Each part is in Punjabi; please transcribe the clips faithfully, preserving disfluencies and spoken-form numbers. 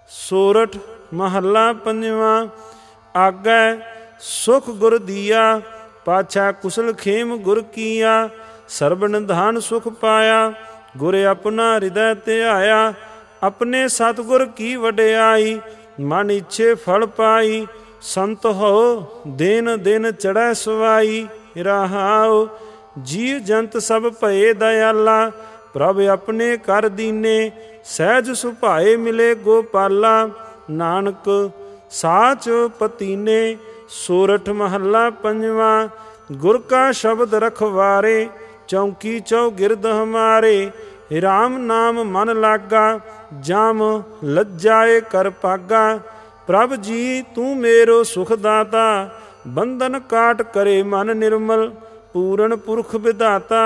सोरठ महला पंजवा। आगै सुख गुर दिया, पाछा कुशल खेम गुर किया। सरबन धान सुख पाया, गुर अपना हृदय ध्याया। अपने सतगुर की वड्याई, मन इच्छे फल पाई। संत हो दिन दिन चढ़ै सवाई, रहाओ जीव जंत सब भये दयाला। प्रभ अपने कर दीने, सहज सुभाए मिले गोपाला। नानक साच पतीने, सोरठ महला पंजवा। गुर का शब्द रखवारे, चौकी चौगिरद हमारे। राम नाम मन लागा, जाम लज्जाए कर पागा। प्रभ जी तू मेरो सुख दाता, बंधन काट करे मन निर्मल। पूर्ण पुरख विधाता,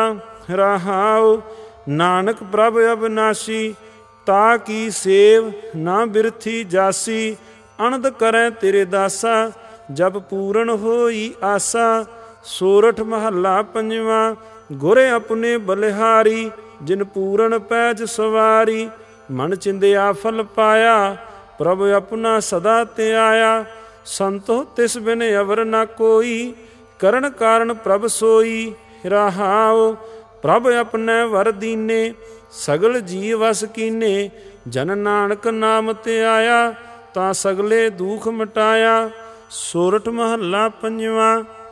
रहाओ नानक प्रभ अविनाशी। ताकि सेव ना बिरथी जासी, अनंद करै तेरे दासा। जब पूर्ण होई आसा, सोरठ महला पंजवा। गुर अपने बलिहारी, जिन पूर्ण पैज सवारी। मन चिंदिया फल पाया, प्रभ अपना सदा त्याया। संतो तिस बिन अवर न कोई, करण कारण प्रभ सोई। रहाओ प्रभ अपने वर दीने, सगल जी वस कीने। जन नानक नाम त्याया, ता सगले दुख मिटाया। सोरठ महला पंजवा।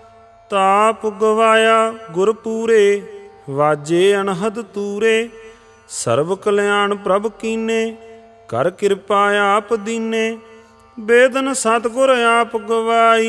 ताप गवाया गुर पूरे, वाजे अनहद तूरे। सर्व कल्याण प्रभ कीने, कर कृपा आप दीने। बेदन सतगुर आप गवाई,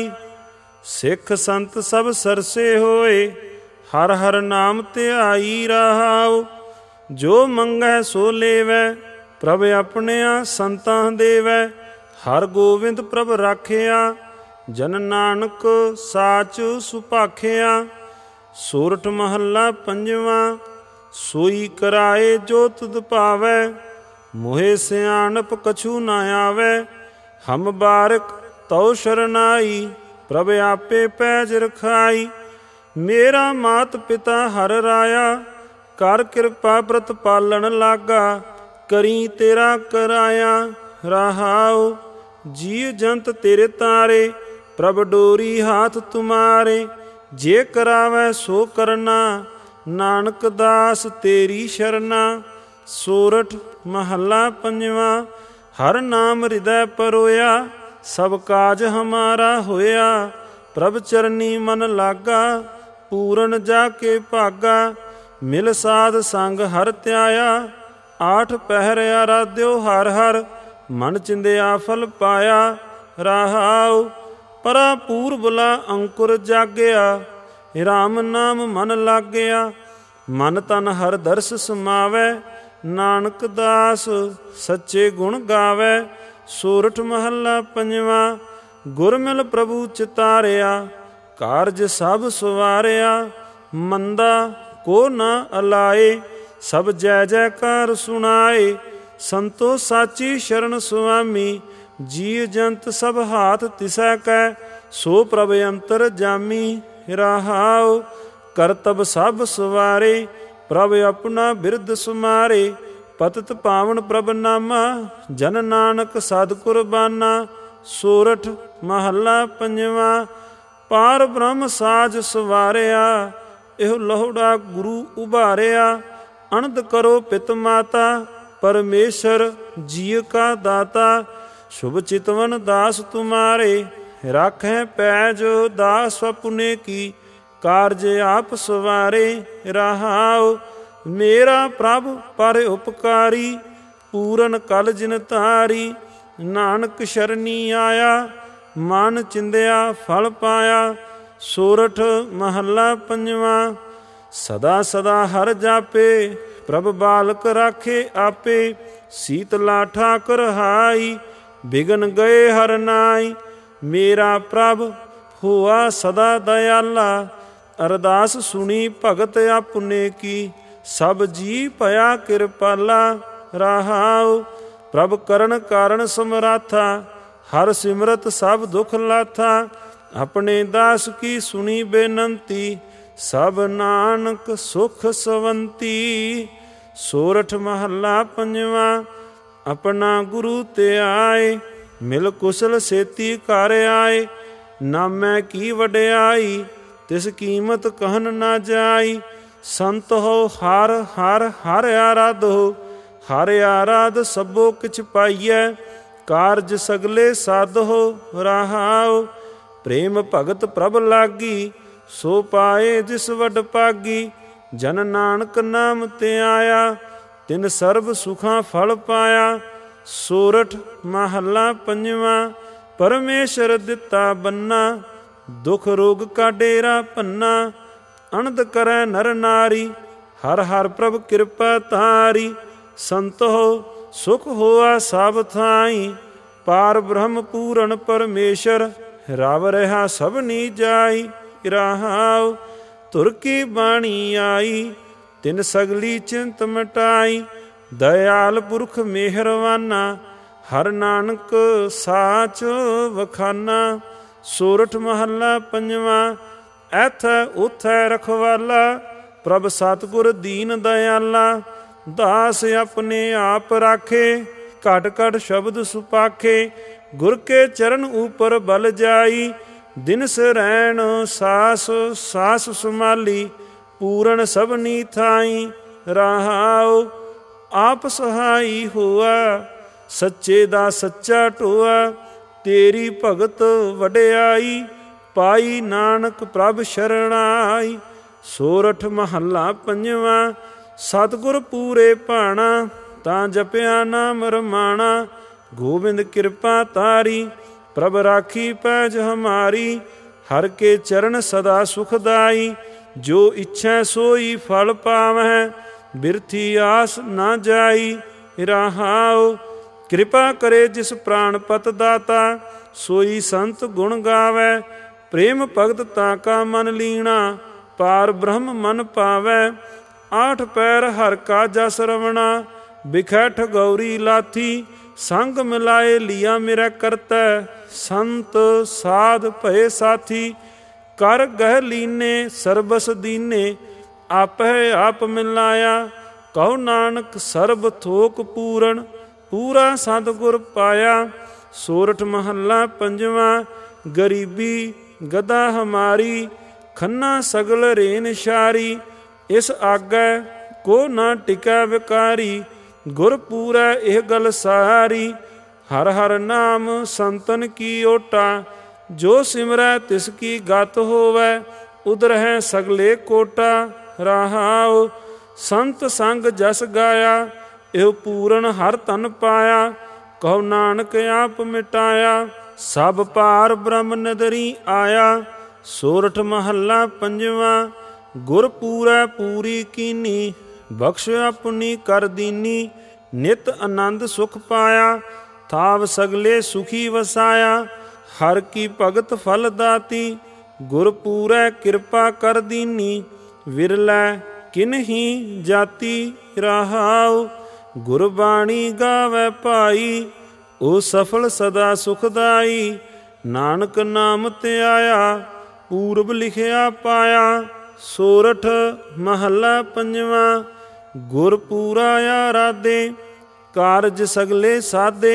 सिख संत सब सरसे होए। हर हर नाम ध्याई, रहाओ जो मंगै सो लेवै। प्रभ अपनिया संतां देवै, हर गोविंद प्रभ राखिया। जन नानक साच सुभाखिया। सोरठ महला पंजवा। सोई कराए जो तुध पावै, मोहे सियाणप कछु न आवै। हम बारक तौ शरनाई, प्रभ आपे पैज रखाई। मेरा मात पिता हर राया, कर कृपा व्रत पालन लागा। करी तेरा कराया, रहाओ जीव जंत तेरे तारे। प्रभ डोरी हाथ तुम्हारे, जे करावै सो करना। नानक दास तेरी शरणा। सोरठ महला पंजवा। हर नाम हृदय परोया, सब काज हमारा होया। प्रभ चरनी मन लागा, पूरन जाके भागा। मिल साध संग हर त्याया, आठ पहर आराध्यो हर हर। मन चिंदिया फल पाया, रहाओ परा पूर्वला अंकुर जागया। राम नाम मन लागया, मन तन हर दर्श समावै। नानक दास सच्चे गुण गावै। सोरठ महला पंजवा। गुर मिल प्रभु चितारिया, कारज सब सवारिया। मंदा को न अलाए, सब जय जयकार सुनाए। संतो साची शरण सुआमी, जीव जंत सब हाथ तिसै कै। सो प्रभ अंतर जामी, रहाओ करतब सब सवारे। प्रभ अपना बिरद सुमारे, पतित पावन प्रभ नामा। जन नानक सद कुरबाना। सोरठ महला पंजवा। पार ब्रह्म साज सवारिया, एहो लहुड़ा गुरु उभारिया। अनंद करो पित माता, परमेश्वर जीव का दाता। शुभ चितवन दास तुम्हारे, राखें पैज दास अपने की। कारज आप सवारे, रहाओ मेरा प्रभ पर उपकारी। पूरन कल जिन तारी, नानक शरनी आया। मन चिंदिया फल पाया। सोरठ महला पंजवा। सदा सदा हर जापे, प्रभ बालक राखे आपे। शीतला ठाकर हाई, बिगन गए हर नाई। मेरा प्रभ हुआ सदा दयाला, अरदास सुनी भगत अपने की। सब जी भया कृपाला, रहाओ प्रभ करण कारण समराथा। हर सिमरत सब दुख लाथा। अपने दास की सुनी बेनंती, सब नानक सुख सवंती। सोरठ महला पंजवा। अपना गुरु ते आए, मिल कुशल सेती कर आए। नामै की वड्याई, तिस कीमत कहन ना जाई। संत हो हर हर हर आराधो, हर आराध सबो किछ पाइयै। कारज सगले साधो रहाओ, प्रेम भगत प्रभ लागी। सो पाए जिस वड पागी, जन नानक नाम ते आया। तिन सर्ब सुखां फल पाया। सोरठ महला पंजवां, परमेश्वर दिता बन्ना। दुख रोग का डेरा भन्ना, अनंद करै नर नारी। हर हर प्रभ कृपा तारी। संत हो सुख होआ सब थाई, पार ब्रह्म पूरन परमेश्वर। रव रहा सबनी जाई, रहाओ तुर की बाणी आई। तिन सगली चिंत मिटाई, दयाल पुरख मेहरवाना। हर नानक साच वखाना। सोरठ महला पंजवां, ऐथै उथै रखवाला। प्रभ सतगुर दीन दयाला। दास अपने आप राखे, घट घट शब्द सुपाखे। गुर के चरण ऊपर बल जाई, दिनस रैन सास सास सुमाली। पूरन सबनी थाई, रहाओ आप सहाई होआ। सच्चे दा सच्चा टोआ, तेरी भगत वड्याई। पाई नानक प्रभ शरणाई। सोरठ महला पंजवां, सतगुर पूरे भाणा। तां जपिया नाम रमाणा। गोबिंद कृपा तारी, प्रभ राखी पैज हमारी। हर के चरण सदा सुखदाई। जो इच्छा सोई फल पावै, बिरथी आस ना जाई। रहाओ कृपा करे जिस प्राणपत दाता। सोई संत गुण गावै, प्रेम भगत ताका मन लीना। पार ब्रह्म मन पावै, आठ पैर हर का जस रवणा। बिखै गौरी लाथी, संग मिलाए लिया मेरा करतै। संत साध भय साथी, कर गह लीने सरबस दीने। आपै आप मिलाया, कहो नानक सरब थोक पूरन। पूरा सतगुर पाया। सोरठ महला पंजवां, गरीबी गदा हमारी। खन्ना सगल रेन शारी। इस आगे को ना टिकै विकारी। गुर पूरै एह गल सारी। हर हर नाम संतन की ओटा। जो सिमरै तिसकी गत होवै, उधर है सगले कोटा। रहाओ संत संग जस गाया, एह पूरन हर तन पाया। कहो नानक आप मिटाया, सब पार ब्रह्म नदरी आया। सोरठ महला पंजवां, गुर पूरै पूरी कीनी। बख्श अपनी कर दीनी। नित आनंद सुख पाया। थाव सगले सुखी वसाया। हर की भगत फल दाती। गुर पूरै कृपा कर दीनी। विरलै किन्ही जाति। रहाओ गुरबाणी गावै भाई। ओ सफल सदा सुखदाई। नानक नाम ते आया, पूरब लिखिया पाया। सोरठ महला पंजवां, गुर पूरा आराधे। कारज सगले साधे।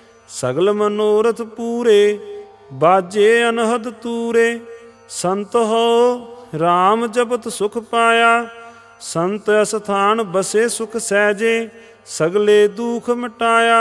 सगल मनोरथ पूरे। बाजे अनहद तूरे। संत हो राम जपत सुख पाया। संत अस्थान बसे सुख सहजे। सगले दुख मिटाया।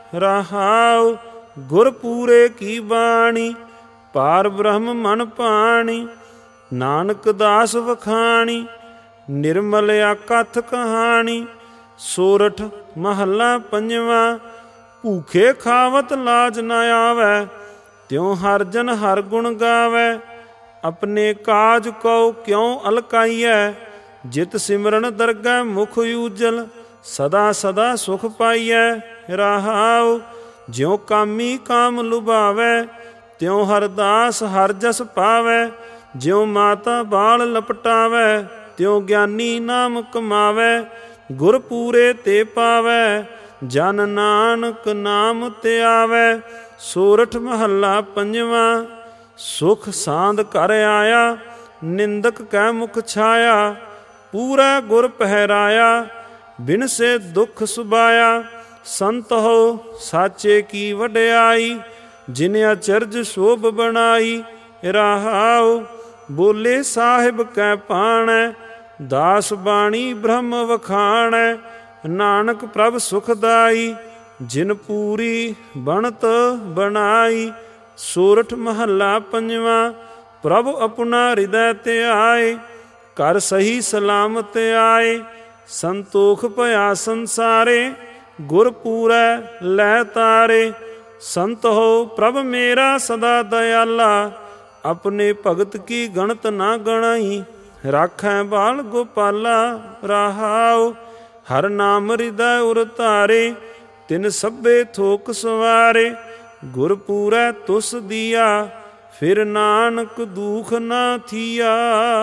रहाओ गुर पूरे की बाणी। पार ब्रह्म मन पाणी। नानक दास वखाणी। निर्मल कथ कहानी। सोरठ महला पंजवां, भूखे खावत लाज न आवै। त्यों हर जन हर गुण गावै। अपने काज को क्यों अलकाइयै। जित सिमरन दरगह मुख उजल। सदा सदा सुख पाइयै। रहाओ ज्यों कामी काम लुभावै। त्यों हरदास हर जस पावै। ज्यों माता बाल लपटावै। त्यों ज्ञानी नाम कमावै। गुर पूरे ते पावै। जन नानक नाम ते आवै। सोरठ महला पंजवां, सुख सांद कर आया। निंदक कै मुख छाया। पूरा गुर पहराया। बिन से दुख सुबाया। ਸੰਤ ਹੋ ਸਾਚੇ ਕੀ ਵਡਿਆਈ, ਜਿਨ ਅਚਰਜ ਸ਼ੋਭ ਬਣਾਈ। ਰਹਾਉ ਬੋਲੇ ਸਾਹਿਬ ਕੈ ਪਾਣੈ, ਦਾਸ ਬਾਣੀ ਬ੍ਰਹਮ ਵਖਾਣੈ। ਨਾਨਕ ਪ੍ਰਭ ਸੁਖਦਾਈ, ਜਿਨ ਪੂਰੀ ਬਣਤ ਬਣਾਈ। ਸੋਰਠ ਮਹੱਲਾ ਪੰਜਵਾਂ। ਪ੍ਰਭ ਆਪਣਾ ਹਿਰਦੈ ਧਿਆਏ, ਕਰ ਸਹੀ ਸਲਾਮਤ ਆਏ। ਸੰਤੋਖ ਭਇਆ ਸੰਸਾਰੇ, ਗੁਰ ਪੂਰੈ ਲੈ ਤਾਰੇ। ਸੰਤ ਹੋ ਪ੍ਰਭ ਮੇਰਾ ਸਦਾ ਦਇਆਲਾ, ਆਪਣੇ ਭਗਤ ਕੀ ਗਣਤ ਨਾ ਗਣਾਈ। ਰਾਖੈ ਬਾਲ ਗੋਪਾਲਾ। ਰਹਾਉ ਹਰ ਨਾਮ ਹਿਰਦੈ ਉਰ ਧਾਰੇ, ਤਿਨ ਸਭੇ ਥੋਕ ਸਵਾਰੇ। ਗੁਰ ਪੂਰੈ ਤੁਸ ਦੀਆ, ਫਿਰ ਨਾਨਕ ਦੂਖ ਨਾ ਥੀਆ।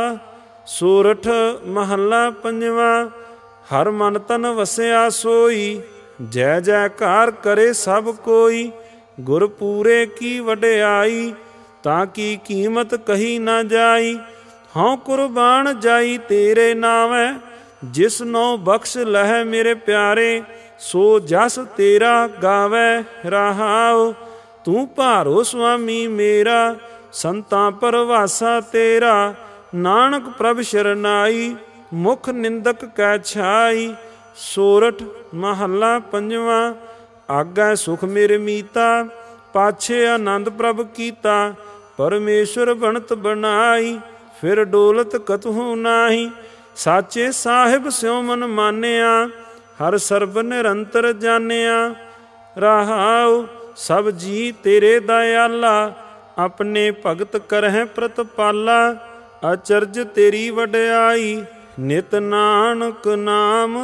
ਸੋਰਠ ਮਹੱਲਾ ਪੰਜਵਾਂ। ਹਰ ਮਨ ਤਨ ਵਸਿਆ ਸੋਈ, ਜੈ ਜੈਕਾਰ ਕਰੇ ਸਭ ਕੋਈ। ਗੁਰ ਪੂਰੇ ਕੀ ਵਡਿਆਈ, ਤਾਂ ਕੀ ਕੀਮਤ ਕਹੀ ਨਾ ਜਾਈ। ਹਉ ਕੁਰਬਾਨ ਜਾਈ ਤੇਰੇ ਨਾਵੈ, ਜਿਸ ਨੋ ਬਖਸ਼ ਲਹਿ ਮੇਰੇ ਪਿਆਰੇ। ਸੋ ਜਸ ਤੇਰਾ ਗਾਵੈ। ਰਹਾਉ ਤੂੰ ਭਾਰੋ ਸੁਆਮੀ ਮੇਰਾ, ਸੰਤਾਂ ਪਰਵਾਸਾ ਤੇਰਾ। ਨਾਨਕ ਪ੍ਰਭ ਸ਼ਰਨਾਈ, ਮੁਖ ਨਿੰਦਕ ਕੈ ਛਾਈ। ਸੋਰਠ ਮਹੱਲਾ ਪੰਜਵਾਂ। ਆਗੈ ਸੁਖ ਮੇਰੇ ਮੀਤਾ, ਪਾਛੇ ਆਨੰਦ ਪ੍ਰਭ ਕੀਤਾ। ਪਰਮੇਸ਼ਵਰ ਬਣਤ ਬਣਾਈ, ਫਿਰ ਡੋਲਤ ਕਤਹੂ ਨਾਹੀ। ਸਾਚੇ ਸਾਹਿਬ ਸਿਉ ਮਨ ਮਾਨਿਆ, ਹਰ ਸਰਬ ਨਿਰੰਤਰ ਜਾਣਿਆ। ਰਹਾਉ ਸਭ ਜੀ ਤੇਰੇ ਦਇਆਲਾ, ਆਪਣੇ ਭਗਤ ਕਰਹਿ ਪ੍ਰਤਪਾਲਾ। ਅਚਰਜ ਤੇਰੀ ਵਡਿਆਈ, ਨਿਤ ਨਾਨਕ ਨਾਮ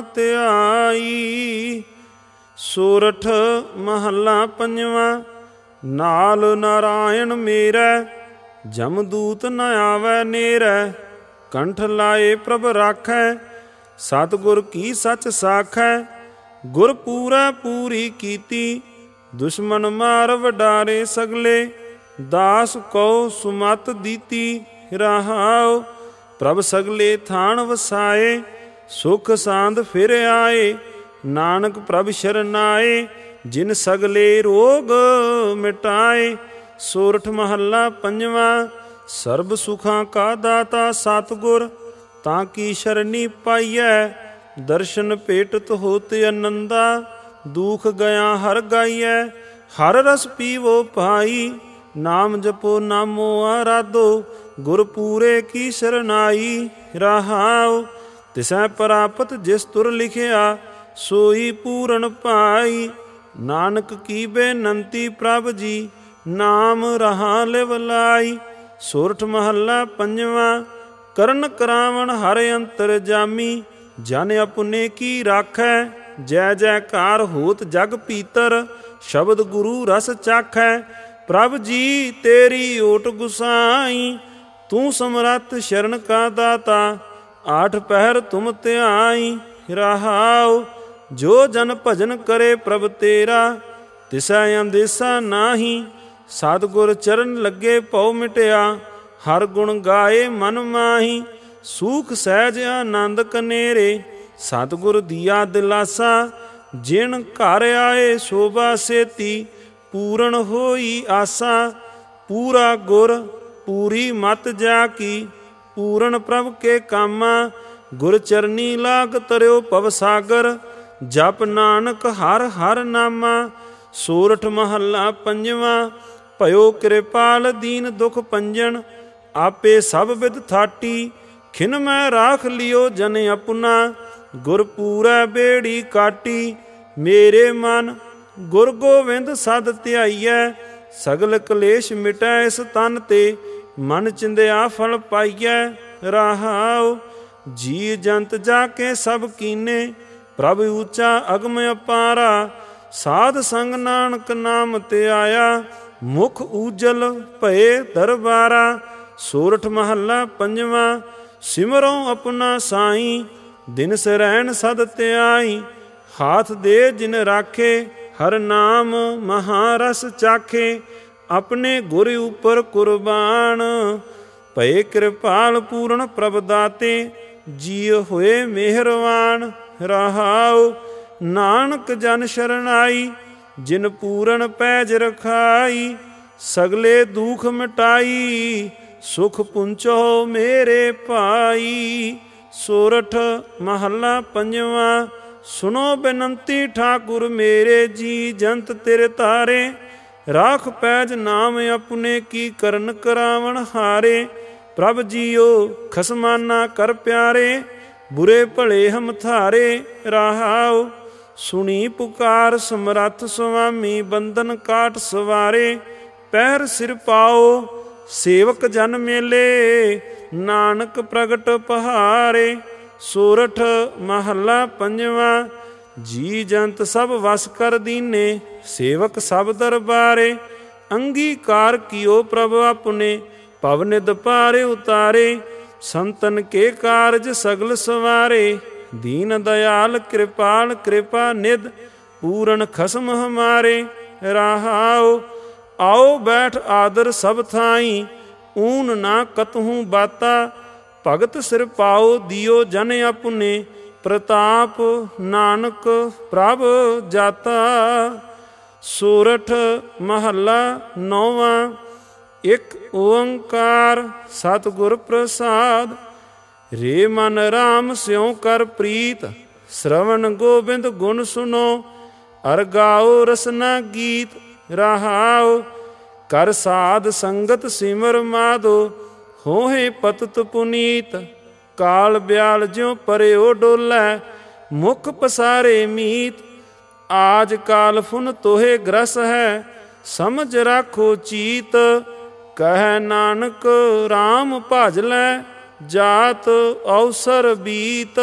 ਧਿਆਈ। ਸੋਰਠ ਮਹੱਲਾ ਪੰਜਵਾਂ। ਨਾਲ ਨਾਰਾਇਣ ਮੇਰੈ, ਜਮਦੂਤ ਨ ਆਵੈ ਨੇਰੈ। ਕੰਠ ਲਾਏ ਪ੍ਰਭ ਰਾਖੈ, ਸਤਿਗੁਰ ਕੀ ਸੱਚ ਸਾਖੈ। ਗੁਰ ਪੂਰੈ ਪੂਰੀ ਕੀਤੀ, ਦੁਸ਼ਮਨ ਮਾਰ ਵਡਾਰੇ ਸਗਲੇ। ਦਾਸ ਕਉ ਸੁਮਤ ਦੀਤੀ। ਰਹਾਉ ਪ੍ਰਭ ਸਗਲੇ ਥਾਨ ਵਸਾਏ, ਸੁਖ ਸਾਂਦ ਫਿਰ ਆਏ। ਨਾਨਕ ਪ੍ਰਭ ਸ਼ਰਨਾਏ, ਜਿਨ ਸਗਲੇ ਰੋਗ ਮਿਟਾਏ। ਸੋਰਠ ਮਹੱਲਾ ਪੰਜਵਾਂ। ਸਰਬ ਸੁਖਾਂ ਕਾ ਦਾਤਾ ਸਤਿਗੁਰ, ਤਾਂ ਕੀ ਸ਼ਰਨੀ ਪਾਈਐ। ਦਰਸ਼ਨ ਭੇਟਤ ਹੋਤ ਅਨੰਦਾ, ਦੁਖ ਗਿਆ ਹਰ ਗਾਈਐ। ਹਰ ਰਸ ਪੀਵੋ ਭਾਈ, ਨਾਮ ਜਪੋ ਨਾਮੋ ਆਰਾਧੋ। ਗੁਰ ਪੂਰੇ ਕੀ ਸ਼ਰਨਾਈ। ਰਹਾਉ ਤਿਸੈ ਪ੍ਰਾਪਤ ਜਿਸ ਤੁਰ ਲਿਖਿਆ, ਸੋਈ ਪੂਰਨ ਪਾਈ। ਨਾਨਕ ਕੀ ਬੇਨੰਤੀ ਪ੍ਰਭ ਜੀ, ਨਾਮ ਰਹਾ ਲਿਵ ਲਾਈ। ਸੋਰਠ ਮਹੱਲਾ ਪੰਜਵਾਂ। ਕਰਨ ਕਰਾਵਣ ਹਰ ਅੰਤਰ ਜਾਮੀ, ਜਨ ਆਪਣੇ ਕੀ ਰਾਖੈ। ਜੈ ਜੈਕਾਰ ਹੋਤ ਜਗ ਪੀਤਰ, ਸ਼ਬਦ ਗੁਰੂ ਰਸ ਚਾਖੈ। ਪ੍ਰਭ ਜੀ ਤੇਰੀ ਓਟ ਗੁਸਾਈ, ਤੂੰ ਸਮਰੱਥ ਸ਼ਰਨ ਕਾ ਦਾਤਾ। ਆਠ ਪਹਿਰ ਤੁਮ ਧਿਆਈ। ਰਹਾਉ ਜੋ ਜਨ ਭਜਨ ਕਰੇ ਪ੍ਰਭ ਤੇਰਾ, ਤਿਸੈ ਅੰਦੇਸਾ ਨਾਹੀ। ਸਤਿਗੁਰ ਚਰਨ ਲੱਗੇ ਭਉ ਮਿਟਿਆ, ਹਰ ਗੁਣ ਗਾਏ ਮਨ ਮਾਹੀ। ਸੂਖ ਸਹਿਜ ਆਨੰਦ ਕਨੇਰੇ, ਸਤਿਗੁਰ ਦੀਆ ਦਿਲਾਸਾ। ਜਿਨ ਘਰ ਆਏ ਸ਼ੋਭਾ ਸੇਤੀ, ਪੂਰਨ ਹੋਈ ਆਸਾ। ਪੂਰਾ ਗੁਰ ਪੂਰੀ ਮਤ ਜਾ ਕੀ, ਪੂਰਨ ਪ੍ਰਭ ਕੇ ਕਾਮਾ। ਗੁਰ ਚਰਨੀ ਲਾਗ ਤਰਿਓ ਭਵ ਸਾਗਰ, ਜਪ ਨਾਨਕ ਹਰ ਹਰ ਨਾਮਾ। ਸੋਰਠ ਮਹੱਲਾ ਪੰਜਵਾਂ। ਭਇਓ ਕਿਰਪਾਲ ਦੀਨ ਦੁਖ ਪੰਜਨ, ਆਪੇ ਸਭ ਵਿਦ ਥਾਟੀ। ਖਿਨ ਮੈਂ ਰਾਖ ਲਿਓ ਜਨ ਆਪਣਾ, ਗੁਰ ਪੂਰੈ ਬੇੜੀ ਕਾਟੀ। ਮੇਰੇ ਮਨ ਗੁਰ ਗੋਵਿੰਦ ਸਦ ਧਿਆਈਐ, ਸਗਲ ਕਲੇਸ਼ ਮਿਟੈ ਇਸ ਤਨ ਤੇ। ਮਨ ਚਿੰਦਿਆ ਫਲ ਪਾਈਐ। ਰਹਾਉ ਜੀ ਜੰਤ ਜਾ ਕੇ ਸਭ ਕੀਨੇ, ਪ੍ਰਭ ਉੱਚਾ ਅਗਮ ਅਪਾਰਾ। ਸਾਧ ਸੰਗ ਨਾਨਕ ਨਾਮ ਤੇ ਆਇਆ, ਮੁਖ ਊਜਲ ਭਏ ਦਰਬਾਰਾ। ਸੋਰਠ ਮਹੱਲਾ ਪੰਜਵਾਂ। ਸਿਮਰੋ ਆਪਣਾ ਸਾਈ, ਦਿਨ ਸਰੈਣ ਸਦ ਧਿਆਈ। ਹਾਥ ਦੇ ਜਿਨ ਰਾਖੇ, ਹਰ ਨਾਮ ਮਹਾਰਸ ਚਾਖੇ। ਆਪਣੇ ਗੁਰ ਉਪਰ ਕੁਰਬਾਨ, ਭਏ ਕਿਰਪਾਲ ਪੂਰਨ ਪ੍ਰਭ ਦਾਤੇ। ਜੀਅ ਹੋਏ ਮਿਹਰਵਾਨ। ਰਹਾਉ ਨਾਨਕ ਜਨ ਸ਼ਰਨਾਈ, ਜਿਨ ਪੂਰਨ ਪੈਜ ਰਖਾਈ। ਸਗਲੇ ਦੁਖ ਮਿਟਾਈ, ਸੁਖ ਪੁੰਚੋ ਮੇਰੇ ਭਾਈ। ਸੋਰਠ ਮਹੱਲਾ ਪੰਜਵਾਂ। ਸੁਣੋ ਬੇਨੰਤੀ ਠਾਕੁਰ ਮੇਰੇ ਜੀ, ਜੰਤ ਤੇਰੇ ਤਾਰੇ। ਰਾਖ ਪੈਜ ਨਾਮ ਆਪਣੇ, ਕੀ ਕਰਨ ਕਰਾਵਣ ਹਾਰੇ। ਪ੍ਰਭ ਜੀਓ ਖਸਮਾਨਾ ਕਰ ਪਿਆਰੇ, ਬੁਰੇ ਭਲੇ ਹਮ ਥਾਰੇ। ਰਹਾਉ ਸੁਣੀ ਪੁਕਾਰ ਸਮਰੱਥ ਸੁਆਮੀ, ਬੰਧਨ ਕਾਟ ਸਵਾਰੇ। ਪਹਿਰ ਸਿਰ ਪਾਓ ਸੇਵਕ ਜਨ ਮੇਲੇ, ਨਾਨਕ ਪ੍ਰਗਟ ਪਹਾਰੇ। ਸੋਰਠ ਮਹੱਲਾ ਪੰਜਵਾਂ। ਜੀ ਜੰਤ ਸਭ ਵਸ ਕਰ ਦੀਨੇ, ਸੇਵਕ ਸਭ ਦਰਬਾਰੇ। ਅੰਗੀਕਾਰ ਕੀਓ ਪ੍ਰਭ ਆਪਣੇ, ਭਵ ਨਿਦ ਪਾਰੇ ਉਤਾਰੇ। ਸੰਤਨ ਕੇ ਕਾਰਜ ਸਗਲ ਸਵਾਰੇ, ਦੀਨ ਦਇਆਲ ਕਿਰਪਾਲ ਕਿਰਪਾ ਨਿਧ। ਪੂਰਨ ਖਸਮ ਹਮਾਰੇ। ਰਹਾਉ ਆਓ ਬੈਠ ਆਦਰ ਸਭ ਥਾਈ, ਊਨ ਨਾ ਕਤਹੂੰ ਬਾਤਾ। ਭਗਤ ਸਿਰ ਪਾਓ ਦਿਓ ਜਨ ਆਪਣੇ, ਪ੍ਰਤਾਪ ਨਾਨਕ ਪ੍ਰਭ ਜਾਤਾ। ਸੋਰਠ ਮਹੱਲਾ ਨੌਵਾਂ। ਇੱਕ ਓੰਕਾਰ ਸਤਿਗੁਰ ਪ੍ਰਸਾਦ। ਰੇ ਮਨ ਰਾਮ ਸਿਉ ਕਰ ਪ੍ਰੀਤ, ਸ਼ਰਵਣ ਗੋਬਿੰਦ ਗੁਣ ਸੁਨੋ। ਅਰ ਗਾਓ ਰਸਨਾ ਗੀਤ। ਰਹਾਉ ਕਰ ਸਾਧ ਸੰਗਤ ਸਿਮਰ ਮਾਧੋ, ਹੋਹੇ ਪਤਿਤ ਪੁਨੀਤ। ਕਾਲ ਬਿਆਲ ਜਿਉ ਪਰਿਓ ਡੋਲੈ, ਮੁਖ ਪਸਾਰੇ ਮੀਤ। ਆਜ ਕਾਲ ਫੁਨ ਤੋਹੇ ਗ੍ਰਸ ਹੈ, ਸਮਝ ਰਾਖੋ ਚੀਤ। ਕਹਿ ਨਾਨਕ ਰਾਮ ਭਜ ਲੈ, ਜਾਤ ਅਵਸਰ ਬੀਤ।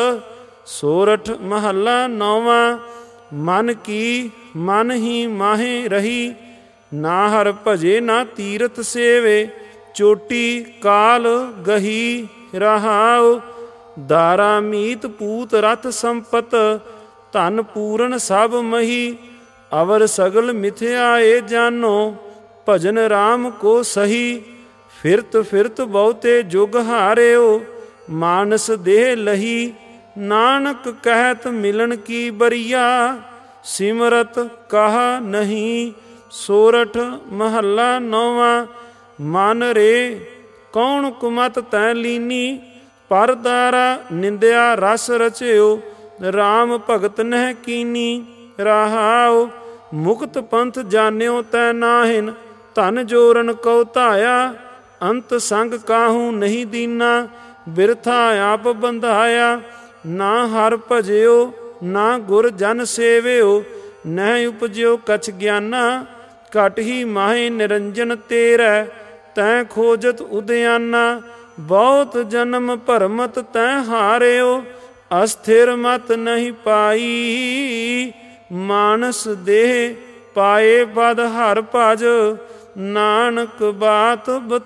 ਸੋਰਠ ਮਹੱਲਾ ਨੌਵਾਂ। ਮਨ ਕੀ ਮਨ ਹੀ ਮਾਹੇ ਰਹੀ, ਨਾ ਹਰ ਭਜੇ ਨਾ ਤੀਰਥ ਸੇਵੇ। ਚੋਟੀ ਕਾਲ ਗਹੀ। ਰਹਾਉ ਦਾਰਾ ਮੀਤ ਪੂਤ ਰਥ ਸੰਪਤ, ਧਨ ਪੂਰਨ ਸਭ ਮਹੀ। ਅਵਰ ਸਗਲ ਮਿਥਿਆ ਏ ਜਾਨੋ, ਭਜਨ ਰਾਮ ਕੋ ਸਹੀ। ਫਿਰਤ ਫਿਰਤ ਬਹੁਤੇ ਜੁਗ ਹਾਰਿਓ, ਮਾਨਸ ਦੇਹ ਲਹੀ। ਨਾਨਕ ਕਹਿਤ ਮਿਲਣ ਕੀ ਬਰੀਆ, ਸਿਮਰਤ ਕਹਾ ਨਹੀਂ। ਸੋਰਠ ਮਹੱਲਾ ਨੌਵਾਂ। ਮਨ ਰੇ ਕੌਣ ਕੁਮਤ ਤੈ ਲੀਨੀ, ਪਰ ਦਾਰਾ ਨਿੰਦਿਆ ਰਸ ਰਚਿਓ। ਰਾਮ ਭਗਤ ਨਹਿ ਕੀਨੀ। ਰਹਾਉ ਮੁਕਤ ਪੰਥ ਜਾਣਿਓ ਤੈ ਨਾਹਿਨ, ਧਨ ਜੋਰਨ ਕਉ ਧਾਇਆ। ਅੰਤ ਸੰਗ ਕਾਹੂ ਨਹੀਂ ਦੀਨਾ, ਬਿਰਥਾ ਆਪ ਬੰਧਾਇਆ। ਨਾ ਹਰ ਭਜਿਓ ਨਾ ਗੁਰ ਜਨ ਸੇਵਿਓ, ਨਹਿ ਉਪਜਿਓ ਕਛ ਗਿਆਨਾ। ਘਟ ਹੀ ਮਾਹੇ ਨਿਰੰਜਨ ਤੇਰੈ, ਤੈਂ ਖੋਜਤ ਉਦਿਆਨਾ। ਬਹੁਤ ਜਨਮ ਭਰਮਤ ਤੈਂ ਹਾਰਿਓ, ਅਸਥਿਰ ਮਤ ਨਹੀਂ ਪਾਈ। ਮਾਨਸ ਦੇਹ ਪਾਏ ਬਦ ਹਰ ਭਜ, ਨਾਨਕ ਬਾਤ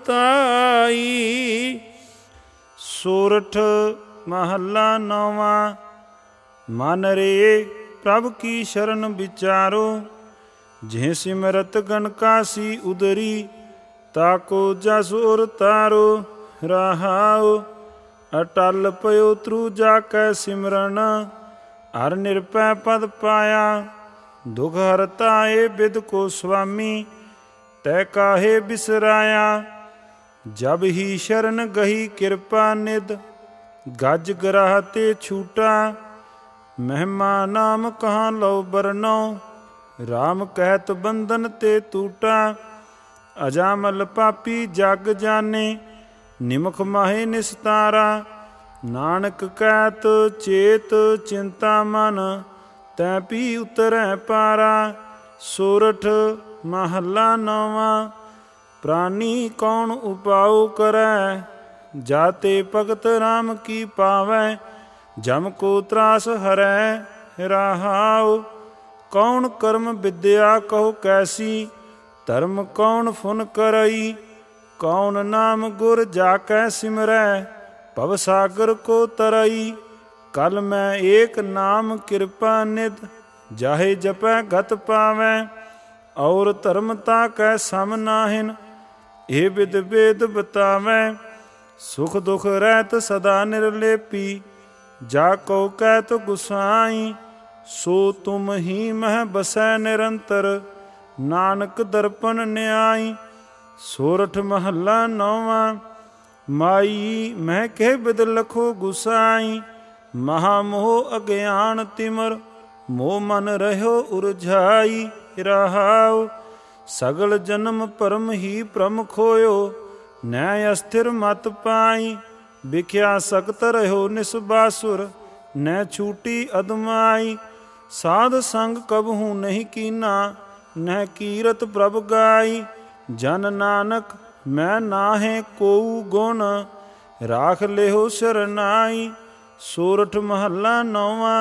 ਬਤਾਈ। ਸੋਰਠ ਮਹੱਲਾ ਨੌਵਾਂ। ਮਨ ਰੇ ਪ੍ਰਭ ਕੀ ਸ਼ਰਨ ਵਿਚਾਰੋ, ਜਿਹ ਸਿਮਰਤ ਗਨਕਾਸੀ ਉਦਰੀ। ਤਾਕੋ ਜਸ ਉਰ ਤਾਰੋ। ਰਹਾਉ ਅਟਲ ਪਇਓ ਤਰੂ ਜਾ ਕੈ ਸਿਮਰਨ, ਹਰ ਨਿਰਭੈ ਪਦ ਪਾਇਆ। ਦੁਖ ਹਰਤਾ ਏ ਬਿਦ ਕੋ ਸੁਆਮੀ, ਤੈ ਕਾਹੇ ਬਿਸਰਾਇਆ। ਜਬ ਹੀ ਸ਼ਰਨ ਗਹੀ ਕਿਰਪਾ ਨਿਧ, ਗਜ ਗ੍ਰਹ ਤੇ ਛੂਟਾ। ਮਹਿਮਾ ਨਾਮ ਕਹਾਂ ਲਉ ਬਰਨਉ, ਰਾਮ ਕਹਿਤ ਬੰਧਨ ਤੇ ਟੂਟਾ। ਅਜਾਮਲ ਪਾਪੀ ਜਗ ਜਾਣੇ, ਨਿਮਖ ਮਾਹੇ ਨਿਸਤਾਰਾ। ਨਾਨਕ ਕਹਿਤ ਚੇਤ ਚਿੰਤਾ ਮਨ, ਤੈ ਪੀ ਉਤਰੈ ਪਾਰਾ। ਸੋਰਠ ਮਹੱਲਾ ਨੌਵਾਂ। ਪ੍ਰਾਨੀ ਕੌਣ ਉਪਾਉ ਕਰੈ, ਜਾਤੇ ਭਗਤ ਰਾਮ ਕੀ ਪਾਵੈ। ਜਮ ਕੋ ਤਰਾਸ ਹਰੈ। ਰਹਾਉ ਕੌਣ ਕਰਮ ਵਿਦਿਆ ਕਹੋ ਕੈਸੀ, ਧਰਮ ਕੌਣ ਫੁਨ ਕਰਈ। ਕੌਣ ਨਾਮ ਗੁਰ ਜਾ ਕੈ ਸਿਮਰੈ, ਭਵ ਸਾਗਰ ਕੋ ਤਰਈ। ਕਲ ਮੈਂ ਏਕ ਨਾਮ ਕਿਰਪਾ ਨਿਧ, ਜਾਹੇ ਜਪੈ ਗਤ ਪਾਵੈ। ਔਰ ਧਰਮਤਾ ਕੈ ਸਮ ਨਾਹਿਨ, ਇਹ ਵਿਦ ਵੇਦ ਬਤਾਵੈ। ਸੁਖ ਦੁਖ ਰਹਿਤ ਸਦਾ ਨਿਰਲੇਪੀ, ਜਾ ਕਉ ਕਹਿਤ ਗੁਸਾਈ। सो तुम ही मह बसै निरंतर, नानक दर्पण न्याई। सोरठ महला नौवां। माई मैं कह बिद लखो गुसाई, महामोह अज्ञान तिमर, मोह मन रहो उरझाई। रहाओ सगल जन्म परम ही प्रम खोयो, न्याय अस्थिर मत पाई। बिख्या सख्त रहो निसबासुर, न छूटी अदमाई। साध संग कबहू नहीं कीना, न कीरत प्रभ गाई। जन नानक मैं नाहे कोऊ गुण, राख लेहो शरनाई। सोरठ महला नौवां।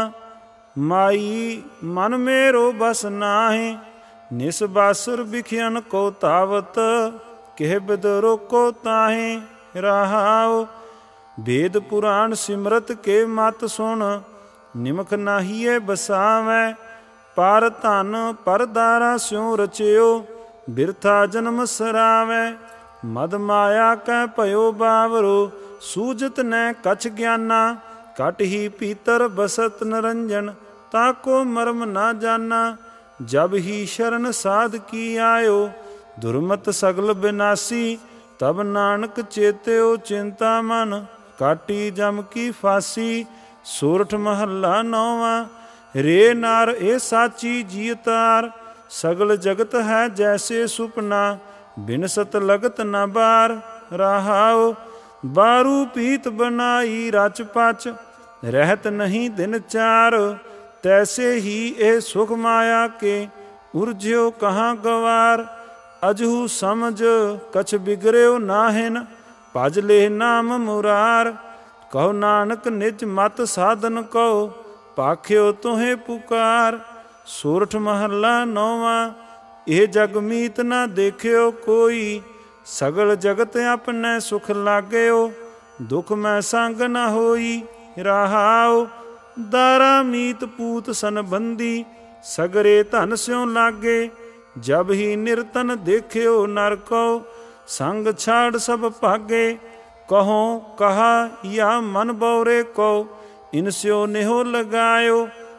माई मन मेरो बस नाहे, निसबासुर बिखियन को तावत, कह बिद रोको ताहे। रहाओ वेद पुराण सिमरत के मत सुन, निमख नाहिए बसावै। पर धन पर दारा स्यों रचियो, बिरथा जन्म सरावै। मद माया कै भयो बावरो, सूझत न कछ ज्ञाना। कट ही पीतर बसत निरंजन, ताको मर्म ना जाना। जब ही शरण साध की आयो, दुर्मत सगल विनाशी। तब नानक चेत्यो चिंता मन, काटी जम की फांसी। सोरठ महला नौवां। रे नार ए साची जीतार, सगल जगत है जैसे सुपना। बिन सत लगत न बार। रहाओ बारू पीत बनाई रच पच, रहत नहीं दिन चार। तैसे ही ए सुख माया के, उर्ज्यो कहाँ गवार। अजहू समझ कछ बिगड़्यो नाहिन, भज ले नाम मुरार। कहो नानक निज मत साधन कहो, पाख्यो तुहे पुकार। सोरठ महला नौवां। ਇਹ ਜਗ ਮੀਤ ਨਾ ਦੇਖਿਓ ਕੋਈ, ਸਗਲ ਜਗਤ ਆਪਣੇ ਸੁਖ ਲਾਗਿਓ। ਦੁਖ ਮੈਂ ਸੰਗ ਨਾ ਹੋਈ। ਰਹਾਉ ਦਾਰਾ ਮੀਤ ਪੂਤ ਸੰਬੰਧੀ, ਸਗਰੇ ਧਨ ਸਿਉ ਲਾਗੇ। ਜਬ ਹੀ ਨਿਰਤਨ ਦੇਖਿਓ ਨਰ ਕੋ, ਸੰਗ ਛਾੜ ਸਭ ਭਾਗੇ। ਕਹੋ ਕਹਾ या मन बौरे को, इनस्यो नेहो लगायो।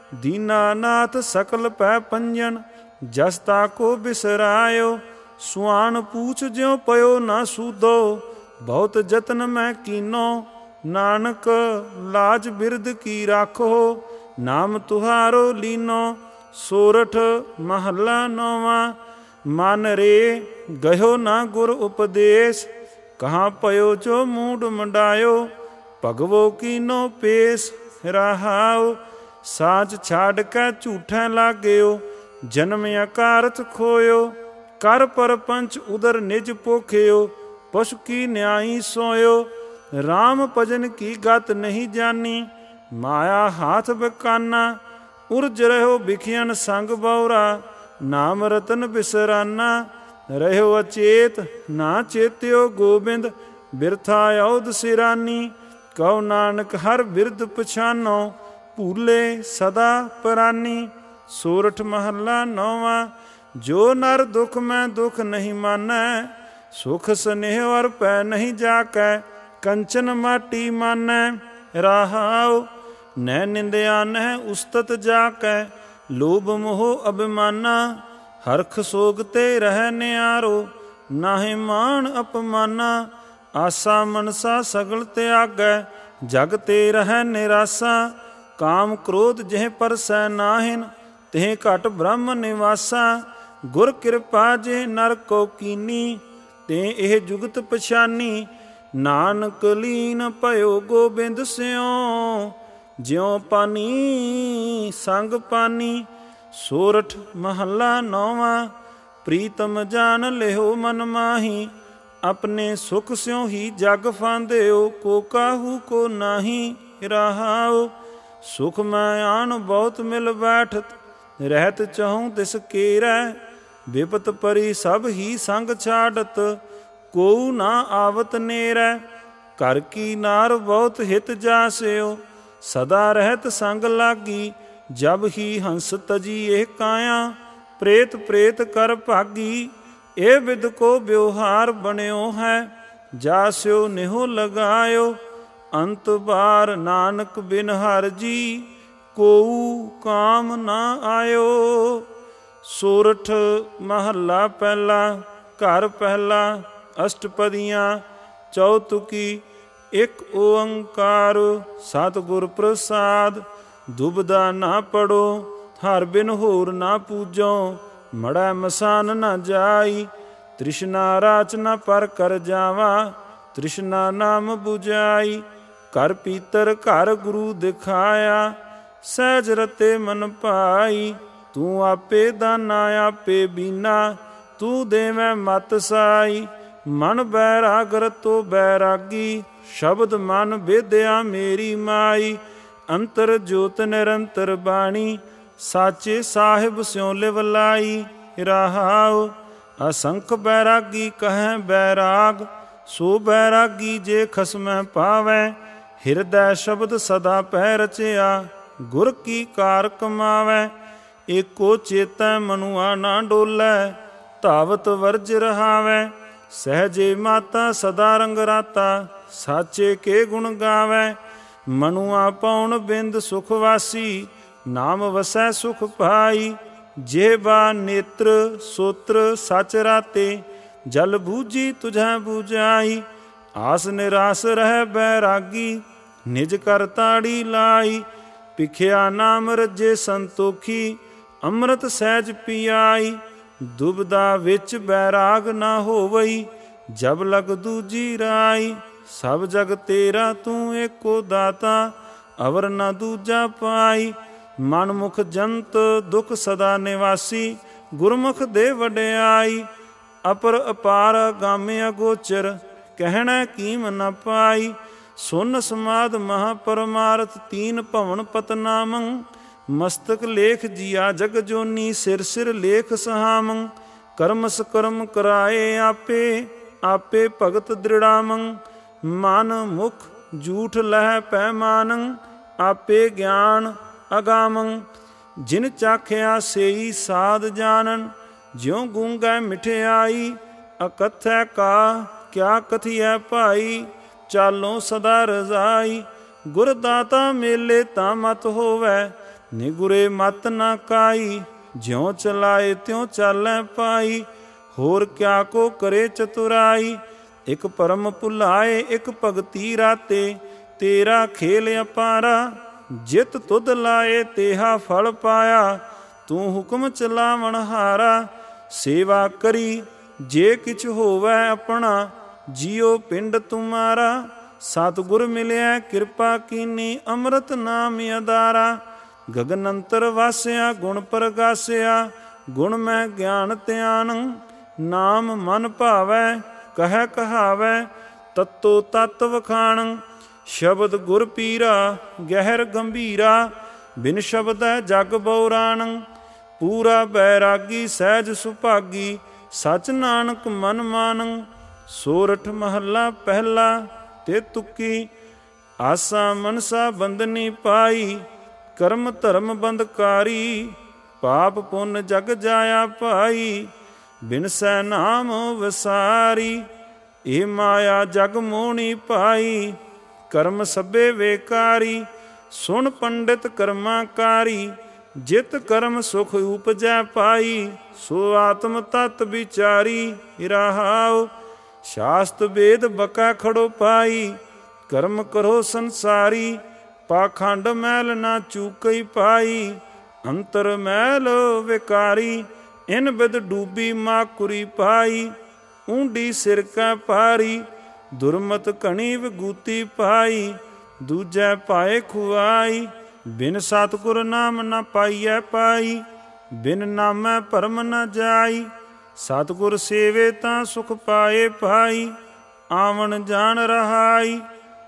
दीनानाथ सकल पै पंजन, जस ताको बिसरायो। सुआन पूछ ज्यों पयो ना सूदो, बहुत जतन मैं कीनो। नानक लाज बिरद की राखो, नाम तुहारो लीनो। सोरठ महला नौवां। मन रे गयो ना गुर उपदेश, कहाँ पयो जो मूड मंडायो। भगवो कीनो पेश। रहाओ साच छाड़ कै झूठै लागयो, जन्म अकारथ खोयो। कर पर पंच उदर निज पोखियो, पशु की न्यायी सोयो। राम भजन की गत नहीं जानी, माया हाथ बेकाना। उर्ज रहो बिखियन संग बौरा, नाम रतन बिसराना। रहो अचेत ना चेत्यो गोबिंद, बिरथा औद सिरानी। कहो नानक हर बिरद पछानो, भूले सदा परानी। सोरठ महला नौवां। जो नर दुख मैं दुख नहीं मानै, सुख स्नेह और पै नहीं जाकै। कंचन माटी मानै। रहाओ न निंदया न उस्तत जाकै, लोभ मोह अभिमाना। हरख सोगते रह न्यारो, नाहि मान अपमाना। आसा मनसा सगल त्यागै, जग ते रह निरासा। काम क्रोध जिह परसै नाहिन, तिह घट ब्रह्म निवासा। गुर कृपा जे नर को कीनी, ते एह जुगत पछानी। नानक लीन भयो गोबिंद स्यों, ज्यों पानी संग पानी। सोरठ महला नौवां। प्रीतम जान लेहो मन माही, अपने सुख स्यों ही जग फांदेओ। को काहू को नाही। रहाओ सुख मैं आन बहुत मिल बैठत, रहत चहूँ तिस केरै। विपत परी सब ही संग छाड़त, कोऊ ना आवत नेरै। घर की नार बहुत हित जास्यो, सदा रहत संग लागी। जब ही हंस तजी एह काया, प्रेत प्रेत कर भागी। ए विद को व्यवहार बन्यो है, जास्यो निहो लगायो। अंत बार नानक बिन हर जी, ਕੋਊ ਕਾਮ ਨਾ ਆਇਓ। ਸੋਰਠ ਮਹੱਲਾ ਪਹਿਲਾ। ਘਰ ਪਹਿਲਾ। ਅਸ਼ਟਪਦੀਆਂ। ਚੌਤੁਕੀ। ਇੱਕ ਓੰਕਾਰ ਸਤਿਗੁਰ ਪ੍ਰਸਾਦ। ਦੁਬਦਾ ਨਾ ਪੜੋ ਹਰ ਬਿਨ ਹੋਰ ਨਾ ਪੂਜੋ। ਮੜੈ ਮਸਾਨ ਨਾ ਜਾਈ ਤ੍ਰਿਸ਼ਨਾ ਰਾਚ ਨਾ ਪਰ ਕਰ ਜਾਵਾ। ਤ੍ਰਿਸ਼ਨਾ ਨਾਮ ਬੁਝਾਈ। ਘਰ ਪੀਤਰ ਘਰ ਗੁਰੂ ਦਿਖਾਇਆ। ਸਹਿਜ ਰਤੇ ਮਨ ਭਾਈ। ਤੂੰ ਆਪੇ ਦਾਨਾ ਆਪੇ ਬੀਨਾ। ਤੂੰ ਦੇਵੈ ਮਤ ਸਾਈ। ਮਨ ਬੈਰਾਗ ਰਤੋ ਬੈਰਾਗੀ। ਸ਼ਬਦ ਮਨ ਬੇਦਿਆ ਮੇਰੀ ਮਾਈ। ਅੰਤਰ ਜੋਤ ਨਿਰੰਤਰ ਬਾਣੀ। ਸਾਚੇ ਸਾਹਿਬ ਸਿਉ ਲਿਵ ਲਾਈ। ਰਹਾਉ ਅਸੰਖ ਬੈਰਾਗੀ ਕਹੈ ਬੈਰਾਗ। ਸੋ ਬੈਰਾਗੀ ਜੇ ਖਸਮੈ ਪਾਵੈ। ਹਿਰਦੈ ਸ਼ਬਦ ਸਦਾ ਪੈ ਰਚਿਆ। ਗੁਰ ਕੀ ਕਾਰ ਕਮਾਵੈ। ਏਕੋ ਚੇਤੈ ਮਨੁਆ ਨਾ ਡੋਲੈ। ਧਾਵਤ ਵਰਜ ਰਹਾਵੈ। ਸਹਜੇ ਮਾਤਾ ਸਦਾ ਰੰਗ ਰਾਤਾ। ਸਾਚੇ ਕੇ ਗੁਣ ਗਾਵੈ। ਮਨੁਆ ਪਉਣ ਬਿੰਦ ਸੁਖ ਵਾਸੀ। ਨਾਮ ਵਸੈ ਸੁਖ ਪਾਈ। ਜਿਹਬਾ ਨੇਤਰ ਸੋਤਰ ਸਚ ਰਾਤੇ। ਜਲ ਬੂਝੀ ਤੁਝੈ ਬੂਝਾਈ। ਆਸ ਨਿਰਾਸ ਰਹਿ ਬੈਰਾਗੀ। ਨਿਜ ਕਰ ਤਾੜੀ ਲਾਈ। ਭਿਖਿਆ ਨਾਮ ਰੱਜੇ ਸੰਤੋਖੀ। ਅੰਮ੍ਰਿਤ ਸਹਿਜ ਪੀਆਈ। ਦੁਬਦਾ ਵਿੱਚ ਬੈਰਾਗ ਨਾ ਹੋਵਈ। ਜਬ ਲਗ ਦੂਜੀ ਰਾਈ। ਸਭ ਜਗ ਤੇਰਾ ਤੂੰ ਏਕੋ ਦਾਤਾ। ਅਵਰ ਨਾ ਦੂਜਾ ਪਾਈ। ਮਨਮੁਖ ਜੰਤ ਦੁਖ ਸਦਾ ਨਿਵਾਸੀ। ਗੁਰਮੁਖ ਦੇ ਵਡਿਆਈ। ਅਪਰ ਅਪਾਰ ਗਾਮ ਅਗੋਚਰ। ਕਹਿਣਾ ਕੀਮ ਨ ਪਾਈ। ਸੁਨ ਸਮਾਦ ਮਹਾ ਪਰਮਾਰਥ। ਤੀਨ ਭਵਨ ਪਤਨਾਮੰ। ਮਸਤਕ ਲੇਖ ਜੀਆ ਜਗ ਜੋਨੀ। ਸਿਰ ਸਿਰ ਲੇਖ ਸਹਾਮੰ। ਕਰਮ ਸਕਰਮ ਕਰਾਏ ਆਪੇ। ਆਪੇ ਭਗਤ ਦ੍ਰਿੜਾਮੰ। ਮਨ ਮੁਖ ਝੂਠ ਲਹਿ ਪੈਮਾਨੰ। ਆਪੇ ਗਿਆਨ ਅਗਾਮੰ। ਜਿਨ ਚਾਖਿਆ ਸੇਈ ਸਾਧ ਜਾਣਨ। ਜਿਉ ਗੂੰਗੈ ਮਿਠਿਆਈ। ਅਕਥੈ ਕਾ ਕਿਆ ਕਥੀਐ ਭਾਈ। ਚਾਲੋਂ ਸਦਾ ਰਜ਼ਾਈ। ਗੁਰ ਦਾਤਾ ਮੇਲੇ ਤਾਂ ਮਤ ਹੋਵੈ। ਨਿਗੁਰੇ ਮਤ ਨਾ ਕਾਈ। ਜਿਉ ਚਲਾਏ ਤਿਉ ਚਾਲੈ ਪਾਈ। ਹੋਰ ਕਿਆ ਕੋ ਕਰੇ ਚਤੁਰਾਈ। ਇਕ ਪਰਮ ਭੁਲਾਏ ਇਕ ਭਗਤੀ ਰਾਤੇ। ਤੇਰਾ ਖੇਲ ਅਪਾਰਾ। ਜਿਤ ਤੁਧ ਲਾਏ ਤੇਹਾ ਫਲ ਪਾਇਆ। ਤੂੰ ਹੁਕਮ ਚਲਾਵਣ ਹਾਰਾ। ਸੇਵਾ ਕਰੀ ਜੇ ਕਿਛ ਹੋਵੈ ਆਪਣਾ। ਜੀਉ ਪਿੰਡ ਤੁਮਾਰਾ। ਸਤਿਗੁਰ ਮਿਲਿਆ ਕਿਰਪਾ ਕੀਨੀ। ਅੰਮ੍ਰਿਤ ਨਾਮ ਅਦਾਰਾ। ਗਗਨ ਅੰਤਰ ਵਾਸਿਆ ਗੁਣ ਪ੍ਰਗਾਸਿਆ। ਗੁਣ ਮੈਂ ਗਿਆਨ ਧਿਆਨ। ਨਾਮ ਮਨ ਭਾਵੈ ਕਹਿ ਕਹਾਵੈ। ਤਤੋ ਤਤ ਵਖਾਣ। ਸ਼ਬਦ ਗੁਰ ਪੀਰਾ ਗਹਿਰ ਗੰਭੀਰਾ। ਬਿਨ ਸ਼ਬਦੈ ਜਗ ਬਉਰਾਣ। ਪੂਰਾ ਬੈਰਾਗੀ ਸਹਿਜ ਸੁਭਾਗੀ। ਸਚ ਨਾਨਕ ਮਨ ਮਾਨੰ। ਸੋਰਠ ਮਹੱਲਾ ਪਹਿਲਾ। ਤੇ ਤੁਕੀ। ਆਸਾ ਮਨਸਾ ਬੰਦਨੀ ਪਾਈ। ਕਰਮ ਧਰਮ ਬੰਧਕਾਰੀ। ਪਾਪ ਪੁੰਨ ਜਗ ਜਾਇਆ ਭਾਈ। ਬਿਨ ਸੈ ਨਾਮ ਵਿਸਾਰੀ। ਇਹ ਮਾਇਆ ਜਗ ਮੋਹਣੀ ਭਾਈ। ਕਰਮ ਸਭੇ ਵੇਕਾਰੀ। ਸੁਣ ਪੰਡਿਤ ਕਰਮਾਕਾਰੀ। ਜਿਤ ਕਰਮ ਸੁਖ ਉਪਜੈ ਪਾਈ। ਸੋ ਆਤਮ ਤਤ ਵਿਚਾਰੀ। ਰਹਾਉ ਸ਼ਾਸਤ ਵੇਦ ਬਕਾ ਖੜੋ ਪਾਈ। ਕਰਮ ਕਰੋ ਸੰਸਾਰੀ। ਪਾਖੰਡ ਮੈਲ ਨਾ ਚੂਕਈ ਪਾਈ। ਅੰਤਰ ਮੈਲ ਵਿਕਾਰੀ। ਇਨ ਬਿਦ ਡੂਬੀ ਮਾਕੁਰੀ ਪਾਈ। ਊਂਡੀ ਸਿਰ ਕੈ ਪਾਰੀ। ਦੁਰਮਤ ਘਣੀ ਵਿਗੂਤੀ ਪਾਈ। ਦੂਜੈ ਪਾਏ ਖੁਆਈ। ਬਿਨ ਸਤਿਗੁਰ ਨਾਮ ਨ ਪਾਈਐ ਪਾਈ। ਬਿਨ ਨਾਮੈ ਭਰਮ ਨ ਜਾਈ। ਸਤਿਗੁਰ ਸੇਵੇ ਤਾਂ ਸੁਖ ਪਾਏ ਪਾਈ। ਆਵਣ ਜਾਣ ਰਹਾਈ।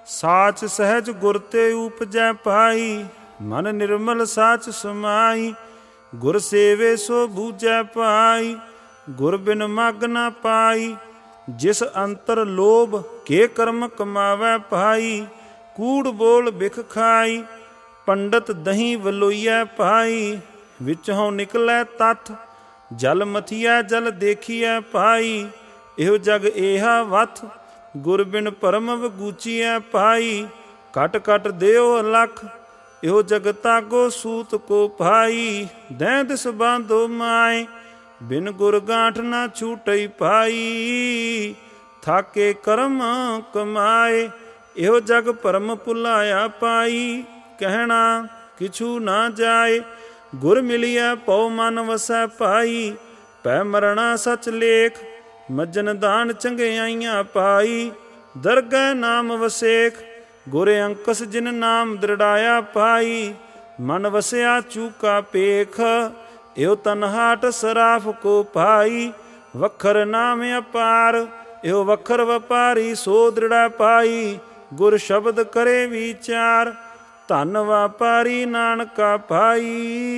ਸਾਚ ਸਹਿਜ ਗੁਰ ਤੇ ਉਪਜੈ ਪਾਈ। ਮਨ ਨਿਰਮਲ ਸਾਚ ਸਮਾਈ। ਗੁਰ ਸੇਵੇ ਸੋ ਬੂਝੈ ਪਾਈ। ਗੁਰ ਬਿਨ ਮਗ ਨ ਪਾਈ। ਜਿਸ ਅੰਤਰ ਲੋਭ ਕੇ ਕਰਮ ਕਮਾਵੈ ਭਾਈ। ਕੂੜ ਬੋਲ ਬਿਖ ਖਾਈ। ਪੰਡਤ ਦਹੀਂ ਵਲੋਈਐ ਭਾਈ। ਵਿੱਚੋਂ ਨਿਕਲੈ ਤੱਥ। ਜਲ ਮਥੀਐ ਜਲ ਦੇਖੀਐ ਭਾਈ। ਇਹੋ ਜਗ ਏਹਾ ਵਥ। ਗੁਰ ਬਿਨ ਪਰਮ ਵਗੂਚੀਐ ਭਾਈ। ਕਟ ਕਟ ਦਿਓ ਅਲਖ। इहो जगतागो सूत को भाई। दैं दिस बांधो माए बिन गुर गांठ ना छूटई पाई। थाके कर्म कमाए इहो जग परम भुलाया पाई। कहना किछु ना जाए गुर मिलिया पौ मन वसै पाई। पै मरना सच लेख मज्जन दान चंगियाइयां पाई। दरगह नाम वसेख गुर अंकस जिन नाम दृढ़ाया पाई। मन वसया चूका पेख इहो तनहाट सराफ को पाई। वखर नाम अपार इहो वखर वपारी सो दृढ़ा पाई। गुर शब्द करे विचार धन वापारी नानका पाई।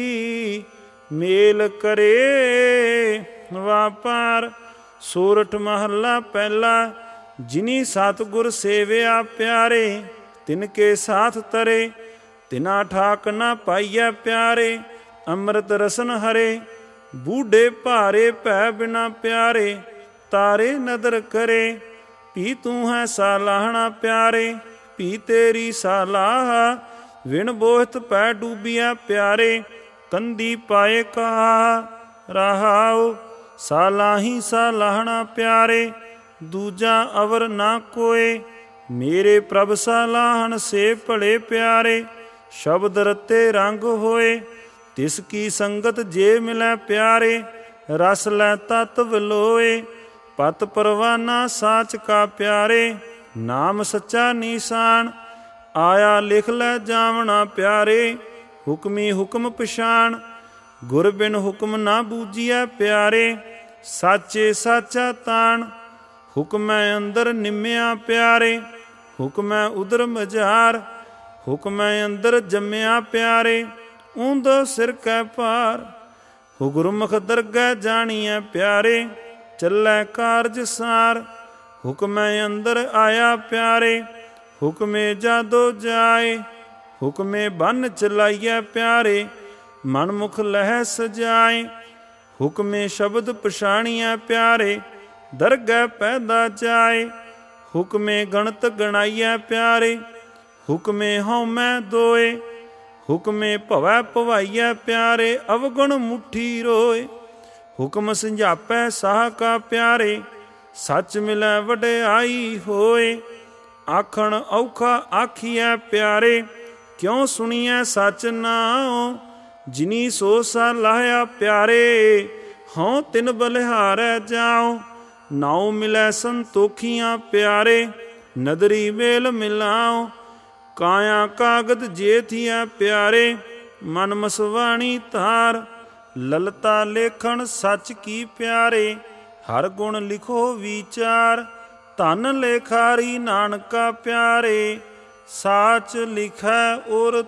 मेल करे वापार। सोरठ महला पहला। जिनी सतगुर सेविया प्यारे तिनके साथ तरे। तिना ठाक न पाइया प्यारे अमृत रसन हरे। बूढ़े भारे पै बिना प्यारे तारे नदर करे। पी तू है सालाहना प्यारे पी तेरी सालाह। विण बोहत पै डूबिया प्यारे कंदी पाए कहा। रहाओ सालाही सालाहना प्यारे दूजा अवर ना कोय। मेरे प्रभ सालाहन से भले प्यारे शब्द रते रंग होए। तिसकी संगत जे मिलै प्यारे रस लै तत विलोए। पत परवाना साच का प्यारे नाम सच्चा निशान। आया लिख लै जावना प्यारे हुक्मी हुक्म पछाण। गुर बिन हुक्म ना बूझिया प्यारे साचे साचा ताण। हुक्मै अंदर निम्या प्यारे हुक्मै उदर मजार। हुक्मै अंदर जम्मिया प्यारे ऊंदो सिर कै पार। हुगुरमुख दरगह जानिया प्यारे चलै कारज सार। हुक्मै अंदर आया प्यारे हुक्मे जादो जाए। हुक्मे बन चलाइया प्यारे मनमुख लह सजाए। हुक्मे शब्द पछाणिया प्यारे दरगह पैदा जाए। हुक्मे गणत गणाइया प्यारे हुक्मे हौमै दोए। हुक्मे भवै भवाइया प्यारे अवगुण मुट्ठी रोए। हुक्म संझापै साह का प्यारे सच मिलै वਡਿਆਈ होए। आखण औखा आखिया प्यारे क्यों सुनिया सच नाओ। जिनी सो सलाहया प्यारे हों तिन बलिहारै जाओ। नाउ मिलै संतोखियां प्यारे नदरी मेल मिलाओ। काया कागद जे थिया प्यारे मन मसवाणी तार। ललता लेखन सच की प्यारे हर गुण लिखो विचार। धन लेखारी नानका प्यारे साच लिखै उर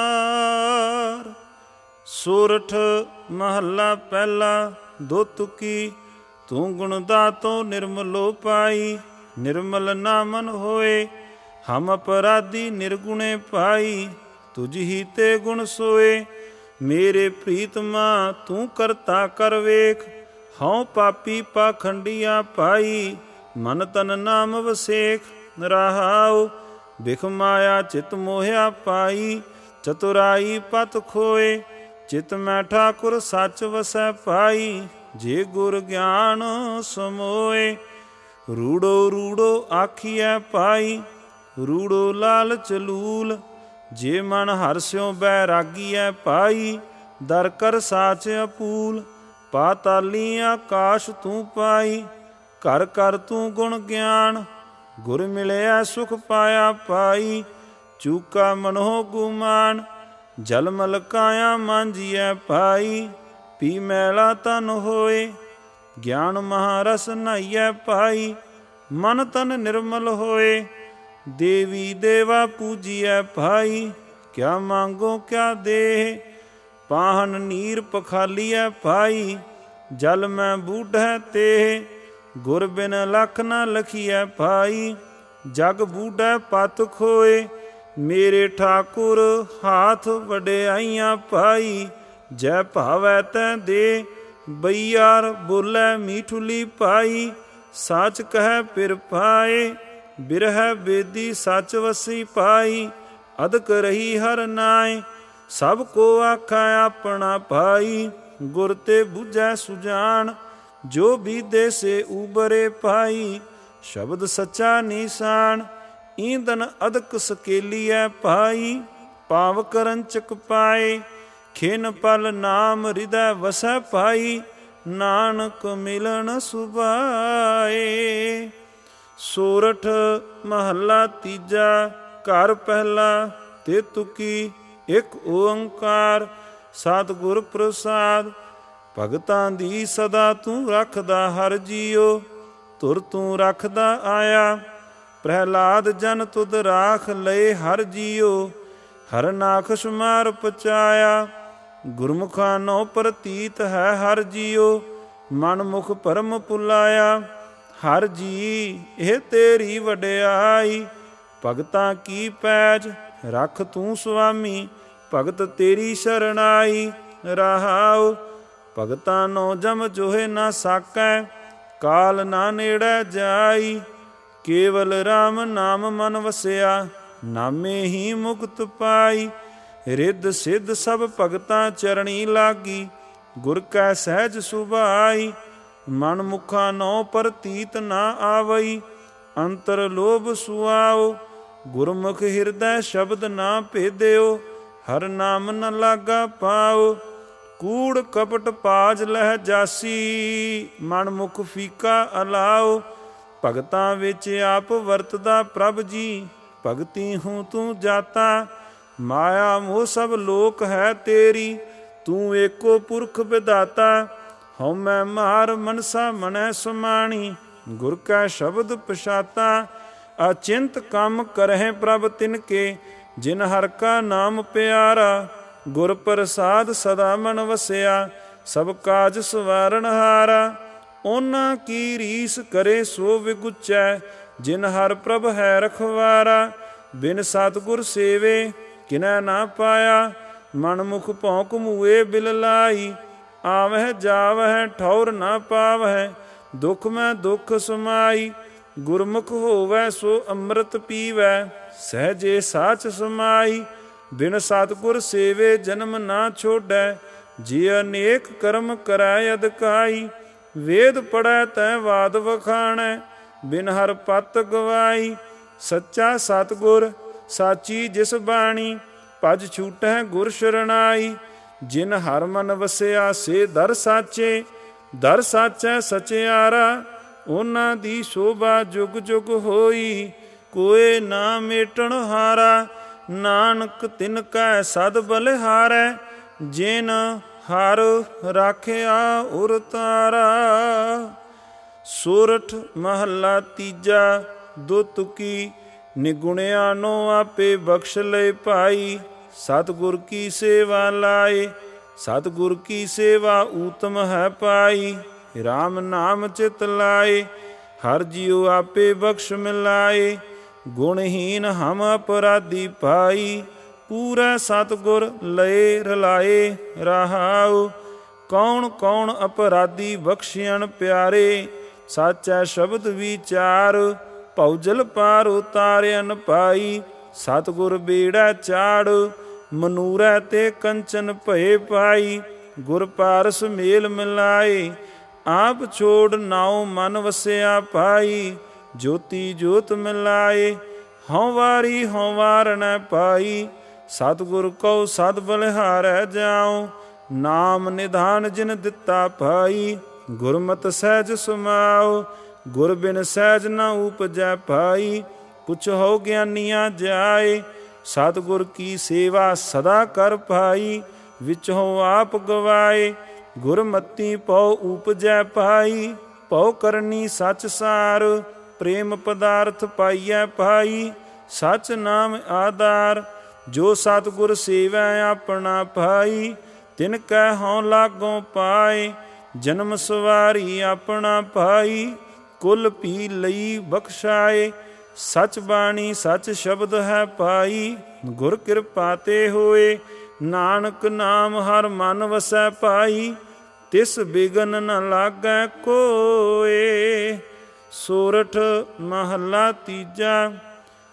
तार। सोरठ महला पहला। दो तुकी तू गुण दातो निर्मलो पाई। निर्मल ना मन होए हम अपराधी निर्गुणे पाई। तुझ ही ते गुण सोए मेरे प्रीतमा तू करता कर वेख। हौं पापी पाखंडिया पाई मन तन नाम वसेख। रहाओ बिख माया चित मोहिया पाई। चतुराई पत खोए चित मैं ठाकुर सच वसै पाई। जे गुर ज्ञान समोए रूड़ो रूड़ो आखिया पाई। रूड़ो लालच लूल जे मन हर स्यों बैरागिया पाई। दर कर साच अपूल पाताली आकाश तू पाई। कर कर तू गुण ज्ञान गुर मिलिया सुख पाया पाई। चूका मनोह गुमान जलमल काया मांजिया पाई। पी मैला तन होए ज्ञान महारस नहाइया पाई। मन तन निर्मल होए देवी देवा पूजिया पाई। क्या मांगो क्या देह पाहन नीर पखालिया पाई। जल मैं बूढ़ै तेह गुर बिन लख न लखिया पाई। जग बूढ़ै पत खोए मेरे ठाकुर हाथ वਡਿਆਈਆਂ पाई। जै भावै तै दे बईयार बोलै मीठुली पाई। सच कह पिर पाए बिरह बेदी सच वसी पाई। ਅਦਕ ਰਹੀ ਹਰ ਨਾਏ। ਸਭ ਕੋ ਆਖਾ ਆਪਣਾ ਭਾਈ, ਗੁਰ ਤੇ ਬੁਝੈ ਸੁਜਾਨ। ਜੋ ਬੀਦੇ ਸੇ ਉਬਰੇ ਪਾਈ, ਸ਼ਬਦ ਸੱਚਾ ਨੀਸਾਨ। ਈਂਦਨ ਅਦਕ ਸਕੇਲੀਐ ਭਾਈ, ਪਾਵ ਕਰਨ ਚਕ ਪਾਏ। ਖਿਨ ਪਲ ਨਾਮ ਹਿਰਦੈ ਵਸੈ ਭਾਈ, ਨਾਨਕ ਮਿਲਣ ਸੁਭਾਏ। ਸੋਰਠ ਮਹੱਲਾ ਤੀਜਾ। ਘਰ ਪਹਿਲਾ। ਤੇ ਤੁਕੀ ਇੱਕ ਓੰਕਾਰ, ਸਤਿਗੁਰ ਪ੍ਰਸਾਦ। ਭਗਤਾਂ ਦੀ ਸਦਾ ਤੂੰ ਰੱਖਦਾ ਹਰ ਜੀਓ, ਧੁਰ ਤੂੰ ਰੱਖਦਾ ਆਇਆ। ਪ੍ਰਹਿਲਾਦ ਜਨ ਤੁਧ ਰਾਖ ਲਏ ਹਰ ਜੀਓ, ਹਰ ਨਾਖਸ਼ ਮਾਰ ਪਚਾਇਆ। ਗੁਰਮੁਖਾਂ ਨੋ ਪ੍ਰਤੀਤ ਹੈ ਹਰ ਜੀਓ, ਮਨ ਮੁਖ ਭਰਮ ਭੁਲਾਇਆ। ਹਰ ਜੀ ਇਹ ਤੇਰੀ ਵਡਿਆਈ, ਭਗਤਾਂ ਕੀ ਪੈਜ ਰੱਖ ਤੂੰ ਸੁਆਮੀ। ਭਗਤ ਤੇਰੀ ਸ਼ਰਣਾਈ ਰਹਾਉ, ਭਗਤਾਂ ਨੋ ਜਮ ਜੋਹੇ ਨਾ ਸਾਕੈ, ਕਾਲ ਨਾ ਨੇੜੇ ਜਾਈ। ਕੇਵਲ ਰਾਮ ਨਾਮ ਮਨ ਵਸਿਆ, ਨਾਮੇ ਹੀ ਮੁਕਤ ਪਾਈ। ਰਿੱਧ ਸਿੱਧ ਸਭ ਭਗਤਾਂ ਚਰਣੀ ਲਾਗੀ, ਗੁਰ ਕੈ ਸਹਿਜ ਸੁਭਾਈ। ਮਨ ਮੁਖਾਂ ਨੋ ਪ੍ਰਤੀਤ ਨਾ ਆਵਈ, ਅੰਤਰ ਲੋਭ ਸੁਆਓ। ਗੁਰਮੁਖ ਹਿਰਦੈ ਸ਼ਬਦ ਨਾ ਭੇਦਿਓ, ਹਰ ਨਾਮ ਨ ਲਾਗਾ ਪਾਓ। ਕੂੜ ਕਪਟ ਪਾਜ ਲਹਿ ਜਾਸੀ, ਮਨ ਮੁਖ ਫੀਕਾ ਅਲਾਓ। ਭਗਤਾਂ ਵਿੱਚ ਆਪ ਵਰਤਦਾ ਪ੍ਰਭ ਜੀ, ਭਗਤੀ ਹੂੰ ਤੂੰ ਜਾਤਾ। ਮਾਇਆ ਮੋਹ ਸਭ ਲੋਕ ਹੈ ਤੇਰੀ, ਤੂੰ ਏਕੋ ਪੁਰਖ ਵਿਦਾਤਾ। ਹਉ ਮੈਂ ਮਾਰ ਮਨਸਾ ਮਨੈ ਸਮਾਣੀ, ਗੁਰ ਕੈ ਸ਼ਬਦ ਪਛਾਤਾ। ਅਚਿੰਤ ਕੰਮ ਕਰਹਿ ਪ੍ਰਭ ਤਿਨ ਕੇ, ਜਿਨ ਹਰ ਕਾ ਨਾਮ ਪਿਆਰਾ। ਗੁਰ ਪ੍ਰਸਾਦ ਸਦਾ ਮਨ ਵਸਿਆ, ਸਭ ਕਾਜ ਸਵਾਰਨ ਹਾਰਾ। ਉਹਨਾਂ ਕੀ ਰੀਸ ਕਰੇ ਸੋ ਵਿਗੁਚੈ, ਜਿਨ ਹਰ ਪ੍ਰਭ ਹੈ ਰਖਵਾਰਾ। ਬਿਨ ਸਤਿਗੁਰ ਸੇਵੇ ਕਿਨੈ ਨਾ ਪਾਇਆ, ਮਨ ਮੁਖ ਭੌਂਕ ਮੂਏ ਬਿਲ ਲਾਈ। ਆਵਹਿ ਜਾਵਹਿ ਠੌਰ ਨਾ ਪਾਵਹਿ, ਦੁਖ ਮੈਂ ਦੁਖ ਸਮਾਈ। ਗੁਰਮੁਖ ਹੋਵੈ ਸੋ ਅੰਮ੍ਰਿਤ ਪੀਵੈ, ਸਹਿਜੇ ਸਾਚ ਸਮਾਈ। ਬਿਨ ਸਤਿਗੁਰ ਸੇਵੇ ਜਨਮ ਨਾ ਛੋਡੈ, ਜੇ ਅਨੇਕ ਕਰਮ ਕਰੈ ਅਦਕਾਈ। ਵੇਦ ਪੜੈ ਤੈ ਵਾਦ ਵਖਾਣੈ, ਬਿਨ ਹਰ ਪਤ ਗਵਾਈ। ਸੱਚਾ ਸਤਿਗੁਰ ਸਾਚੀ ਜਿਸ ਬਾਣੀ, ਭਜ ਛੂਟੈ ਗੁਰ ਸ਼ਰਣਾਈ। ਜਿਨ ਹਰ ਮਨ ਵਸਿਆ ਸੇ ਦਰ ਸਾਚੇ, ਦਰ ਸਾਚੈ ਸਚਿਆਰਾ। ਉਹਨਾਂ ਦੀ ਸ਼ੋਭਾ ਜੁਗ ਜੁਗ ਹੋਈ, ਕੋਏ ਨਾ ਮੇਟਣ ਹਾਰਾ। ਨਾਨਕ ਤਿਨ ਕੈ ਸਦ ਬਲਿਹਾਰੈ, ਜਿਨ ਹਰ ਰਾਖਿਆ ਉਰ ਤਾਰਾ। ਸੋਰਠ ਮਹੱਲਾ ਤੀਜਾ। ਦੋ ਤੁਕੀ ਨਿਗੁਣਿਆ ਨੋ ਆਪੇ ਬਖਸ਼ ਲਏ ਭਾਈ, ਸਤਿਗੁਰ ਕੀ ਸੇਵਾ ਲਾਏ। ਸਤਿਗੁਰ ਕੀ ਸੇਵਾ ਊਤਮ ਹੈ ਪਾਈ, ਰਾਮ ਨਾਮ ਚਿਤ ਲਾਏ। ਹਰ ਜੀਉ ਆਪੇ ਬਖਸ਼ ਮਿਲਾਏ, ਗੁਣਹੀਨ ਹਮ ਅਪਰਾਧੀ ਭਾਈ। ਪੂਰਾ ਸਤਿਗੁਰ ਲਏ ਰਲਾਏ ਰਹਾਉ, ਕੌਣ ਕੌਣ ਅਪਰਾਧੀ ਬਖਸ਼ਿਆਣ ਪਿਆਰੇ। ਸਾਚੈ ਸ਼ਬਦ ਵਿਚਾਰ, ਭਉਜਲ ਪਾਰ ਉਤਾਰਿਆਨ ਪਾਈ। ਸਤਿਗੁਰ ਬੇੜਾ ਚਾੜ, ਮਨੂਰੈ ਤੇ ਕੰਚਨ ਭਏ ਪਾਈ। ਗੁਰ ਪਾਰਸ ਮੇਲ ਮਿਲਾਏ, ਆਪ ਛੋੜ ਨਾਉ ਮਨ ਵਸਿਆ ਪਾਈ। ਜੋਤੀ ਜੋਤ ਮਿਲਾਏ, ਹਉ ਵਾਰੀ ਹਉ ਵਾਰ ਨ ਪਾਈ। ਸਤਿਗੁਰ ਕਉ ਸਦ ਬਲਿਹਾਰੈ ਜਾਉ, ਨਾਮ ਨਿਧਾਨ ਜਿਨ ਦਿੱਤਾ ਭਾਈ। ਗੁਰਮਤਿ ਸਹਿਜ ਸਮਾਉ, ਗੁਰ ਬਿਨ ਸਹਿਜ ਨ ਉਪਜੈ ਭਾਈ। ਪੁੱਛੋ ਗਿਆਨੀਆਂ ਜਾਏ, ਸਤਿਗੁਰ ਕੀ ਸੇਵਾ ਸਦਾ ਕਰ ਭਾਈ। ਵਿਚੋ ਆਪ ਗਵਾਏ, ਗੁਰਮਤੀ ਪਉ ਉਪਜੈ ਭਾਈ। ਪਉ ਕਰਨੀ ਸਚ ਸਾਰ, ਪ੍ਰੇਮ ਪਦਾਰਥ ਪਾਈਐ ਭਾਈ। ਸਚ ਨਾਮ ਆਧਾਰ, ਜੋ ਸਤਿਗੁਰ ਸੇਵੈ ਆਪਣਾ ਭਾਈ। ਤਿਨ ਕੈ ਹਉ ਲਾਗੋਂ ਪਾਏ, ਜਨਮ ਸਵਾਰੀ ਆਪਣਾ ਭਾਈ। ਕੁਲ ਪੀ ਲਈ ਬਖਸ਼ਾਏ, ਸਚ ਬਾਣੀ ਸਚ ਸ਼ਬਦ ਹੈ ਪਾਈ। ਗੁਰ ਕਿਰਪਾ ਤੇ ਹੋਏ, ਨਾਨਕ ਨਾਮ ਹਰ ਮਨ ਵਸੈ ਭਾਈ। ਤਿਸ ਬਿਗਨ ਨ ਲਾਗੈ ਕੋਏ। ਸੋਰਠ ਮਹੱਲਾ ਤੀਜਾ।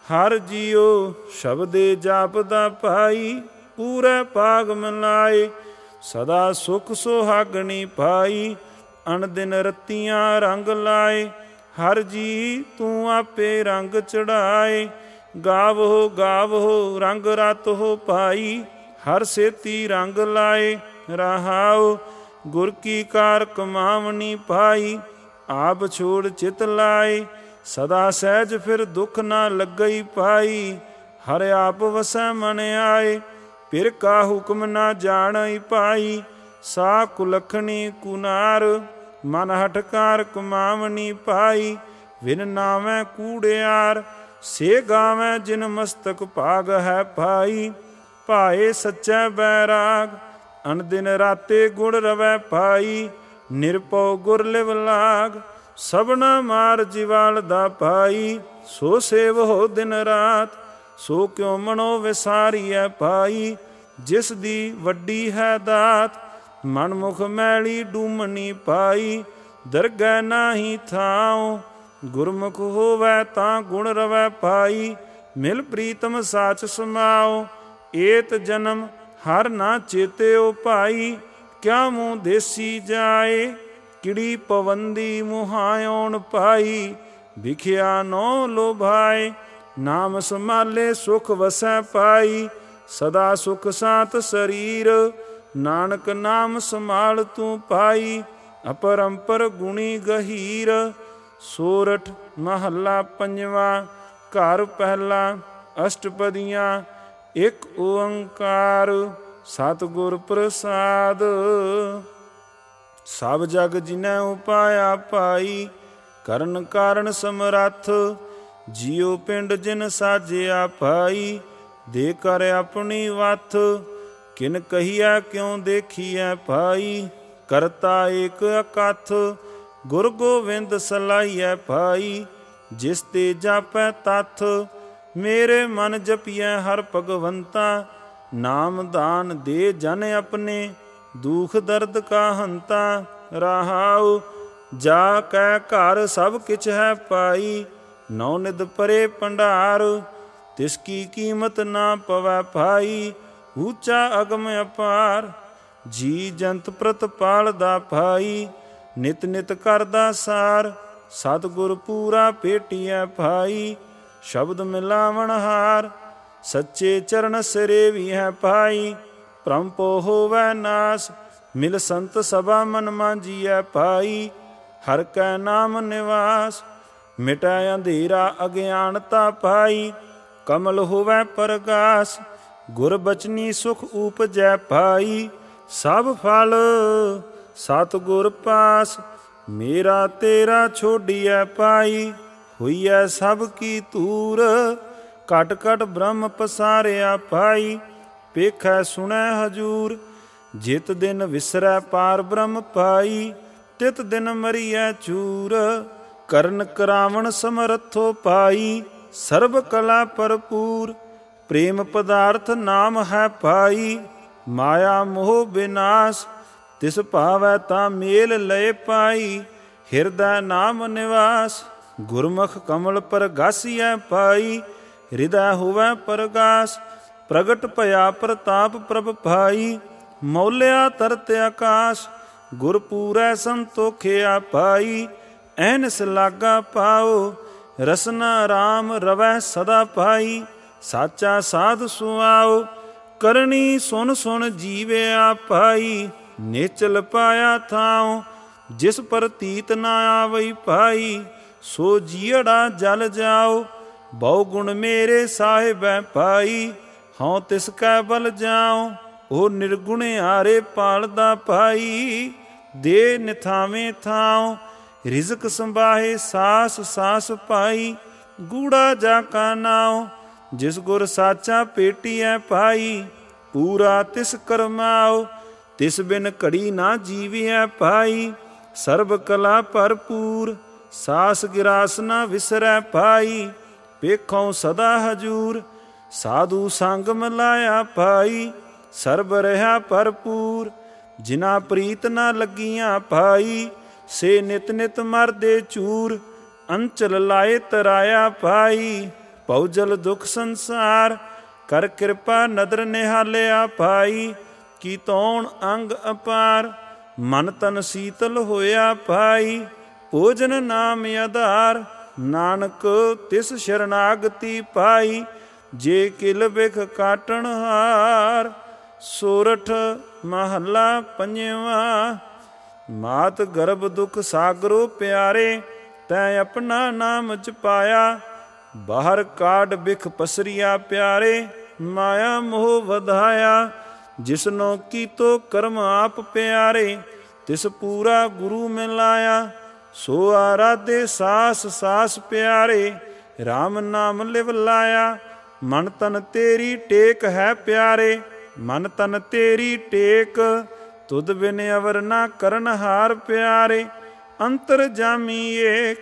ਹਰ ਜੀਉ ਸ਼ਬਦੇ ਜਾਪਦਾ ਭਾਈ, ਪੂਰੇ ਭਾਗ ਮਿਲਾਏ ਸਦਾ ਸੁਖ ਸੁਹਾਗਣੀ ਪਾਈ। ਅਣ ਦਿਨ ਰਤੀਆਂ ਰੰਗ ਲਾਏ, ਹਰ ਜੀ ਤੂੰ ਆਪੇ ਰੰਗ ਚੜਾਏ। ਗਾਵੋ ਗਾਵੋ ਰੰਗ ਰਤ ਹੋ ਪਾਈ, ਹਰ ਸੇਤੀ ਰੰਗ ਲਾਏ ਰਹਾਉ। ਗੁਰ ਕੀ ਕਾਰ ਕਮਾਵਣੀ ਪਾਈ, ਆਪ ਛੋੜ ਚਿਤ ਲਾਏ ਸਦਾ ਸਹਿਜ ਫਿਰ ਦੁੱਖ ਨਾ ਲੱਗਈ ਪਾਈ। ਹਰ ਆਪ ਵਸੈ ਮਨ ਆਏ, ਫਿਰ ਕਾ ਹੁਕਮ ਨਾ ਜਾਣਈ ਪਾਈ। ਸਾ ਕੁਲਖਣੀ ਕੁਨਾਰ, ਮਨ ਹਟਕਾਰ ਕਮਾਵਣੀ ਪਾਈ। ਵਿਨ ਨਾਵੇਂ ਕੂੜਿਆਰ, ਸੇ ਗਾਵੇਂ ਜਿਨ ਮਸਤਕ ਭਾਗ ਹੈ ਪਾਈ। ਭਾਏ ਸੱਚੈ ਬੈਰਾਗ, ਅਨ ਦਿਨ ਰਾਤੇ ਗੁਣ ਰਵੈ ਪਾਈ। ਨਿਰਭਉ ਗੁਰ ਲਿਵ ਲਾਗ, ਸਭਨਾ ਮਾਰ ਜਿਵਾਲ ਦਾ ਪਾਈ। ਸੋ ਸੇਵ ਹੋ ਦਿਨ ਰਾਤ, ਸੋ ਕਿਉ ਮਨੋ ਵਿਸਾਰੀਐ ਪਾਈ। ਜਿਸ ਦੀ ਵੱਡੀ ਹੈ ਦਾਤ, ਮਨ ਮੁਖ ਮੈਲੀ ਡੂਮਣੀ ਪਾਈ। ਦਰਗਹਿ ਨਾਹੀ ਥਾਉ, ਗੁਰਮੁਖ ਹੋਵੈ ਤਾਂ ਗੁਣ ਰਵੈ ਪਾਈ। ਮਿਲ ਪ੍ਰੀਤਮ ਸਾਚ ਸਮਾਓ, ਏਤ ਜਨਮ ਹਰ ਨਾ ਚੇਤਿਓ ਭਾਈ। ਕਿਆ ਮੂੰਹ ਦੇਸੀ ਜਾਏ, ਕਿੜੀ ਪਵੰਦੀ ਮੁਹਾਇਉਣ ਪਾਈ। ਵਿਖਿਆ ਨੋ ਲੋਭਾਏ, ਨਾਮ ਸੰਭਾਲੇ ਸੁਖ ਵਸੈ ਪਾਈ। ਸਦਾ ਸੁਖ ਸਾਤ ਸਰੀਰ, ਨਾਨਕ ਨਾਮ ਸੰਭਾਲ ਤੂੰ ਪਾਈ। ਅਪਰੰਪਰ ਗੁਣੀ ਗਹੀਰ, ਸੋਰਠ ਮਹੱਲਾ ਪੰਜਵਾ। ਘਰ ਪਹਿਲਾ। ਅਸ਼ਟਪਦੀਆਂ। ਇੱਕ ਓੰਕਾਰ ਸਤਿਗੁਰ ਪ੍ਰਸਾਦ। ਸਭ ਜਗ ਜਿਨੈ ਉਪਾਇਆ ਪਾਈ, ਕਰਨ ਕਾਰਨ ਸਮਰੱਥ। ਜਿਉ ਪਿੰਡ ਜਿਨ ਸਾਜਿਆ ਪਾਈ, ਦੇ ਕਰ ਆਪਣੀ ਵੱਥ। ਕਿਨ ਕਹੀਐ ਕਿਉ ਦੇਖੀਐ ਪਾਈ, ਕਰਤਾ ਏਕ ਅਕਥ। ਗੁਰ ਗੋਬਿੰਦ ਸਲਾਹੀਐ ਪਾਈ, ਜਿਸ ਤੇ ਜਾਪੈ ਤਥ। ਮੇਰੇ ਮਨ ਜਪੀਐ ਹਰ ਭਗਵੰਤਾ, ਨਾਮ ਦਾਨ ਦੇ ਜਨ ਆਪਣੇ। ਦੁਖ ਦਰਦ ਕਾ ਹੰਤਾ, ਰਹਾਉ ਜਾ ਕੈ ਘਰ ਸਭ ਕਿਛ ਹੈ ਪਾਈ। ਨੌ ਨਿਧ ਪਰੇ ਭੰਡਾਰ, ਤਿਸ ਕੀ ਕੀਮਤ ਨਾ ਪਵੈ ਭਾਈ। ਊਚਾ ਅਗਮ ਅਪਾਰ, ਜੀ ਜੰਤ ਪ੍ਰਤਪਾਲ ਦਾ ਭਾਈ। ਨਿਤ ਨਿਤ ਕਰਦਾ ਸਾਰ, ਸਤਿਗੁਰ ਪੂਰਾ ਭੇਟੀਐ ਭਾਈ। ਸ਼ਬਦ ਮਿਲਾਵਣ ਹਾਰ, ਸੱਚੇ ਚਰਨ ਸਰੇਵੀ ਹੈ ਭਾਈ। ਭ੍ਰਮ ਪੋ ਹੋਵੈ ਨਾਸ, ਮਿਲ ਸੰਤ ਸਭਾ ਮਨ ਮਾਂਜੀਐ ਭਾਈ। ਹਰ ਕੈ ਨਾਮ ਨਿਵਾਸ, ਮਿਟੈ ਅੰਧੇਰਾ ਅਗਿਆਨਤਾ ਭਾਈ। ਕਮਲ ਹੋਵੈ ਪ੍ਰਗਾਸ, ਗੁਰ ਬਚਨੀ ਸੁਖ ਊਪਜੈ ਭਾਈ। ਸਭ ਫਲ ਸਤਿਗੁਰ ਪਾਸ, ਮੇਰਾ ਤੇਰਾ ਛੋਡੀਐ ਭਾਈ। ਹੋਈਐ ਸਭ ਕੀ ਧੂਰ, ਘਟ ਘਟ ਬ੍ਰਹਮ ਪਸਾਰਿਆ ਭਾਈ। ਪੇਖੈ ਸੁਣੈ ਹਜੂਰ, ਜਿਤ ਦਿਨ ਵਿਸਰੈ ਪਾਰ ਬ੍ਰਹਮ ਪਾਈ। ਤਿਤ ਦਿਨ ਮਰੀਐ ਚੂਰ, ਕਰਨ ਕਰਾਵਣ ਸਮਰਥੋ ਪਾਈ। ਸਰਬ ਕਲਾ ਭਰਪੂਰ, ਪ੍ਰੇਮ ਪਦਾਰਥ ਨਾਮ ਹੈ ਪਾਈ। ਮਾਇਆ ਮੋਹ ਬਿਨਾਸ਼, ਤਿਸ ਭਾਵੈ ਤਾਂ ਮੇਲ ਲਏ ਪਾਈ। ਹਿਰਦੈ ਨਾਮ ਨਿਵਾਸ, ਗੁਰਮੁਖ ਕਮਲ ਪਰਗਾਸੀਐ ਪਾਈ। ਹਿਰਦੈ ਹੋਵੈ ਪਰਗਾਸ, ਪ੍ਰਗਟ ਭਇਆ ਪ੍ਰਤਾਪ ਪ੍ਰਭ ਭਾਈ। ਮੌਲਿਆ ਤਰਤ ਆਕਾਸ਼, ਗੁਰ ਪੂਰੈ ਸੰਤੋਖਿਆ ਪਾਈ। ਐਨਸ ਲਾਗਾ ਪਾਓ, ਰਸਨਾ ਰਾਮ ਰਵੈ ਸਦਾ ਪਾਈ। ਸਾਚਾ ਸਾਧ ਸੁਆਓ, ਕਰਨੀ ਸੁਨ ਸੁਨ ਜੀਵਿਆ ਭਾਈ। ਨੇਚਲ ਪਾਇਆ ਥਾਉ, ਜਿਸ ਪ੍ਰਤੀਤ ਨਾ ਆਵਈ ਭਾਈ। ਸੋ ਜੀਅੜਾ ਜਲ ਜਾਓ, ਬਹੁ ਗੁਣ ਮੇਰੇ ਸਾਹਿਬੈ ਭਾਈ। ਹਉ ਤਿਸ ਕੈ ਬਲ ਜਾਉ, ਉਹ ਨਿਰਗੁਣ ਹਾਰੇ ਪਾਲਦਾ ਭਾਈ। ਦੇ ਨਿਥਾਵੇਂ ਥਾਉ, ਰਿਜ਼ਕ ਸੰਭਾਹੇ ਸਾਸ ਸਾਸ ਪਾਈ। ਗੂੜਾ ਜਾ ਕਾ ਨਾਉ, ਜਿਸ ਗੁਰ ਸਾਚਾ ਭੇਟੀਐ ਭਾਈ। ਪੂਰਾ ਤਿਸ ਕਰਮਾਓ, ਤਿਸ ਬਿਨ ਘੜੀ ਨਾ ਜੀਵਿਐ ਭਾਈ। ਸਰਬ ਕਲਾ ਭਰਪੂਰ, ਸਾਸ ਗਿਰਾਸ ਨਾ ਵਿਸਰੈ ਭਾਈ। ਵੇਖਉ ਸਦਾ ਹਜੂਰ, ਸਾਧੂ ਸੰਗ ਮਿਲਾਇਆ ਭਾਈ। ਸਰਬ ਰਹਾ ਭਰਪੂਰ, ਜਿਨਾ ਪ੍ਰੀਤ ਨਾ ਲੱਗੀਆਂ ਭਾਈ। ਸੇ ਨਿਤ ਨਿਤ ਮਰਦੇ ਚੂਰ, ਅੰਚਲ ਲਾਏ ਤਰਾਇਆ ਭਾਈ। ਭਉ-ਜਲ ਦੁਖ ਸੰਸਾਰ। ਕਰ ਕਿਰਪਾ ਨਦਰ ਨਿਹਾਲਿਆ ਭਾਈ, ਕੀ ਤੌਣ ਅੰਗ ਅਪਾਰ। ਮਨ ਤਨ ਸੀਤਲ ਹੋਇਆ ਭਾਈ, ਭੋਜਨ ਨਾਮ ਆਧਾਰ। ਨਾਨਕ ਤਿਸ ਸ਼ਰਨਾਗਤੀ ਪਾਈ, ਜੇ ਕਿਲ ਬਿਖ ਕਾਟਣ ਹਾਰ। ਸੋਰਠ ਮਹੱਲਾ ਪੰਜਵਾਂ। ਮਾਤ ਗਰਭ ਦੁਖ ਸਾਗਰੋ ਪਿਆਰੇ, ਤੈਂ ਆਪਣਾ ਨਾਮ ਜਪਾਇਆ। ਬਾਹਰ ਕਾਢ ਬਿਖ ਪਸਰੀਆ ਪਿਆਰੇ, ਮਾਇਆ ਮੋਹ ਵਧਾਇਆ। ਜਿਸਨੋ ਕੀਤੋ ਕਰਮ ਆਪ ਪਿਆਰੇ, ਤਿਸ ਪੂਰਾ ਗੁਰੂ ਮਿਲਾਇਆ। ਸੋ ਆਰਾਧੇ ਸਾਸ ਸਾਸ ਪਿਆਰੇ, ਰਾਮ ਨਾਮ ਲਿਵ ਲਾਇਆ। ਮਨ ਤਨ ਤੇਰੀ ਟੇਕ ਹੈ ਪਿਆਰੇ, ਮਨ ਤਨ ਤੇਰੀ ਟੇਕ। ਤੁਧ ਬਿਨ ਅਵਰ ਨਾ ਕਰਨ ਹਾਰ ਪਿਆਰੇ, ਅੰਤਰ ਜਾਮੀ ਏਕ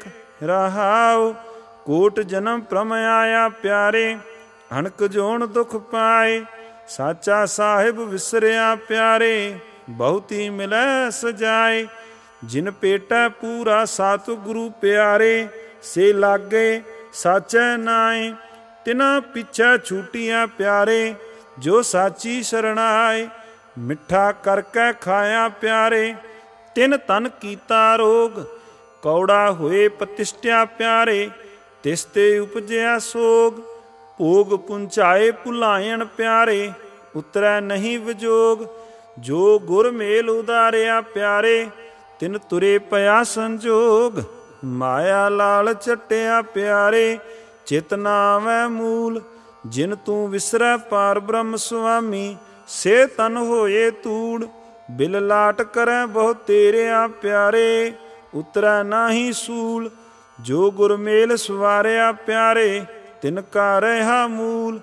ਰਹਾਉ। ਕੋਟ ਜਨਮ ਭ੍ਰਮ ਆਇਆ ਪਿਆਰੇ, ਅਣਕ ਜੋਣ ਦੁਖ ਪਾਏ। ਸਾਚਾ ਸਾਹਿਬ ਵਿਸਰਿਆ ਪਿਆਰੇ, ਬਹੁਤੀ ਮਿਲੈ ਸਜਾਏ। ਜਿਨ ਪੇਟੈ ਪੂਰਾ ਸਤਿ ਗੁਰੂ ਪਿਆਰੇ, ਸੇ ਲਾਗੇ ਸਾਚੈ ਨਾਏ। ਤਿਨਾ ਪਿੱਛੇ ਛੂਟੀਆਂ ਪਿਆਰੇ, ਜੋ ਸਾਚੀ ਸ਼ਰਣਾਏ। ਮਿੱਠਾ ਕਰਕੇ ਖਾਇਆ ਪਿਆਰੇ, ਤਿਨ ਤਨ ਕੀਤਾ ਰੋਗ। ਕੌੜਾ ਹੋਏ ਪਤਿਸ਼ਟਿਆ ਪਿਆਰੇ, ਤਿਸ ਤੇ ਉਪਜਿਆ ਸੋਗ। ਭੋਗ ਪੁੰਚਾਏ ਭੁਲਾਇਣ ਪਿਆਰੇ, ਉਤਰੈ ਨਹੀਂ ਵਿਜੋਗ। ਜੋ ਗੁਰ ਮੇਲ ਉਦਾਰਿਆ ਪਿਆਰੇ, ਤਿਨ ਤੁਰੇ ਪਿਆ ਸੰਜੋਗ। ਮਾਇਆ ਲਾਲ ਚੱਟਿਆ ਪਿਆਰੇ, ਚਿਤ ਨਾ ਆਵੈ ਮੂਲ। ਜਿਨ ਤੂੰ ਵਿਸਰੈ ਪਾਰ ਬ੍ਰਹਮ ਸੁਆਮੀ, ਸੇ ਤਨ ਹੋਏ ਧੂੜ। ਬਿਲ ਲਾਟ ਕਰੈ ਬਹੁ ਤੇਰਿਆ ਪਿਆਰੇ, ਉਤਰੈ ਨਾਹੀ ਸੂਲ। ਜੋ ਗੁਰ ਮੇਲ ਸਵਾਰਿਆ ਪਿਆਰੇ, ਤਿਨ ਕਾ ਰਹਾ ਮੂਲ।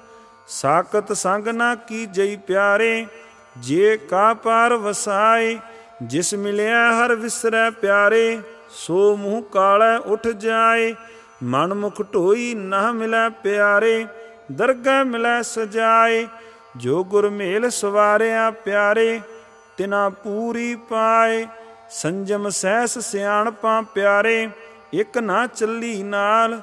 ਸਾਕਤ ਸੰਗ ਨਾ ਕੀਜਈ ਪਿਆਰੇ, ਜੇ ਕਾ ਪਾਰ ਵਸਾਏ। ਜਿਸ ਮਿਲਿਆ ਹਰ ਵਿਸਰੈ ਪਿਆਰੇ, ਸੋ ਮੂੰਹ ਕਾਲੈ ਉੱਠ ਜਾਏ। ਮਨ ਮੁਖ ਢੋਈ ਨਾ ਮਿਲੈ ਪਿਆਰੇ, ਦਰਗਹਿ ਮਿਲੈ ਸਜਾਏ। ਜੋ ਗੁਰ ਮੇਲ ਸਵਾਰਿਆ ਪਿਆਰੇ, ਤਿਨਾ ਪੂਰੀ ਪਾਏ। ਸੰਜਮ ਸਹਿਸ ਸਿਆਣਪਾਂ ਪਿਆਰੇ, ਇਕ ਨਾ ਚੱਲੀ ਨਾਲ।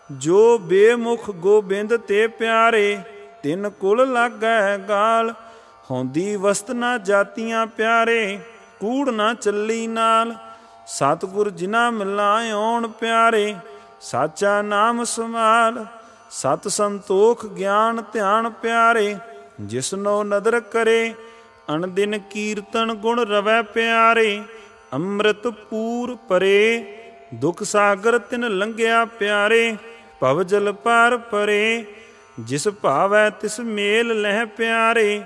ਜੋ ਬੇਮੁਖ ਗੋਬਿੰਦ ਤੇ ਪਿਆਰੇ, ਤਿਨ ਕੁਲ ਲਾਗੈ ਗਾਲ। ਹਉਦੀ ਵਸਤ ਨਾ ਜਾਤੀਆਂ ਪਿਆਰੇ, ਕੂੜ ਨਾ ਚੱਲੀ ਨਾਲ। ਸਤਿਗੁਰ ਜਿਨਾ ਮਿਲਾਇਓਣ ਪਿਆਰੇ, ਸਾਚਾ ਨਾਮ ਸਮਾਲ। ਸਤ ਸੰਤੋਖ ਗਿਆਨ ਧਿਆਨ ਪਿਆਰੇ, ਜਿਸਨੋ ਨਦਰ ਕਰੇ। ਅਣਦਿਨ ਕੀਰਤਨ ਗੁਣ ਰਵੈ ਪਿਆਰੇ, ਅੰਮ੍ਰਿਤ ਪੂਰ ਪਰੇ। ਦੁਖ ਸਾਗਰ ਤਿਨ ਲੰਘਿਆ ਪਿਆਰੇ, ਭਵ ਜਲ ਪਾਰ ਪਰੇ। ਜਿਸ ਭਾਵੈ ਤਿਸ ਮੇਲ ਲਹਿ ਪਿਆਰੇ,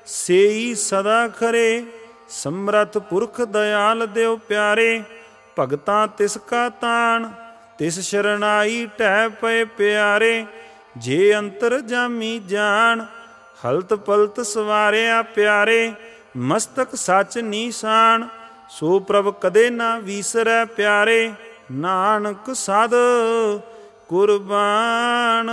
ਸੇਈ ਸਦਾ ਖਰੇ। ਸਮਰਥ ਪੁਰਖ ਦਇਆਲ ਦਿਓ ਪਿਆਰੇ, ਭਗਤਾਂ ਤਿਸ ਕਾ ਤਾਣ। ਤਿਸ ਸ਼ਰਨਾਈ ਢਹਿ ਪਏ ਪਿਆਰੇ, ਜੇ ਅੰਤਰ ਜਾਮੀ ਜਾਣ। ਹਲਤ ਪਲਤ ਸਵਾਰਿਆ ਪਿਆਰੇ, ਮਸਤਕ ਸੱਚ ਨੀਸਾਨ। ਸੋ ਪ੍ਰਭ ਕਦੇ ਨਾ ਵੀਸਰੈ ਪਿਆਰੇ, ਨਾਨਕ ਸਦ ਕੁਰਬਾਨ।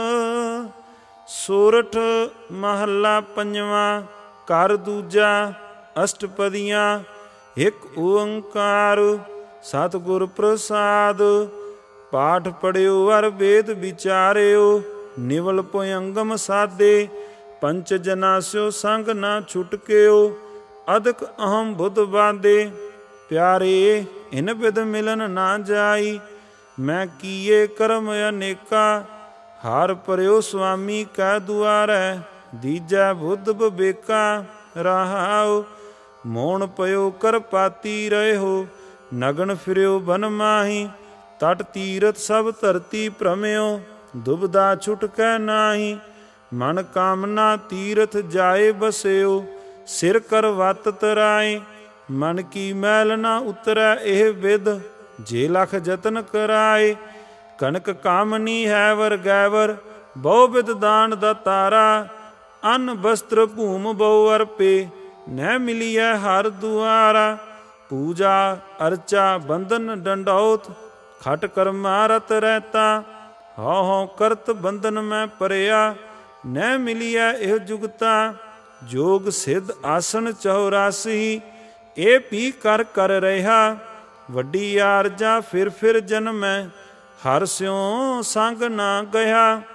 ਸੋਰਠ ਮਹੱਲਾ ਪੰਜਵਾਂ। ਘਰ ਦੂਜਾ। ਅਸ਼ਟਪਦੀਆਂ। ਇਕ ਓੰਕਾਰ ਸਤਿਗੁਰ ਪ੍ਰਸਾਦ। ਪਾਠ ਪੜਿਓ ਅਰ ਵੇਦ ਵਿਚਾਰਿਓ, ਨਿਵਲ ਭੁਯੰਗਮ ਸਾਧੇ। ਪੰਚ ਜਨਾ ਸਿਓ ਸੰਗ ਨਾ ਛੁਟਕਿਓ, ਅਦਕ ਅਹਮ ਬੁੱਧ ਬਾਧੇ। ਪਿਆਰੇ ਇਨ ਬਿਦ ਮਿਲਨ ਨਾ ਜਾਈ, ਮੈਂ ਕੀਏ ਕਰਮ ਅਨੇਕਾ। ਹਾਰ ਪਰਿਓ ਸੁਆਮੀ ਕੈ ਦੁਆਰੈ, ਦੀਜੈ ਬੁੱਧ ਬਿਬੇਕਾ। ਰਹਾਉ ਮੋਣ ਪਇਓ ਕਰਪਾਤੀ ਰਹਿਓ, ਨਗਨ ਫਿਰਿਓ ਬਨ ਮਾਹੀ। ਤਟ ਤੀਰਥ ਸਭ ਧਰਤੀ ਭ੍ਰਮਿਓ, ਦੁਬਦਾ ਛੁਟਕੈ ਨਾਹੀ। ਮਨ ਕਾਮਨਾ ਤੀਰਥ ਜਾਏ ਬਸਿਓ, ਸਿਰ ਕਰ ਵਤ ਤਰਾਏ। ਮਨ ਕੀ ਮੈਲ ਨਾ ਉਤਰੈ ਇਹ ਵਿਦ, ਜੇ ਲਖ ਯਤਨ ਕਰਾਏ। ਕਨਕ ਕਾਮਨੀ ਹੈ ਵਰ ਗੈਵਰ, ਬਹੁ ਬਿਦ ਦਾਨ ਦਾਤਾਰਾ। ਅੰਨ ਬਸਤਰ ਭੂਮ ਬਹੁ ਅਰਪੇ, ਨਹਿ ਮਿਲੀਐ ਹਰ ਦੁਆਰਾ। ਪੂਜਾ ਅਰਚਾ ਬੰਧਨ ਡੰਡੌਤ, ਖਟ ਕਰਮਾ ਰਤ ਰਹਿਤਾ। ਹਉ ਹਉ ਕਰਤ ਬੰਧਨ ਮੈਂ ਪਰਿਆ, ਨਹਿ ਮਿਲੀਐ ਇਹ ਜੁਗਤਾ। ਜੋਗ ਸਿੱਧ ਆਸਣ ਚੌਰਾਸੀ, ਇਹ ਵੀ ਕਰ ਕਰ ਰਿਹਾ। ਵੱਡੀ ਆਰਜਾ ਫਿਰ ਫਿਰ ਜਨਮੈ, ਹਰ ਸਿਉ ਸੰਗ ਨਾ ਗਿਆ।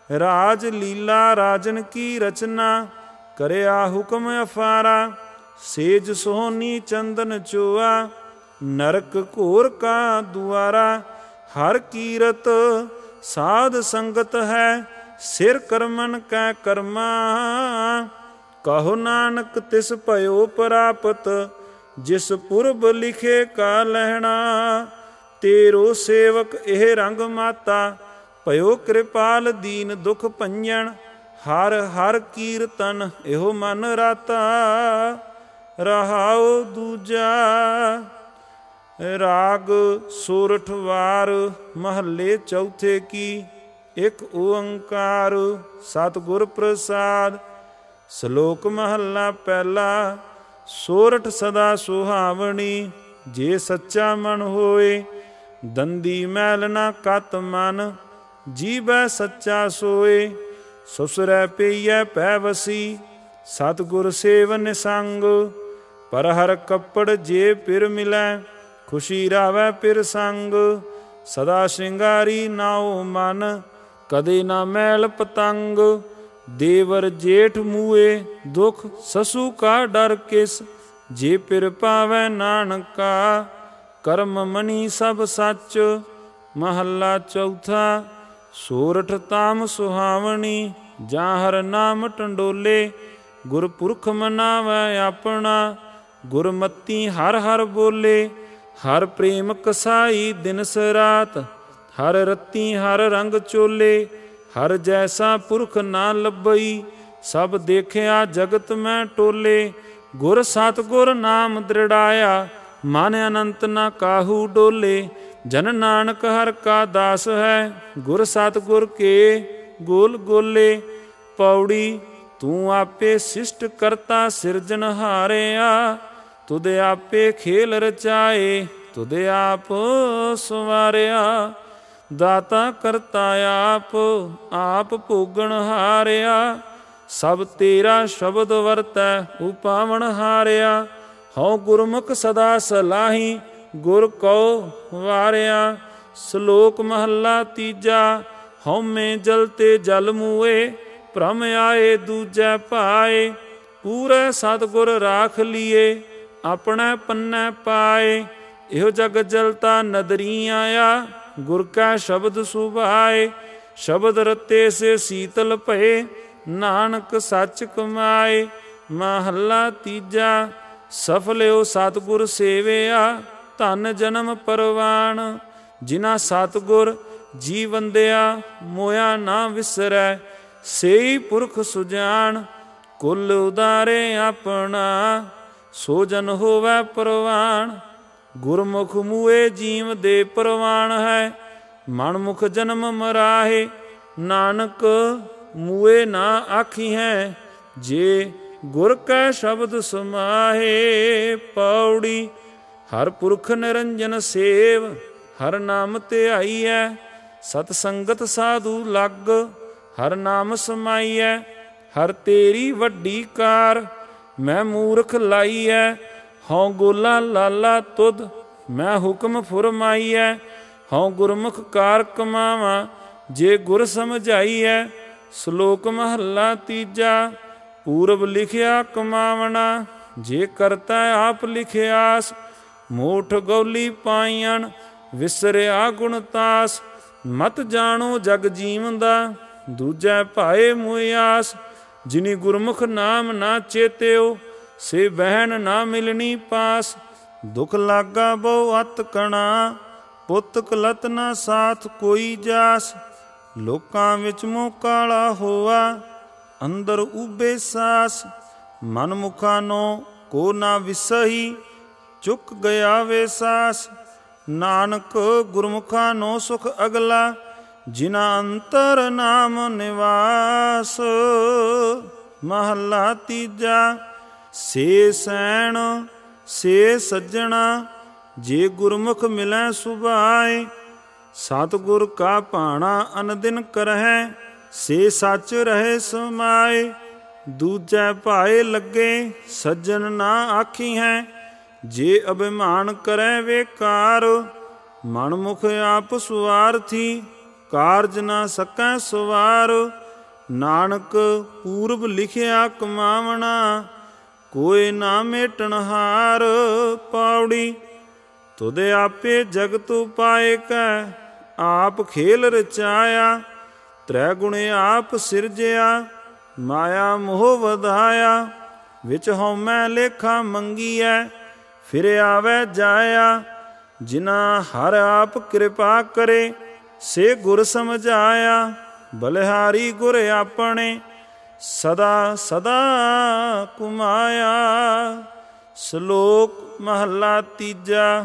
राज लीला राजन की रचना, करया हुक्म अफारा। सेज सोहनी चंदन चोआ, नरक घोर का दुआरा। हर कीरत साध संगत है, सिर करमन कै कर्मा। कहो नानक तिस भयो प्रापत, जिस पुरब लिखे का लहना। तेरो सेवक एह रंग माता, भयो कृपाल दीन दुख भंजन। हर हर कीरतन एहो मन राता, रहाओ दूजा। राग सोरठ वार महले चौथे की, एक ओंकार सतगुर प्रसाद। श्लोक महला पहला। सोरठ सदा सुहावनी, जे सच्चा मन होए। दंदी मैल ना कत मन, जीवै सच्चा सोए। ससुरै पेइयै पै वसी, सतगुर सेवन संग। पर हर कपड़ जे पिर मिलै, खुशी रावै पिर संग। सदा श्रृंगारी नाओ मन, कदे ना मैल पतंग। देवर जेठ मूए दुख, ससु का डर किस। जे पिर पावै नानका, कर्म मनी सब सच। महला चौथा। सोरठ ताम सुहावनी, जा हर नाम टंडोले। गुरपुरख मनावै अपना, गुरमती हर हर बोले। हर प्रेम कसाई दिनस रात, हर रत्ती हर रंग चोले। हर जैसा पुरख ना लभई, सब देखिया जगत में टोले। गुर सतगुर नाम दृढ़ाया, मन अनंत ना काहू डोले। जन नानक हर का दास है, गुर सतगुर के गोल गोले। पौड़ी तू आपे शिष्ट करता सिरजन हारिया। तुद आपे खेल रचाए, तुद आप संवारिया। दाता करता आप, आप भोगण हारिया। सब तेरा शब्द वरतै, उपावण हारिया। हौ गुरमुख सदा सलाही, गुर कहो वारिया। श्लोक महला तीजा। हਉਮੈ जलते जल मूए, भ्रम आए दूजै पाए। पूरे सतगुर राख लिए, अपने पन्ने पाए। इहो जग जलता नदरी आया, गुर का शब्द सुभाए। शब्द रते से शीतल भये, नानक सच कमाए। महला तीजा। सफल हो सतगुर सेविया, धन जन्म परवान। जिना सतगुर जी वंदिया, मोया ना विसरै। सेई पुरख सुजान, कुल उदारे अपना। सो जन होवै परवान, गुरमुख मूए जीव दे परवान है। मनमुख जन्म मराहे, नानक मूए ना आखी है। जे गुर कै शब्द समाहे। पौड़ी हर पुरख निरंजन सेव, हर नाम ध्याईऐ। सत संगत साधु लग, हर नाम समाईऐ। हर तेरी वड्डी कार, मैं मूर्ख लाईऐ। हौ गोला लाला तुद, मैं हुक्म फुरमाईऐ। हौ गुरमुख कार कमावा, जे गुर समझाईऐ। श्लोक महला तीजा। पूरब लिखिया कमावना, जे करता आप लिखियास। मोठ गौली पाईअन, विसरिया गुणतास। मत जानो जग जीवंदा, दूजै भाए मुयास। जिनी गुरमुख नाम ना चेत्यो, से बहन ना मिलनी पास। दुख लागा बहु अत कणा, पुत कलत ना साथ कोई जास। लोकां विच मोह काला होआ, अंदर उबे सास। मन मुखानो को ना विसही, चुक गया वे सास। नानक गुरमुखा नो सुख अगला, जिना अंतर नाम निवास। महला तीजा। से सैन से सज्जणा, जे गुरमुख मिलै सुभाए। सतगुर का भाणा अनदिन करहै, से सच रहे समाए। दूजै भाए लगे, सज्जन ना आखी है। जे अभिमान करै बेकार, मनमुख आप सुवारथी। कारज ना सकै सवार। ਨਾਨਕ ਪੂਰਬ ਲਿਖਿਆ ਕਮਾਵਣਾ, ਕੋਈ ਨਾ ਮੇਟਣ ਹਾਰ। ਪੌੜੀ ਤੁਧ ਆਪੇ ਜਗਤ ਉਪਾਏ ਕੈ, ਆਪ ਖੇਲ ਰਚਾਇਆ। ਤ੍ਰੈ ਗੁਣੇ ਆਪ ਸਿਰਜਿਆ, ਮਾਇਆ ਮੋਹ ਵਧਾਇਆ। ਵਿੱਚ ਹਉਮੈ ਲੇਖਾ ਮੰਗੀਐ, ਫਿਰ ਆਵੈ ਜਾਇਆ। ਜਿਨਾ ਹਰ ਆਪ ਕਿਰਪਾ ਕਰੇ, ਸੇ ਗੁਰ ਸਮਝਾਇਆ। ਬਲਿਹਾਰੀ ਗੁਰ ਆਪਣੇ, ਸਦਾ ਸਦਾ ਕੁਮਾਇਆ। ਸ਼ਲੋਕ ਮਹੱਲਾ ਤੀਜਾ।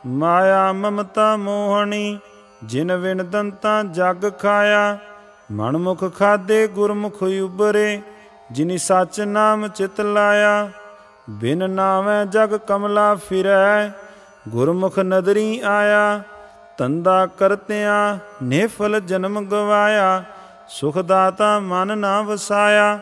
ਮਾਇਆ ਮਮਤਾ ਮੋਹਣੀ, ਜਿਨ ਵਿਣ ਦੰਤਾ ਜਗ ਖਾਇਆ। ਮਨਮੁਖ ਖਾਦੇ ਗੁਰਮੁਖ ਉਬਰੇ, ਜਿਨੀ ਸੱਚ ਨਾਮ ਚਿਤ ਲਾਇਆ। ਬਿਨ ਨਾਮੈ ਜਗ ਕਮਲਾ ਫਿਰੈ, ਗੁਰਮੁਖ ਨਦਰੀ ਆਇਆ। ਧੰਦਾ ਕਰਤਿਆਂ ਨਿਫਲ ਜਨਮ ਗਵਾਇਆ, ਸੁਖ ਦਾਤਾ ਮਨ ਨਾ ਵਸਾਇਆ।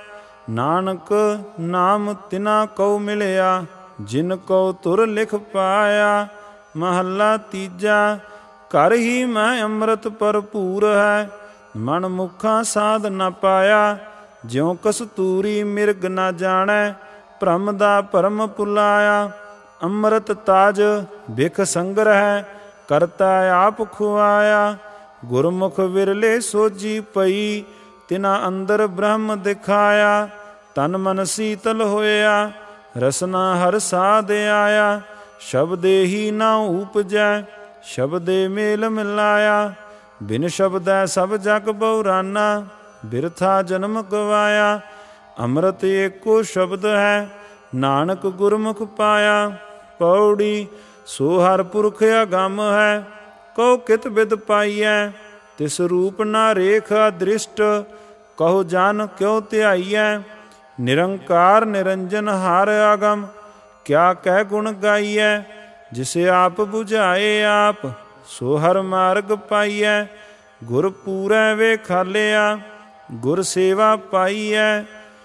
ਨਾਨਕ ਨਾਮ ਤਿਨਾ ਕਉ ਮਿਲਿਆ, ਜਿਨ ਕਉ ਤੁਰ ਲਿਖ ਪਾਇਆ। ਮਹੱਲਾ ਤੀਜਾ। ਘਰ ਹੀ ਮੈਂ ਅੰਮ੍ਰਿਤ ਭਰਪੂਰ ਹੈ, ਮਨ ਮੁਖਾਂ ਸਾਧ ਨ ਪਾਇਆ। ਜਿਉ ਕਸਤੂਰੀ ਮਿਰਗ ਨਾ ਜਾਣੈ, ਭ੍ਰਮ ਦਾ ਭਰਮ ਭੁਲਾਇਆ। ਅੰਮ੍ਰਿਤ ਤਾਜ ਬਿਖ ਸੰਗ੍ਰਹਿ, ਕਰਤਾ ਆਪ ਖੁਆਇਆ। ਗੁਰਮੁਖ ਵਿਰਲੇ ਸੋਜੀ ਪਈ, ਤਿਨਾ ਅੰਦਰ ਬ੍ਰਹਮ ਦਿਖਾਇਆ। ਤਨ ਮਨ ਸੀਤਲ ਹੋਇਆ, ਰਸਨਾ ਹਰ ਸਾਧ ਆਇਆ। ਸ਼ਬਦੇ ਹੀ ਨਾ ਉਪਜੈ, ਸ਼ਬਦੇ ਮੇਲ ਮਿਲਾਇਆ। ਬਿਨ ਸ਼ਬਦੈ ਸਭ ਜਗ ਬਉਰਾਨਾ, ਬਿਰਥਾ ਜਨਮ ਗਵਾਇਆ। ਅੰਮ੍ਰਿਤ ਏਕੋ ਸ਼ਬਦ ਹੈ, ਨਾਨਕ ਗੁਰਮੁਖ ਪਾਇਆ। ਪੌੜੀ ਸੋ ਹਰ ਪੁਰਖ ਅਗੰਮ ਹੈ, ਕਉ ਕਿਤ ਬਿਦ ਪਾਈਐ। ਤਿਸ ਰੂਪ ਨਾ ਰੇਖ ਅਦ੍ਰਿਸ਼ਟ, ਕਹੋ ਜਨ ਕਿਉ ਧਿਆਈਐ। ਨਿਰੰਕਾਰ ਨਿਰੰਜਨ ਹਰ ਆਗਮ, ਕਿਆ ਕਹਿ ਗੁਣ ਗਾਈਐ। ਜਿਸੇ ਆਪ ਬੁਝਾਏ ਆਪ, ਸੋ ਹਰ ਮਾਰਗ ਪਾਈਐ। ਗੁਰ ਪੂਰੈ ਵੇਖਾਲਿਆ, ਗੁਰ ਸੇਵਾ ਪਾਈਐ।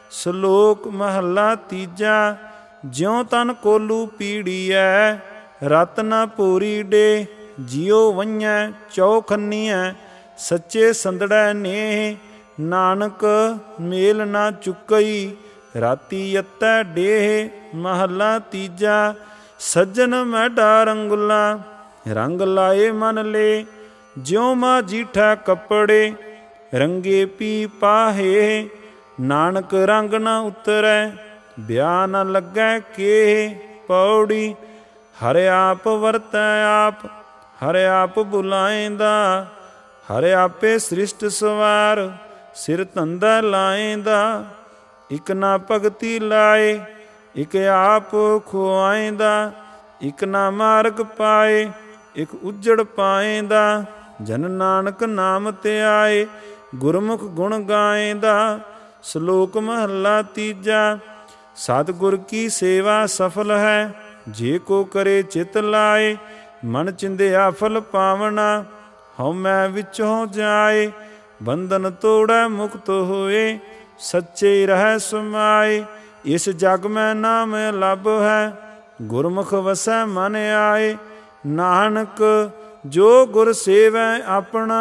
ਸ਼ਲੋਕ ਮਹੱਲਾ ਤੀਜਾ। ਜਿਉ ਤਨ ਕੋਲੂ ਪੀੜੀਐ, ਰਤ ਨ ਭੋਰੀ ਡੇ। ਜਿਉ ਵੰਝੈ ਚੌਖੰਨੀਐ, ਸੱਚੇ ਸੰਦੜੈ ਨੇਹ। ਨਾਨਕ ਮੇਲ ਨਾ ਚੁੱਕਈ, ਰਾਤੀ ਅਤੈ ਡੇਹ। ਮਹੱਲਾ ਤੀਜਾ। ਸੱਜਣ ਮੈਡਾ ਰੰਗੁਲਾ, ਰੰਗ ਲਾਏ ਮਨ ਲੇ। ਜਿਉ ਮਾ ਜੀਠਾ ਕੱਪੜੇ, ਰੰਗੇ ਪੀ ਪਾਹੇ। ਨਾਨਕ ਰੰਗ ਨ ਉਤਰੈ, ਬਿਆ ਨ ਲੱਗੈ ਕੇ। ਪੌੜੀ ਹਰ ਆਪ ਵਰਤੈ ਆਪ, ਹਰ ਆਪ ਬੁਲਾਏਂਦਾ। ਹਰ ਆਪੇ ਸ੍ਰਿਸ਼ਟ ਸਵਾਰ, ਸਿਰ ਧੰਦਾ ਲਾਏਂਦਾ। ਇਕ ਨਾ ਭਗਤੀ ਲਾਏ, ਇਕ ਆਪ ਖੁਆਏਂਦਾ। ਇਕ ਨਾ ਮਾਰਗ ਪਾਏ, ਇਕ ਉਜੜ ਪਾਏਂਦਾ। ਜਨ ਨਾਨਕ ਨਾਮ ਧਿਆਏ, ਗੁਰਮੁਖ ਗੁਣ ਗਾਏਂਦਾ। ਸ਼ਲੋਕ ਮਹੱਲਾ ਤੀਜਾ। ਸਤਿਗੁਰ ਕੀ ਸੇਵਾ ਸਫਲ ਹੈ, ਜੇ ਕੋ ਕਰੇ ਚਿਤ ਲਾਏ। ਮਨ ਚਿੰਦਿਆ ਫਲ ਪਾਵਣਾ, ਹਉਮੈ ਵਿੱਚੋਂ ਜਾਏ। ਬੰਧਨ ਤੋੜੈ ਮੁਕਤ ਹੋਏ, ਸੱਚੇ ਰਹਿ ਸਮਾਏ। ਇਸ ਜਗ ਮੈਂ ਨਾਮ ਲੱਭ ਹੈ, ਗੁਰਮੁਖ ਵਸੈ ਮਨ ਆਏ। ਨਾਨਕ ਜੋ ਗੁਰ ਸੇਵੈ ਆਪਣਾ,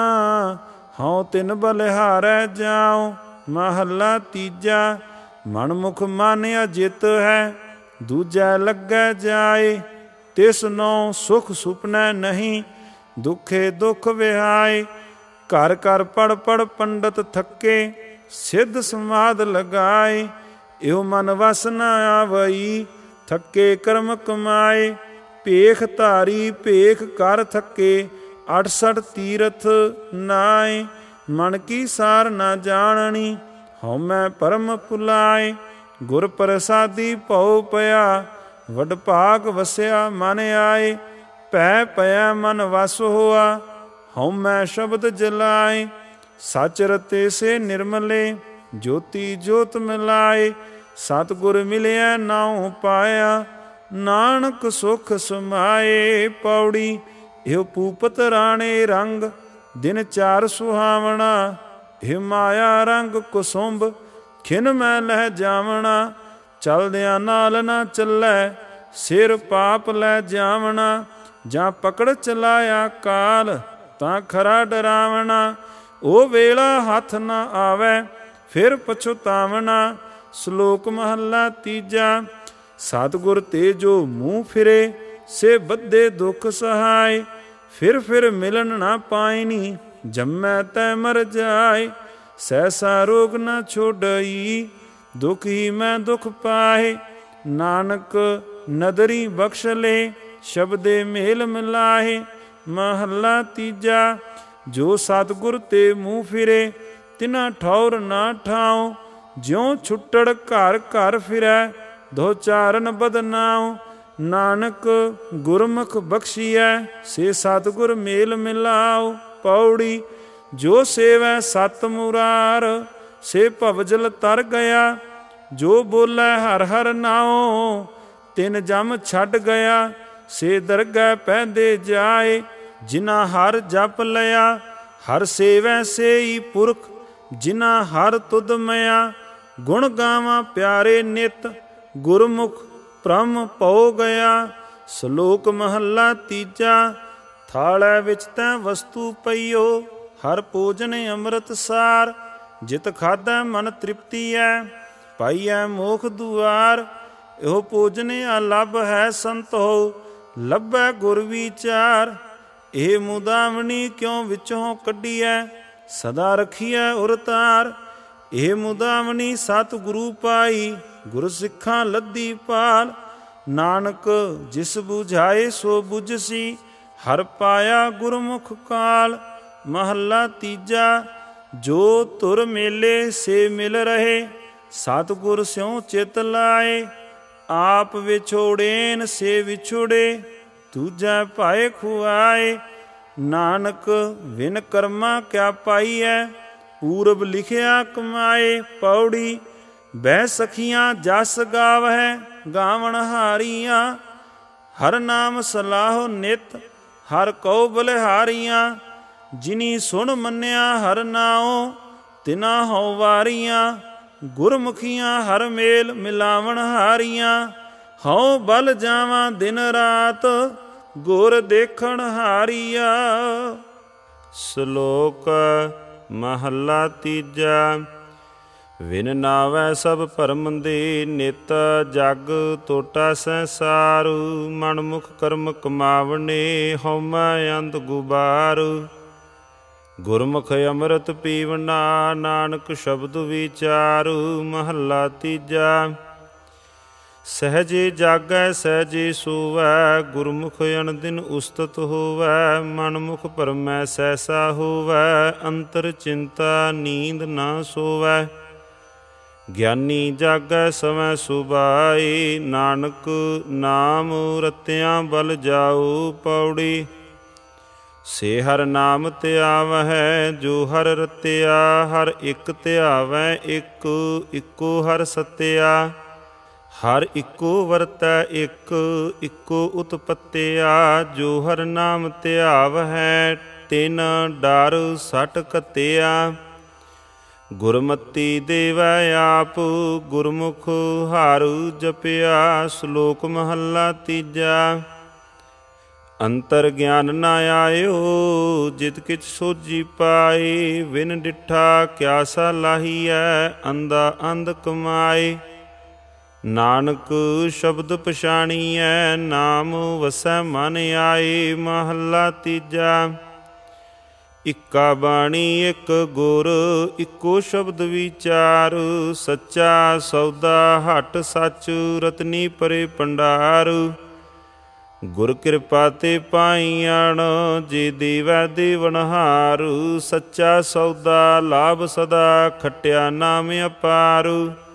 ਹਉ ਤਿਨ ਬਲਿਹਾਰੈ ਜਾਉ। ਮਹੱਲਾ ਤੀਜਾ। ਮਨਮੁਖ ਮਾਨਿਆ ਜਿਤ ਹੈ, ਦੂਜੈ ਲੱਗੈ ਜਾਏ। ਤਿਸ ਨੋ ਸੁਖ ਸੁਪਨੈ ਨਹੀਂ, ਦੁਖੇ ਦੁਖ ਵਿਹਾਏ। ਘਰ ਘਰ ਪੜ ਪੜ ਪੰਡਤ ਥੱਕੇ, ਸਿੱਧ ਸਮਾਧ ਲਗਾਏ। ਇਹੋ ਮਨ ਵਸ ਨ ਆਵਈ, ਥੱਕੇ ਕਰਮ ਕਮਾਏ। ਭੇਖ ਧਾਰੀ ਭੇਖ ਕਰ ਥੱਕੇ, ਅਠਸਠ ਤੀਰਥ ਨਾਏ। ਮਨ ਕੀ ਸਾਰ ਨਾ ਜਾਣਨੀ, ਹਉਮੈ ਭਰਮ ਭੁਲਾਏ। ਗੁਰ ਪ੍ਰਸਾਦੀ ਭਉ ਪਿਆ, ਵਡ ਭਾਗ ਵਸਿਆ ਮਨ ਆਏ। ਭੈ ਪਿਆ ਮਨ ਵਸ ਹੋਆ, ਹਉਮੈ ਸ਼ਬਦ ਜਲਾਏ। ਸਚ ਰਤੇ ਸੇ ਨਿਰਮਲੇ, ਜੋਤੀ ਜੋਤ ਮਿਲਾਏ। ਸਤਿਗੁਰ ਮਿਲਿਆ ਨਾਉ ਪਾਇਆ, ਨਾਨਕ ਸੁਖ ਸਮਾਏ। ਪੌੜੀ ਇਹੋ ਪੂਪਤ ਰਾਣੇ ਰੰਗ, ਦਿਨ ਚਾਰ ਸੁਹਾਵਣਾ। ਇਹ ਮਾਇਆ ਰੰਗ ਕੁਸੁੰਭ, ਖਿਨ ਮੈਂ ਲਹਿ ਜਾਵਣਾ। ਚਲਦਿਆਂ ਨਾਲ ਨਾ ਚੱਲੈ, ਸਿਰ ਪਾਪ ਲੈ ਜਾਵਣਾ। ਜਾਂ ਪਕੜ ਚਲਾਇਆ ਕਾਲ, ਤਾਂ ਖਰਾ ਡਰਾਵਣਾ। ਉਹ ਵੇਲਾ ਹੱਥ ਨਾ ਆਵੈ, ਫਿਰ ਪਛੁਤਾਵਣਾ। ਸ਼ਲੋਕ ਮਹੱਲਾ ਤੀਜਾ। ਸਤਿਗੁਰ ਤੇ ਜੋ ਮੂੰਹ ਫਿਰੇ, ਸੇ ਬੱਧੇ ਦੁਖ ਸਹਾਏ। ਫਿਰ ਫਿਰ ਮਿਲਨ ਨਾ ਪਾਇਨੀ, ਜੰਮੈ ਤੈ ਮਰ ਜਾਏ। ਸਹਿਸਾ ਰੋਗ ਨਾ ਛੋਡਈ, ਦੁਖ ਹੀ ਮੈਂ ਦੁਖ ਪਾਏ। ਨਾਨਕ ਨਦਰੀ ਬਖਸ਼ ਲੈ, ਸ਼ਬਦੇ ਮੇਲ ਮਿਲਾਏ। ਮਹੱਲਾ ਤੀਜਾ। ਜੋ ਸਤਿਗੁਰ ਤੇ ਮੂੰਹ ਫਿਰੇ, ਤਿਨਾ ਠੌਰ ਨਾ ਠਾਉ। ਜਿਉ ਛੁੱਟੜ ਘਰ ਘਰ ਫਿਰੈ, ਦੋ ਚਾਰਨ ਬਦਨਾਉ। ਨਾਨਕ ਗੁਰਮੁਖ ਬਖਸ਼ੀਐ, ਸੇ ਸਤਿਗੁਰ ਮੇਲ ਮਿਲਾਉ। ਪੌੜੀ। ਜੋ ਸੇਵੈ ਸਤ ਮੁਰਾਰ, ਸੇ ਭਵਜਲ ਤਰ ਗਿਆ। ਜੋ ਬੋਲੇ ਹਰ ਹਰ ਨਾਉ, ਤਿਨ ਜਮ ਛੱਡ ਗਿਆ। ਸੇ ਦਰਗਹਿ ਪੈਂਦੇ ਜਾਏ, ਜਿਨਾ ਹਰ ਜਪ ਲਿਆ। ਹਰ ਸੇਵੈ ਸੇਈ ਪੁਰਖ, ਜਿਨਾ ਹਰ ਤੁਧ ਮਿਆ। ਗੁਣ ਗਾਵਾਂ ਪਿਆਰੇ ਨਿਤ, ਗੁਰਮੁਖ ਭ੍ਰਮ ਪਉ ਗਿਆ। ਸ਼ਲੋਕ ਮਹੱਲਾ ਤੀਜਾ। ਥਾਲੈ ਵਿੱਚ ਤੈ ਵਸਤੂ ਪਈਓ, ਹਰ ਭੋਜਨ ਅੰਮ੍ਰਿਤ ਸਾਰ। ਜਿਤ ਖਾਧੈ ਮਨ ਤ੍ਰਿਪਤੀ ਐ, ਪਾਈਐ ਮੋਖ ਦੁਆਰ। ਇਹੋ ਭੋਜਨ ਅਲੱਭ ਹੈ ਸੰਤੋ, ਲੱਭੈ ਗੁਰ ਵਿਚਾਰ। ਇਹ ਮੁਦਾਵਣੀ ਕਿਉ ਵਿੱਚੋਂ ਕੱਢੀਐ, ਸਦਾ ਰਖੀਐ ਉਰ ਤਾਰ। ਇਹ ਮੁਦਾਵਣੀ ਸਤਿਗੁਰੂ ਪਾਈ, ਗੁਰ ਸਿੱਖਾਂ ਲੱਦੀ ਪਾਲ। ਨਾਨਕ ਜਿਸ ਬੁਝਾਏ ਸੋ ਬੁਝਸੀ, ਹਰ ਪਾਇਆ ਗੁਰਮੁਖ ਕਾਲ। ਮਹੱਲਾ ਤੀਜਾ। ਜੋ ਧੁਰ ਮੇਲੇ ਸੇ ਮਿਲ ਰਹੇ, ਸਤਿਗੁਰ ਸਿਉ ਚਿਤ ਲਾਏ। ਆਪ ਵਿਛੋੜੇਨ ਸੇ ਵਿਛੋੜੇ, ਦੂਜੈ ਭਾਏ ਖੁਆਏ। ਨਾਨਕ ਵਿਨ ਕਰਮਾ ਕਿਆ ਪਾਈਐ, ਪੂਰਬ ਲਿਖਿਆ ਕਮਾਏ। ਪੌੜੀ। ਬਹਿ ਸਖੀਆਂ ਜਸ ਗਾਵਹਿ, ਗਾਵਣ ਹਾਰੀਆਂ। ਹਰ ਨਾਮ ਸਲਾਹੋ ਨਿਤ, ਹਰ ਕਉ ਬਲਿਹਾਰੀਆਂ। ਜਿਨੀ ਸੁਣ ਮੰਨਿਆ ਹਰ ਨਾਉ, ਤਿਨਾ ਹਉ ਵਾਰੀਆਂ। ਗੁਰਮੁਖੀਆਂ ਹਰ ਮੇਲ ਮਿਲਾਵਣ ਹਾਰੀਆਂ। ਹਉ ਬਲ ਜਾਵਾਂ ਦਿਨ ਰਾਤ, ਗੁਰ ਦੇਖਣ ਹਾਰੀਆ। ਸ਼ਲੋਕ ਮਹੱਲਾ ਤੀਜਾ। ਵਿਨ ਨਾਵੈ ਸਭ ਭਰਮ ਦੇ, ਨਿਤ ਜਗ ਤੋਟਾ ਸੰਸਾਰੂ। ਮਨ ਮੁਖ ਕਰਮ ਕਮਾਵਣੇ, ਹਉਮੈ ਅੰਧ ਗੁਬਾਰੂ। ਗੁਰਮੁਖ ਅੰਮ੍ਰਿਤ ਪੀਵਣਾ, ਨਾਨਕ ਸ਼ਬਦ ਵਿਚਾਰੂ। ਮਹੱਲਾ ਤੀਜਾ। ਸਹਜੇ ਜਾਗੈ ਸਹਜੇ ਸੋਵੈ, ਗੁਰਮੁਖ ਅਨ ਦਿਨ ਉਸਤਤ ਹੋਵੈ। ਮਨ ਮੁਖ ਭਰਮੈ ਸਹਿਸਾ ਹੋਵੈ, ਅੰਤਰ ਚਿੰਤਾ ਨੀਂਦ ਨਾ ਸੋਵੈ। ਗਿਆਨੀ ਜਾਗੈ ਸਵੈ ਸੁਭਾਏ, ਨਾਨਕ ਨਾਮ ਰਤਿਆਂ ਬਲ ਜਾਉ। ਪੌੜੀ। ਸੇ ਹਰ ਨਾਮ ਧਿਆਵਹਿ, ਜੋ ਹਰ ਰਤਿਆ। ਹਰ ਇੱਕ ਧਿਆਵੈ ਇੱਕ, ਇੱਕੋ ਹਰ ਸਤਿਆ। ਹਰ ਇੱਕੋ ਵਰਤੈ ਇੱਕ, ਇੱਕੋ ਉਤਪਤਿਆ। ਜੋ ਹਰ ਨਾਮ ਧਿਆਵਹਿ, ਤਿਨ ਡਰ ਸਟ ਘਤਿਆ। ਗੁਰਮਤੀ ਦੇਵੈ ਆਪ, ਗੁਰਮੁਖ ਹਾਰੂ ਜਪਿਆ। ਸ਼ਲੋਕ ਮਹੱਲਾ ਤੀਜਾ। ਅੰਤਰ ਗਿਆਨ ਨਾ ਆਇਓ, ਜਿਤ ਕਿਛ ਸੋਝੀ ਪਾਏ। ਵਿਨ ਡਿਠਾ ਕਿਆ ਸਲਾਹੀਐ, ਅੰਧਾ ਅੰਧ ਕਮਾਏ। ਨਾਨਕ ਸ਼ਬਦ ਪਛਾਣੀਐ, ਨਾਮ ਵਸੈ ਮਨ ਆਏ। ਮਹੱਲਾ ਤੀਜਾ। ਇੱਕਾ ਬਾਣੀ ਇੱਕ ਗੁਰ, ਇੱਕੋ ਸ਼ਬਦ ਵਿਚਾਰ। ਸੱਚਾ ਸੌਦਾ ਹਟ ਸੱਚ, ਰਤਨੀ ਪਰੇ ਭੰਡਾਰ। ਗੁਰ ਕਿਰਪਾ ਤੇ ਪਾਈਆਣ, ਜੇ ਦੇਵੈ ਦੇਵਨਹਾਰ। ਸੱਚਾ ਸੌਦਾ ਲਾਭ ਸਦਾ, ਖਟਿਆ ਨਾਮ ਅਪਾਰ।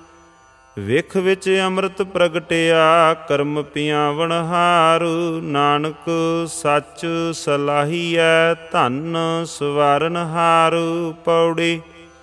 ਵਿਖ ਵਿੱਚ ਅੰਮ੍ਰਿਤ ਪ੍ਰਗਟਿਆ, ਕਰਮ ਪਿਆਵਣਹਾਰ। ਨਾਨਕ ਸੱਚ ਸਲਾਹੀਐ, ਧਨ ਸਵਾਰਨਹਾਰ। ਪੌੜੀ।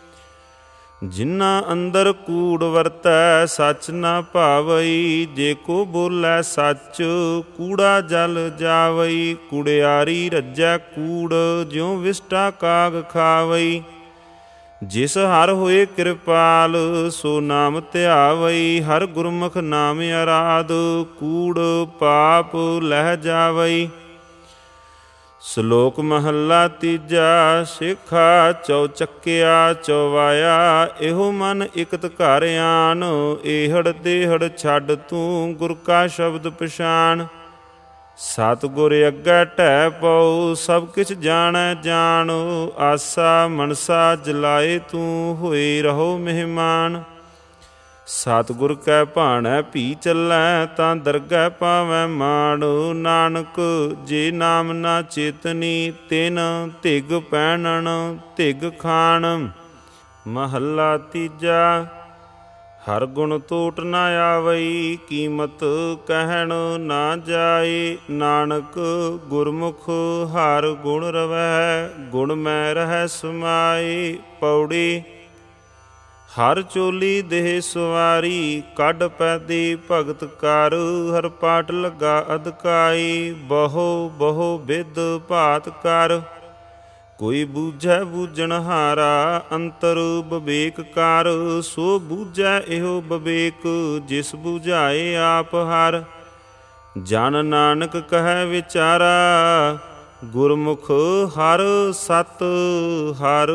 ਜਿਨ੍ਹਾਂ ਅੰਦਰ ਕੂੜ ਵਰਤੈ, ਸੱਚ ਨਾ ਭਾਵਈ। ਜੇ ਕੋ ਬੋਲੇ ਸੱਚ, ਕੂੜਾ ਜਲ ਜਾਵਈ। ਕੂੜਿਆਰੀ ਰੱਜੈ ਕੂੜ, ਜਿਉ ਵਿਸਟਾ ਕਾਗ ਖਾਵਈ। ਜਿਸ ਹਰ ਹੋਏ ਕਿਰਪਾਲ, ਸੋ ਨਾਮ ਧਿਆਵਈ। ਹਰ ਗੁਰਮੁਖ ਨਾਮ ਅਰਾਧ, ਕੂੜ ਪਾਪ ਲਹਿ ਜਾਵਈ। ਸ਼ਲੋਕ ਮਹੱਲਾ ਤੀਜਾ। ਸਿੱਖਾ ਚੌਚੱਕਿਆ ਚੌਵਾਇਆ, ਇਹੋ ਮਨ ਇਕਤ ਘਰ ਆਨ। ਇਹੜ ਦੇਹੜ ਛੱਡ ਤੂੰ ਗੁਰ ਕਾ ਸ਼ਬਦ ਪਛਾਣ। ਸਤਿਗੁਰ ਅੱਗੇ ਢਹਿ ਪਉ, ਸਭ ਕਿਛ ਜਾਣੈ ਜਾਣ। ਆਸਾ ਮਨਸਾ ਜਲਾਏ ਤੂੰ, ਹੋਏ ਰਹੋ ਮਹਿਮਾਨ। ਸਤਿਗੁਰ ਕੈ ਭਾਣੈ ਭੀ ਚੱਲੈ, ਤਾਂ ਦਰਗਹਿ ਪਾਵੈ ਮਾਣ। ਨਾਨਕ ਜੇ ਨਾਮ ਨਾ ਚੇਤਨੀ, ਤਿਨ ਧਿਗ ਪੈਣਨ ਧਿਗ ਖਾਣ। ਮਹੱਲਾ ਤੀਜਾ। ਹਰ ਗੁਣ ਤੋਟ ਨਾ ਆਵਈ, ਕੀਮਤ ਕਹਿਣ ਨਾ ਜਾਏ। ਨਾਨਕ ਗੁਰਮੁਖ ਹਰ ਗੁਣ ਰਵੈ, ਗੁਣ ਮੈਂ ਰਹਿ ਸਮਾਏ। ਪੌੜੀ। ਹਰ ਚੋਲੀ ਦੇਹ ਸਵਾਰੀ, ਕੱਢ ਪੈਦੀ ਭਗਤ ਕਰ। ਹਰ ਪਾਠ ਲੱਗਾ ਅਧਕਾਈ, ਬਹੁ ਬਹੁ ਬਿਧ ਭਾਤ ਕਰ। ਕੋਈ ਬੂਝੈ ਬੂਝਣ ਹਾਰਾ, ਅੰਤਰ ਵਿਵੇਕ ਕਰ। ਸੋ ਬੂਝੈ ਇਹੋ ਵਿਵੇਕ, ਜਿਸ ਬੁਝਾਏ ਆਪ ਹਰ। ਜਨ ਨਾਨਕ ਕਹੈ ਵਿਚਾਰਾ, ਗੁਰਮੁਖ ਹਰ ਸਤ ਹਰ।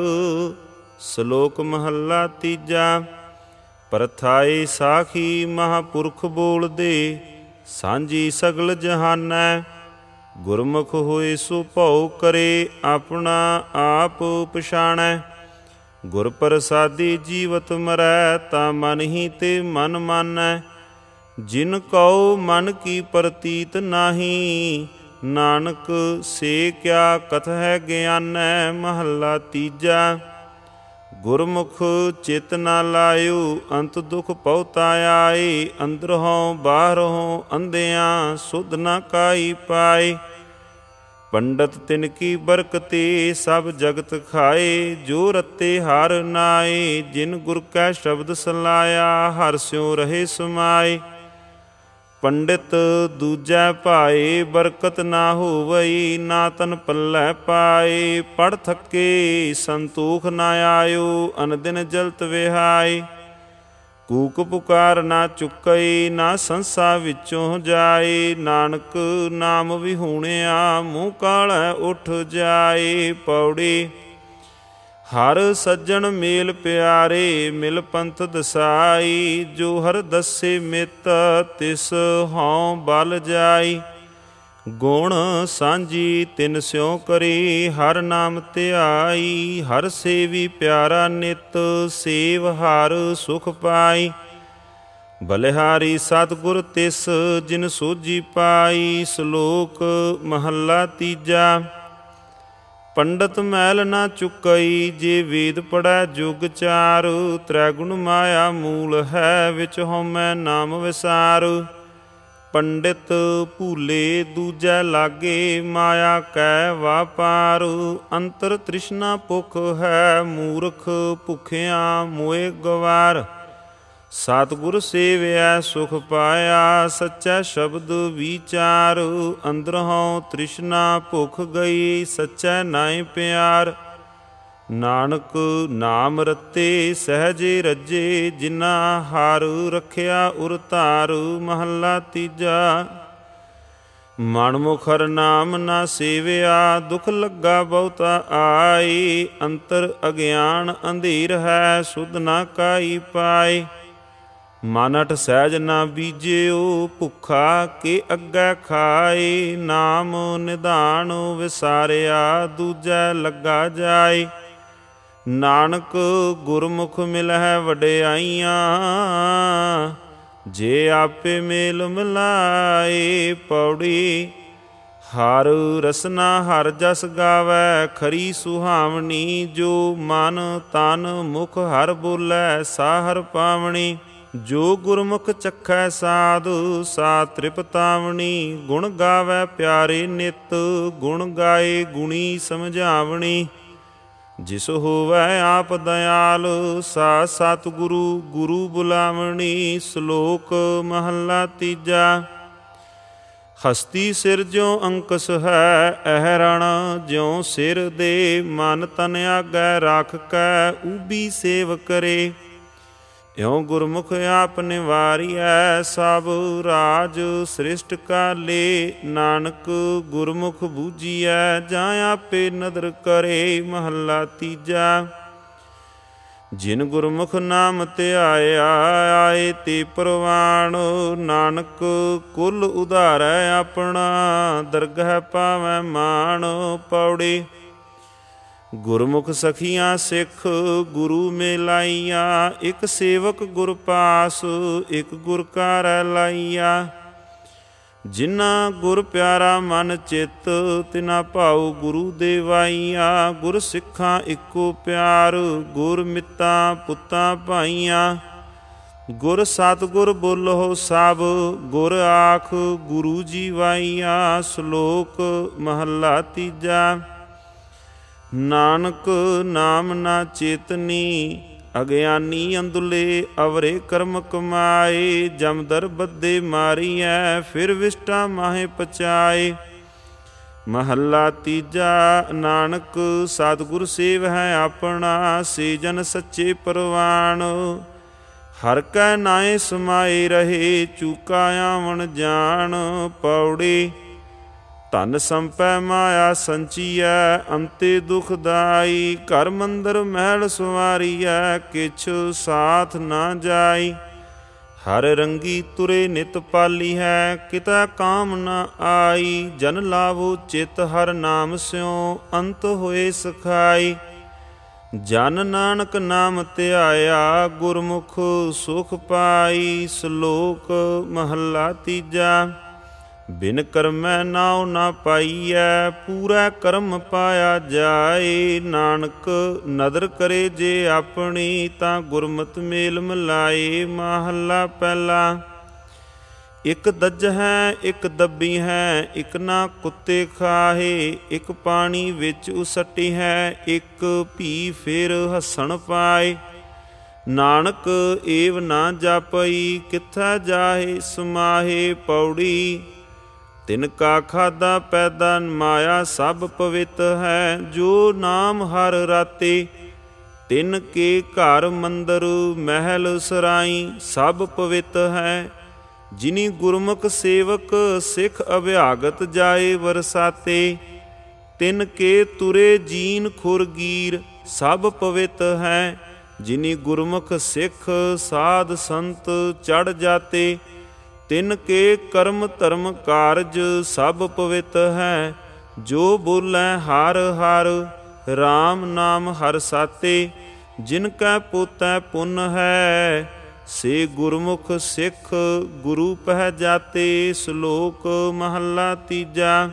ਸ਼ਲੋਕ ਮਹੱਲਾ ਤੀਜਾ। ਪਰਥਾਏ ਸਾਖੀ ਮਹਾਂਪੁਰਖ ਬੋਲਦੇ, ਸਾਂਝੀ ਸਗਲ ਜਹਾਨੈ। ਗੁਰਮੁਖ ਹੋਏ ਸੋ ਭਉ ਕਰੇ, ਆਪਣਾ ਆਪ ਪਛਾਣੈ। ਗੁਰ ਪ੍ਰਸਾਦੀ ਜੀਵਤ ਮਰੈ, ਤਾਂ ਮਨ ਹੀ ਤੇ ਮਨ ਮਾਨੈ। ਜਿਨ ਕਉ ਮਨ ਕੀ ਪ੍ਰਤੀਤ ਨਾਹੀ, ਨਾਨਕ ਸੇ ਕਿਆ ਕਥੈ ਗਿਆਨੈ। ਮਹੱਲਾ ਤੀਜਾ। ਗੁਰਮੁਖ ਚਿਤ ਨਾ ਲਾਇਓ, ਅੰਤ ਦੁਖ ਪਉਤਾ ਆਏ। ਅੰਦਰੋਂ ਬਾਹਰੋਂ ਅੰਧਿਆਂ, ਸੁਧ ਨਾ ਕਾਈ ਪਾਏ। ਪੰਡਤ ਤਿਨ ਕੀ ਬਰਕਤੇ, ਸਭ ਜਗਤ ਖਾਏ। ਜੋ ਰਤੇ ਹਰ ਨਾਏ, ਜਿਨ ਗੁਰ ਕੈ ਸ਼ਬਦ ਸਲਾਇਆ। ਹਰਿ ਸਿਉ ਰਹੇ ਸਮਾਏ। ਪੰਡਿਤ ਦੂਜੈ ਭਾਏ, ਬਰਕਤ ਨਾ ਹੋਵਈ। ਨਾ ਤਨ ਪੱਲੇ ਪਾਏ। ਪੜ੍ਹ ਥੱਕੇ ਸੰਤੋਖ ਨਾ ਆਇਓ, ਅਨਦਿਨ ਜਲਤ ਵਿਹਾਏ। ਕੂਕ ਪੁਕਾਰ ਨਾ ਚੁੱਕਈ, ਨਾ ਸੰਸਾ ਵਿੱਚੋਂ ਜਾਏ। ਨਾਨਕ ਨਾਮ ਵਿਹੂਣਿਆ, ਮੂੰਹ ਕਾਲੈ ਉੱਠ ਜਾਏ। ਪੌੜੀ। ਹਰ ਸੱਜਣ ਮੇਲ ਪਿਆਰੇ, ਮਿਲ ਪੰਥ ਦਸਾਈ। ਜੋ ਹਰ ਦੱਸੇ ਮਿਤ, ਤਿਸ ਹਉ ਬਲ ਜਾਈ। ਗੁਣ ਸਾਂਝੀ ਤਿਨ ਸਿਉ ਕਰੀ, ਹਰ ਨਾਮ ਧਿਆਈ। ਹਰ ਸੇਵੀ ਪਿਆਰਾ ਨਿਤ, ਸੇਵ ਹਰ ਸੁਖ ਪਾਈ। ਬਲਿਹਾਰੀ ਸਤਿਗੁਰ ਤਿਸ, ਜਿਨ ਸੋਝੀ ਪਾਈ। ਸ਼ਲੋਕ ਮਹੱਲਾ ਤੀਜਾ। ਪੰਡਤ ਮੈਲ ਨਾ ਚੁਕਈ, ਜੇ ਵੇਦ ਪੜ੍ਹੈ ਜੁਗ ਚਾਰ। ਤ੍ਰੈ ਗੁਣ ਮਾਇਆ ਮੂਲ ਹੈ, ਵਿੱਚ ਹਉਮੈ ਨਾਮ ਵਿਸਾਰ। ਪੰਡਿਤ ਭੂਲੇ ਦੂਜੈ ਲਾਗੇ, ਮਾਇਆ ਕੈ ਵਾਪਾਰ। ਅੰਤਰ ਤ੍ਰਿਸ਼ਨਾ ਭੁਖ ਹੈ, ਮੂਰਖ ਭੁਖਿਆ ਮੋਏ ਗਵਾਰ। ਸਤਿਗੁਰ ਸੇਵਿਆ ਸੁਖ ਪਾਇਆ, ਸੱਚਾ ਸ਼ਬਦ ਵਿਚਾਰ। ਅੰਦਰੋਂ ਤ੍ਰਿਸ਼ਨਾ ਭੁਖ ਗਈ, ਸੱਚੈ ਨਾਇ ਪਿਆਰ। ਨਾਨਕ ਨਾਮ ਰਤੇ ਸਹਜੇ ਰੱਜੇ, ਜਿਨਾ ਹਰ ਰੱਖਿਆ ਉਰ ਧਾਰ। ਮਹੱਲਾ ਤੀਜਾ। ਮਨਮੁਖ ਹਰਿ ਨਾਮ ਨਾ ਸੇਵਿਆ, ਦੁਖ ਲੱਗਾ ਬਹੁਤਾ ਆਈ। ਅੰਤਰ ਅਗਿਆਨ ਅੰਧੇਰ ਹੈ, ਸੁਧ ਨਾ ਕਾਈ ਪਾਏ। ਮਨ ਅਠ ਸਹਿਜ ਨਾ ਬੀਜਿਓ, ਭੁੱਖਾ ਕੇ ਅੱਗੇ ਖਾਏ। ਨਾਮ ਨਿਧਾਨ ਵਿਸਾਰਿਆ, ਦੂਜੈ ਲੱਗਾ ਜਾਏ। ਨਾਨਕ ਗੁਰਮੁਖ ਮਿਲਹਿ ਵਡਿਆਈਆਂ, ਜੇ ਆਪੇ ਮੇਲ ਮਿਲਾਏ। ਪੌੜੀ। ਹਰ ਰਸਨਾ ਹਰ ਜਸ ਗਾਵੈ, ਖਰੀ ਸੁਹਾਵਣੀ। ਜੋ ਮਨ ਤਨ ਮੁਖ ਹਰ ਬੋਲੇ, ਸਾ ਹਰ ਪਾਵਣੀ। ਜੋ ਗੁਰਮੁਖ ਚਖੈ ਸਾਧੁ, ਸਾ ਤ੍ਰਿਪਤਾਵਣੀ। ਗੁਣ ਗਾਵੈ ਪਿਆਰੇ ਨਿਤ, ਗੁਣ ਗਾਏ ਗੁਣੀ ਸਮਝਾਵਣੀ। ਜਿਸ ਹੋਵੈ ਆਪ ਦਇਆਲ, ਸਾ ਸਤਿਗੁਰੂ ਗੁਰੂ ਬੁਲਾਵਣੀ। ਸ਼ਲੋਕ ਮਹੱਲਾ ਤੀਜਾ। ਹਸਤੀ ਸਿਰ ਜਿਉ ਅੰਕਸ ਹੈ, ਅਹਰਣ ਜਿਉ ਸਿਰ ਦੇ। ਮਨ ਤਨ ਆਗੈ ਰੱਖ ਕੈ, ਊਬੀ ਸੇਵ ਕਰੇ। ਇਉ ਗੁਰਮੁਖ ਆਪ ਨਿਵਾਰੀਐ ਸਭ ਰਾਜ ਸ੍ਰਿਸ਼ਟ ਕਾਲੇ। ਨਾਨਕ ਗੁਰਮੁਖ ਬੂਝੀਐ ਜਾਂ ਆਪੇ ਨਦਰ ਕਰੇ। ਮਹੱਲਾ ਤੀਜਾ। ਜਿਨ ਗੁਰਮੁਖ ਨਾਮ ਧਿਆਇਆ ਆਏ ਤੇ ਪ੍ਰਵਾਣ। ਨਾਨਕ ਕੁਲ ਉਧਾਰੈ ਆਪਣਾ ਦਰਗਹਿ ਪਾਵੈ ਮਾਣ। ਪੌੜੀ। ਗੁਰਮੁਖ ਸਖੀਆਂ ਸਿੱਖ ਗੁਰੂ ਮਿਲਾਈਆ। ਇੱਕ ਸੇਵਕ ਗੁਰ ਪਾਸ ਇੱਕ ਗੁਰ ਘਰੈ ਲਾਈਆ। ਜਿਨ੍ਹਾਂ ਗੁਰ ਪਿਆਰਾ ਮਨ ਚਿੱਤ ਤਿਨਾ ਭਾਉ ਗੁਰੂ ਦੇਵਾਈਆ। ਗੁਰ ਸਿੱਖਾਂ ਇੱਕੋ ਪਿਆਰ ਗੁਰ ਮਿੱਤਾਂ ਪੁੱਤਾਂ ਭਾਈਆਂ। ਗੁਰ ਸਤਿਗੁਰ ਬੋਲੋ ਸਭ ਗੁਰ ਆਖ ਗੁਰੂ ਜੀ ਵਾਈਆ। ਸ਼ਲੋਕ ਮਹੱਲਾ ਤੀਜਾ। ਨਾਨਕ ਨਾਮ ਨਾ ਚੇਤਨੀ ਅਗਿਆਨੀ ਅੰਦੁਲੇ ਅਵਰੇ ਕਰਮ ਕਮਾਏ। ਜਮਦਰ ਬੱਦੇ ਮਾਰੀਐ ਫਿਰ ਵਿਸ਼ਟਾ ਮਾਹੇ ਪਚਾਏ। ਮਹੱਲਾ ਤੀਜਾ। ਨਾਨਕ ਸਤਿਗੁਰ ਸੇਵ ਹੈ ਆਪਣਾ ਸੇ ਜਨ ਸੱਚੇ ਪ੍ਰਵਾਨ। ਹਰ ਕੈ ਨਾਏ ਸਮਾਏ ਰਹੇ ਚੂਕਾ ਆਵਣ ਜਾਣ। ਪੌੜੀ। ਧਨ ਸੰਪੈ ਮਾਇਆ ਸੰਚੀਐ ਅੰਤੇ ਦੁਖਦਾਈ। ਘਰ ਮੰਦਰ ਮਹਿਲ ਸਵਾਰੀਐ ਕਿਛ ਸਾਥ ਨਾ ਜਾਈ। ਹਰ ਰੰਗੀ ਤੁਰੇ ਨਿਤ ਪਾਲੀ ਹੈ ਕਿਤੈ ਕਾਮ ਨ ਆਈ। ਜਨ ਲਾਵੋ ਚਿਤ ਹਰ ਨਾਮ ਸਿਉ ਅੰਤ ਹੋਏ ਸਖਾਈ। ਜਨ ਨਾਨਕ ਨਾਮ ਧਿਆਇਆ ਗੁਰਮੁਖ ਸੁਖ ਪਾਈ। ਸ਼ਲੋਕ ਮਹੱਲਾ ਤੀਜਾ। ਬਿਨ ਕਰਮੈ ਨਾਉ ਨਾ ਪਾਈਐ ਪੂਰਾ ਕਰਮ ਪਾਇਆ ਜਾਏ। ਨਾਨਕ ਨਦਰ ਕਰੇ ਜੇ ਆਪਣੀ ਤਾਂ ਗੁਰਮਤਿ ਮੇਲ ਮਿਲਾਏ। ਮਹੱਲਾ ਪਹਿਲਾ। ਇੱਕ ਦੱਜ ਹੈ ਇੱਕ ਦੱਬੀ ਹੈ ਇੱਕ ਨਾ ਕੁੱਤੇ ਖਾਹੇ। ਇੱਕ ਪਾਣੀ ਵਿੱਚ ਉਸੱਟੀ ਹੈ ਇੱਕ ਭੀ ਫਿਰ ਹੱਸਣ ਪਾਏ। ਨਾਨਕ ਏਵ ਨਾ ਜਾਪਈ ਕਿੱਥੈ ਜਾਹੇ ਸਮਾਹੇ। ਪੌੜੀ। ਤਿਨ ਕਾ ਖਾਦਾ ਪੈਦਾ ਮਾਇਆ ਸਭ ਪਵਿੱਤ ਹੈ। ਜੋ ਨਾਮ ਹਰ ਰਾਤੇ ਤਿਨ ਕੇ ਘਰ ਮੰਦਰ ਮਹਿਲ ਸਰਾਈ ਸਭ ਪਵਿੱਤ ਹੈ। ਜਿਨੀ ਗੁਰਮੁਖ ਸੇਵਕ ਸਿੱਖ ਅਭਿਆਗਤ ਜਾਏ ਵਰਸਾਤੇ। ਤਿਨ ਕੇ ਤੁਰੇ ਜੀਨ ਖੁਰ ਗੀਰ ਸਭ ਪਵਿੱਤ ਹੈ। ਜਿਨੀ ਗੁਰਮੁਖ ਸਿੱਖ ਸਾਧ ਸੰਤ ਚੜ੍ਹ ਜਾਤੇ। ਤਿਨ ਕੇ ਕਰਮ ਧਰਮ ਕਾਰਜ ਸਭ ਪਵਿੱਤ ਹੈ। ਜੋ ਬੋਲੇ ਹਰ ਹਰ ਰਾਮ ਨਾਮ ਹਰ ਸਾਤੇ। ਜਿਨ ਕੈ ਪੋਤੈ ਪੁੰਨ ਹੈ ਸੇ ਗੁਰਮੁਖ ਸਿੱਖ ਗੁਰੂ ਪਹਿ ਜਾਤੇ। ਸ਼ਲੋਕ ਮਹੱਲਾ ਤੀਜਾ।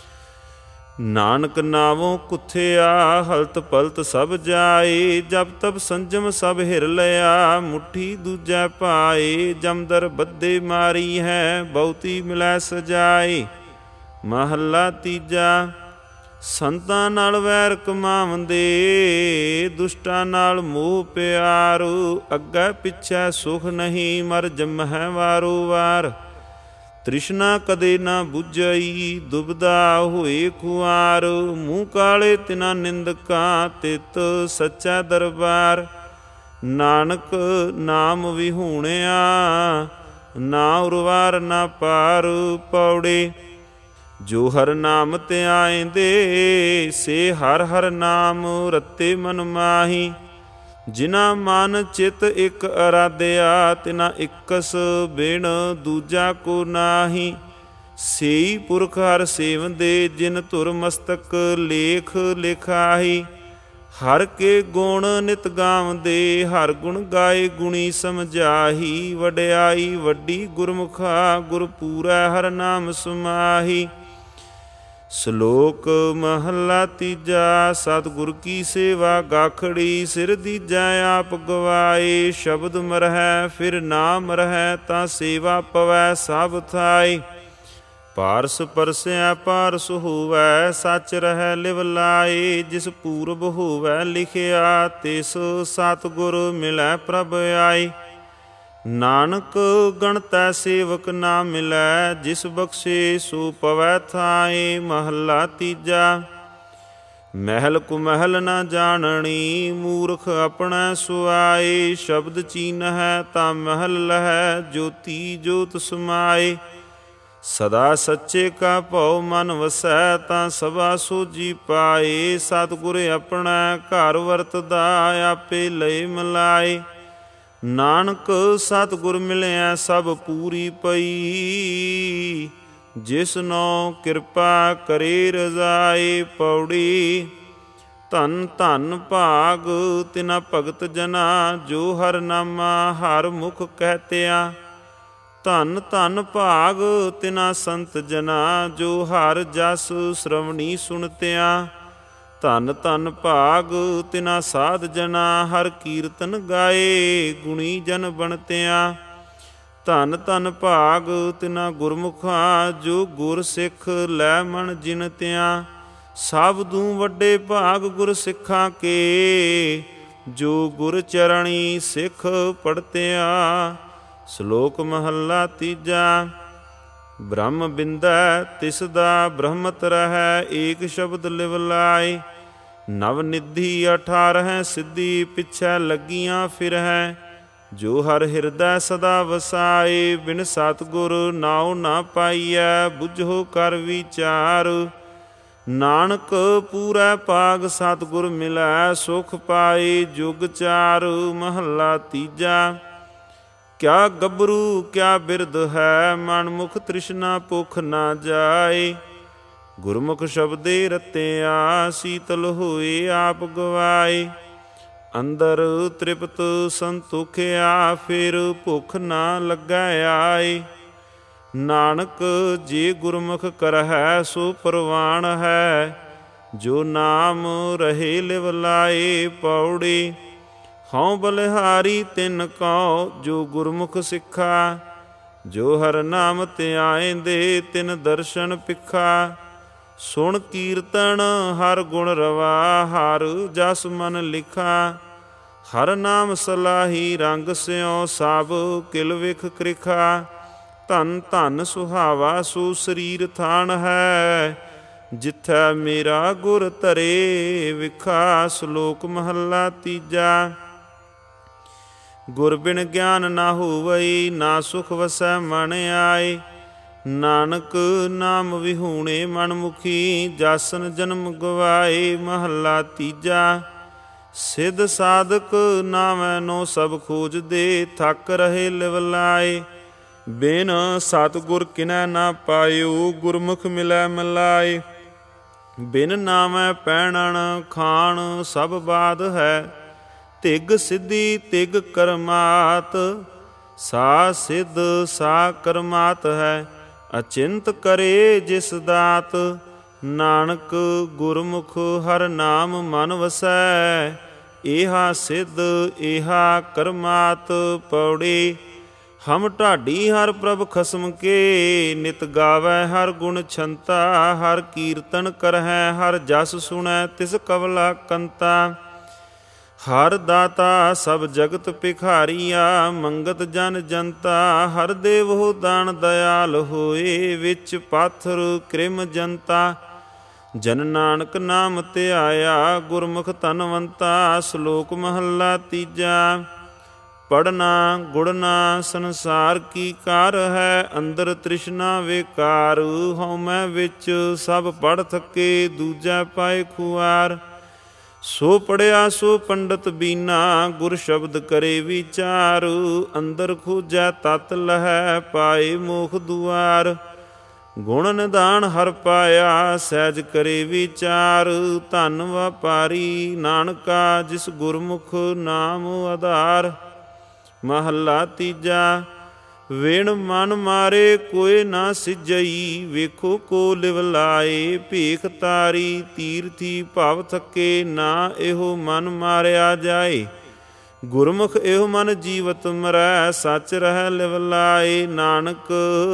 ਨਾਨਕ ਨਾਵੋਂ ਕੁਥਿਆ ਹਲਤ ਪਲਤ ਸਭ ਜਾਏ। ਜਪ ਤਪ ਸੰਜਮ ਸਭ ਹਿਰ ਲਿਆ ਮੁੱਠੀ ਦੂਜੈ ਪਾਏ। ਜਮਦਰ ਬੱਦੇ ਮਾਰੀ ਹੈ ਬਹੁਤੀ ਮਿਲੈ ਸਜਾਏ। ਮਹੱਲਾ ਤੀਜਾ। ਸੰਤਾਂ ਨਾਲ ਵੈਰ ਕਮਾਵੰਦੇ ਦੁਸ਼ਟਾਂ ਨਾਲ ਮੋਹ ਪਿਆਰੂ। ਅੱਗੇ ਪਿੱਛੇ ਸੁਖ ਨਹੀਂ ਮਰ ਜੰਮਹਿ ਵਾਰੋ ਵਾਰ। ਤ੍ਰਿਸ਼ਨਾ ਕਦੇ ਨਾ ਬੁਝਈ ਦੁਬਦਾ ਹੋਏ ਖੁਆਰ। ਮੂੰਹ ਕਾਲੇ ਤਿਨਾ ਨਿੰਦਕਾਂ ਤਿਤ ਸੱਚਾ ਦਰਬਾਰ। ਨਾਨਕ ਨਾਮ ਵਿਹੂਣਿਆ ਨਾ ਉਰਵਾਰ ਨਾ ਪਾਰ। ਪੌੜੇ। ਜੋ ਹਰ ਨਾਮ ਧਿਆਇਂਦੇ ਸੇ ਹਰ ਹਰ ਨਾਮ ਰਤੇ ਮਨ ਮਾਹੀ। ਜਿਨਾ ਮਨ ਚਿਤ ਇਕ ਅਰਾਧਿਆ ਤਿਨਾ ਇਕਸ ਬਿਨ ਦੂਜਾ ਕੋ ਨਾਹੀ। ਸੇਈ ਪੁਰਖ ਹਰ ਸੇਵੰਦੇ ਜਿਨ ਧੁਰ ਮਸਤਕ ਲੇਖ ਲਿਖਾਹੀ। ਹਰ ਕੇ ਗੁਣ ਨਿਤ ਗਾਵੰਦੇ ਹਰ ਗੁਣ ਗਾਏ ਗੁਣੀ ਸਮਝਾਹੀ। ਵਡਿਆਈ ਵੱਡੀ ਗੁਰਮੁਖਾ ਗੁਰ ਪੂਰੈ ਹਰ ਨਾਮ ਸਮਾਹੀ। ਸ਼ਲੋਕ ਮਹੱਲਾ ਤੀਜਾ। ਸਤਿਗੁਰ ਕੀ ਸੇਵਾ ਗਾਖੜੀ ਸਿਰ ਦੀਜੈ ਆਪ ਗਵਾਏ। ਸ਼ਬਦ ਮਰਹਿ ਫਿਰ ਨਾ ਮਰਹਿ ਤਾਂ ਸੇਵਾ ਪਵੈ ਸਭ ਥਾਈ। ਪਾਰਸ ਪਰਸਿਆ ਪਾਰਸ ਹੋਵੈ ਸੱਚ ਰਹਿ ਲਿਵ ਲਾਏ। ਜਿਸ ਪੂਰਬ ਹੋਵੈ ਲਿਖਿਆ ਤਿਸ ਸਤਿਗੁਰ ਮਿਲੈ ਪ੍ਰਭ ਆਈ। ਨਾਨਕ ਗਣਤੈ ਸੇਵਕ ਨਾ ਮਿਲੈ ਜਿਸ ਬਖਸ਼ੇ ਸੋ ਪਵੈ ਥਾਏ। ਮਹੱਲਾ ਤੀਜਾ। ਮਹਿਲ ਕੁਮਹਿਲ ਨਾ ਜਾਣਣੀ, ਮੂਰਖ ਆਪਣਾ ਸੁਆਏ। ਸ਼ਬਦ ਚੀਨ ਹੈ ਤਾਂ ਮਹਿਲ ਲਹੈ, ਜੋਤੀ ਜੋਤ ਸਮਾਏ। ਸਦਾ ਸੱਚੇ ਕਾ ਭਉ ਮਨ ਵਸੈ, ਤਾਂ ਸਭਾ ਸੋਜੀ ਪਾਏ। ਸਤਿਗੁਰ ਆਪਣਾ ਘਰ ਵਰਤਦਾ, ਆਪੇ ਲਏ ਮਿਲਾਏ। ਨਾਨਕ ਸਤਿਗੁਰ ਮਿਲਿਆ ਸਭ ਪੂਰੀ ਪਈ, ਜਿਸਨੋ ਕਿਰਪਾ ਕਰੇ ਰਜ਼ਾਏ। ਪੌੜੀ ਧਨ ਧਨ ਭਾਗ ਤਿਨਾ ਭਗਤ ਜਨਾ, ਜੋ ਹਰ ਨਾਮਾ ਹਰ ਮੁਖ ਕਹਿਤਿਆ। ਧਨ ਧਨ ਭਾਗ ਤਿਨਾ ਸੰਤ ਜਨਾ, ਜੋ ਹਰ ਜਸ ਸ਼੍ਰਵਣੀ ਸੁਣਤਿਆ। ਧਨ ਧਨ ਭਾਗ ਤਿਨਾ ਸਾਧ ਜਨਾ, ਹਰ ਕੀਰਤਨ ਗਾਏ ਗੁਣੀ ਜਨ ਬਣਤਿਆ। ਧਨ ਧਨ ਭਾਗ ਤਿਨਾ ਗੁਰਮੁਖਾਂ, ਜੋ ਗੁਰ ਸਿੱਖ ਲੈ ਮਨ ਜਿਨਤਿਆ। ਸਭ ਦੂ ਵੱਡੇ ਭਾਗ ਗੁਰ ਸਿੱਖਾਂ ਕੇ, ਜੋ ਗੁਰ ਚਰਣੀ ਸਿੱਖ ਪੜਤਿਆ। ਸ਼ਲੋਕ ਮਹੱਲਾ ਤੀਜਾ। ਬ੍ਰਹਮ ਬਿੰਦੈ ਤਿਸ ਦਾ ਬ੍ਰਹਮਤ ਰਹੈ, ਏਕ ਸ਼ਬਦ ਲਿਵ ਲਾਏ। ਨਵ ਨਿਧੀ ਅਠਾਰਹ ਸਿੱਧੀ, ਪਿਛੈ ਲੱਗੀਆਂ ਫਿਰਹਿ। ਜੋ ਹਰ ਹਿਰਦੈ ਸਦਾ ਵਸਾਏ, ਬਿਨ ਸਤਿਗੁਰ ਨਾਉ ਨਾ ਪਾਈਐ। ਬੁਝੋ ਕਰ ਵਿਚਾਰ, ਨਾਨਕ ਪੂਰੈ ਭਾਗ ਸਤਿਗੁਰ ਮਿਲੈ। ਸੁਖ ਪਾਏ ਜੁਗ ਚਾਰ। ਮਹੱਲਾ ਤੀਜਾ। ਕਿਆ ਗੱਭਰੂ ਕਿਆ ਬਿਰਧ ਹੈ, ਮਨ ਮੁਖ ਤ੍ਰਿਸ਼ਨਾ ਭੁਖ ਨਾ ਜਾਏ। ਗੁਰਮੁਖ ਸ਼ਬਦੇ ਰਤਿਆ, ਸੀਤਲ ਹੋਏ ਆਪ ਗਵਾਏ। ਅੰਦਰ ਤ੍ਰਿਪਤ ਸੰਤੋਖਿਆ, ਫਿਰ ਭੁਖ ਨਾ ਲੱਗੈ ਆਏ। ਨਾਨਕ ਜੇ ਗੁਰਮੁਖ ਕਰਹਿ, ਸੋ ਪ੍ਰਵਾਨ ਹੈ। ਜੋ ਨਾਮ ਰਹੇ ਲਿਵ ਲਾਏ। ਪੌੜੀ ਹਉ ਬਲਿਹਾਰੀ ਤਿਨ ਕਉ, ਜੋ ਗੁਰਮੁਖ ਸਿੱਖਾ। ਜੋ ਹਰ ਨਾਮ ਧਿਆਇਂਦੇ, ਤਿਨ ਦਰਸ਼ਨ ਪਿਖਾ। ਸੁਣ ਕੀਰਤਨ ਹਰ ਗੁਣ ਰਵਾ, ਹਰ ਜਸ ਮਨ ਲਿਖਾ। ਹਰ ਨਾਮ ਸਲਾਹੀ ਰੰਗ ਸਿਉ, ਸਭ ਕਿਲ ਵਿਖ ਕ੍ਰਿਖਾ। ਧਨ ਧਨ ਸੁਹਾਵਾ ਸੋ ਸਰੀਰ ਥਾਨ ਹੈ, ਜਿੱਥੈ ਮੇਰਾ ਗੁਰ ਧਰੇ ਵਿਖਾ। ਸ਼ਲੋਕ ਮਹੱਲਾ ਤੀਜਾ। ਗੁਰ ਬਿਨ ਗਿਆਨ ਨਾ ਹੋਵਈ, ਨਾ ਸੁਖ ਵਸੈ ਮਨ ਆਏ। ਨਾਨਕ ਨਾਮ ਵਿਹੂਣੇ ਮਨ ਮੁਖੀ, ਜਾਸਨ ਜਨਮ ਗਵਾਏ। ਮਹੱਲਾ ਤੀਜਾ। ਸਿੱਧ ਸਾਧਕ ਨਾਮੈ ਨੋ ਸਭ ਖੋਜਦੇ, ਥੱਕ ਰਹੇ ਲਿਵ ਲਾਏ। ਬਿਨ ਸਤਿਗੁਰ ਕਿਨੈ ਨਾ ਪਾਇਓ, ਗੁਰਮੁਖ ਮਿਲੈ ਮਿਲਾਏ। ਬਿਨ ਨਾਮੈ ਪਹਿਣਨ ਖਾਣ ਸਭ ਬਾਦ ਹੈ, ਤਿਗ ਸਿੱਧੀ ਤਿਗ ਕਰਮਾਤ। ਸਾ ਸਿੱਧ ਸਾ ਕਰਮਾਤ ਹੈ, ਅਚਿੰਤ ਕਰੇ ਜਿਸ ਦਾਤ। ਨਾਨਕ ਗੁਰਮੁਖ ਹਰ ਨਾਮ ਮਨ ਵਸੈ, ਏਹਾ ਸਿੱਧ ਏਹਾ ਕਰਮਾਤ। ਪੌੜੀ ਹਮ ਢਾਡੀ ਹਰ ਪ੍ਰਭ ਖਸਮ ਕੇ, ਨਿਤ ਗਾਵੈ ਹਰ ਗੁਣ ਛੰਤਾ। ਹਰ ਕੀਰਤਨ ਕਰਹਿ ਹਰ ਜਸ ਸੁਣੈ, ਤਿਸ ਕਵਲਾ ਕੰਤਾ। ਹਰ ਦਾਤਾ ਸਭ ਜਗਤ ਭਿਖਾਰੀਆ, ਮੰਗਤ ਜਨ ਜਨਤਾ। ਹਰ ਦੇਵੋ ਦਾਨ ਦਇਆਲ ਹੋਏ, ਵਿੱਚ ਪਾਥਰ ਕ੍ਰਿਮ ਜਨਤਾ। ਜਨ ਨਾਨਕ ਨਾਮ ਧਿਆਇਆ, ਗੁਰਮੁਖ ਧਨਵੰਤਾ। ਸ਼ਲੋਕ ਮਹੱਲਾ ਤੀਜਾ। ਪੜਨਾ ਗੁੜਨਾ ਸੰਸਾਰ ਕੀ ਕਾਰ ਹੈ, ਅੰਦਰ ਤ੍ਰਿਸ਼ਨਾ ਵੇਕਾਰ। ਹਉਮੈ ਵਿੱਚ ਸਭ ਪੜ੍ਹ ਥਕੇ, ਦੂਜਾ ਪਾਏ ਖੁਆਰ। ਸੋ ਪੜਿਆ ਸੋ ਪੰਡਤ ਬੀਨਾ, ਗੁਰ ਸ਼ਬਦ ਕਰੇ ਵਿਚਾਰ। ਅੰਦਰ ਖੋਜੈ ਤਤ ਲਹੈ, ਪਾਏ ਮੋਖ ਦੁਆਰ। ਗੁਣ ਨਿਧਾਨ ਹਰ ਪਾਇਆ, ਸਹਿਜ ਕਰੇ ਵਿਚਾਰ। ਧਨ ਵਪਾਰੀ ਨਾਨਕਾ, ਜਿਸ ਗੁਰਮੁਖ ਨਾਮ ਆਧਾਰ। ਮਹੱਲਾ ਤੀਜਾ। ਵਿਣ ਮਨ ਮਾਰੇ ਕੋਇ ਨਾ ਸਿਜਈ, ਵੇਖੋ ਕੋ ਲਿਵ ਲਾਏ। ਭੇਖ ਤਾਰੀ ਤੀਰਥੀ ਭਵ ਥਕੇ, ਨਾ ਇਹੋ ਮਨ ਮਾਰਿਆ ਜਾਏ। ਗੁਰਮੁਖ ਇਹੋ ਮਨ ਜੀਵਤ ਮਰੈ, ਸੱਚ ਰਹਿ ਲਿਵ ਲਾਏ। ਨਾਨਕ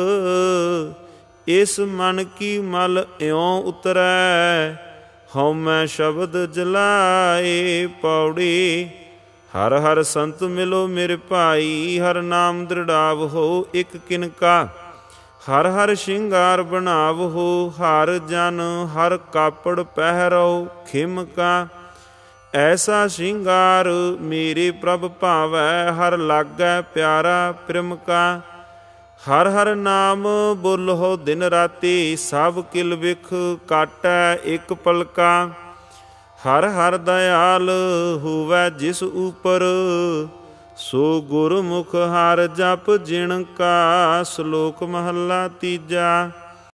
ਇਸ ਮਨ ਕੀ ਮਲ ਇਉਂ ਉਤਰੈ, ਹਉਮੈ ਸ਼ਬਦ ਜਲਾਏ। ਪੌੜੀ ਹਰ ਹਰ ਸੰਤ ਮਿਲੋ ਮੇਰੇ ਭਾਈ, ਹਰ ਨਾਮ ਦ੍ਰਿੜਾਵ ਹੋ ਇਕ ਕਿਨਕਾ। ਹਰ ਹਰ ਸ਼ਿੰਗਾਰ ਬਣਾਵਹੁ ਹਰ ਜਨ ਹਰ ਕਾਪੜ ਪਹਿਰਉ ਖਿਮ ਕਾ। ਐਸਾ ਸ਼ਿੰਗਾਰ ਮੇਰੇ ਪ੍ਰਭ ਭਾਵੈ ਹਰ ਲਾਗੈ ਪਿਆਰਾ ਪ੍ਰਿਮ ਕਾ। ਹਰ ਹਰ ਨਾਮ ਬੋਲਹੁ ਦਿਨ ਰਾਤੀ ਸਭ ਕਿਲ ਵਿਖ ਕਾਟੈ ਇਕ ਪਲਕਾ। ਹਰ ਹਰ ਦਇਆਲ ਹੋਵੈ ਜਿਸ ਉਪਰ ਸੋ ਗੁਰਮੁਖ ਹਰ ਜਪ ਜਿਣ ਕਾ। ਸ਼ਲੋਕ ਮਹੱਲਾ ਤੀਜਾ।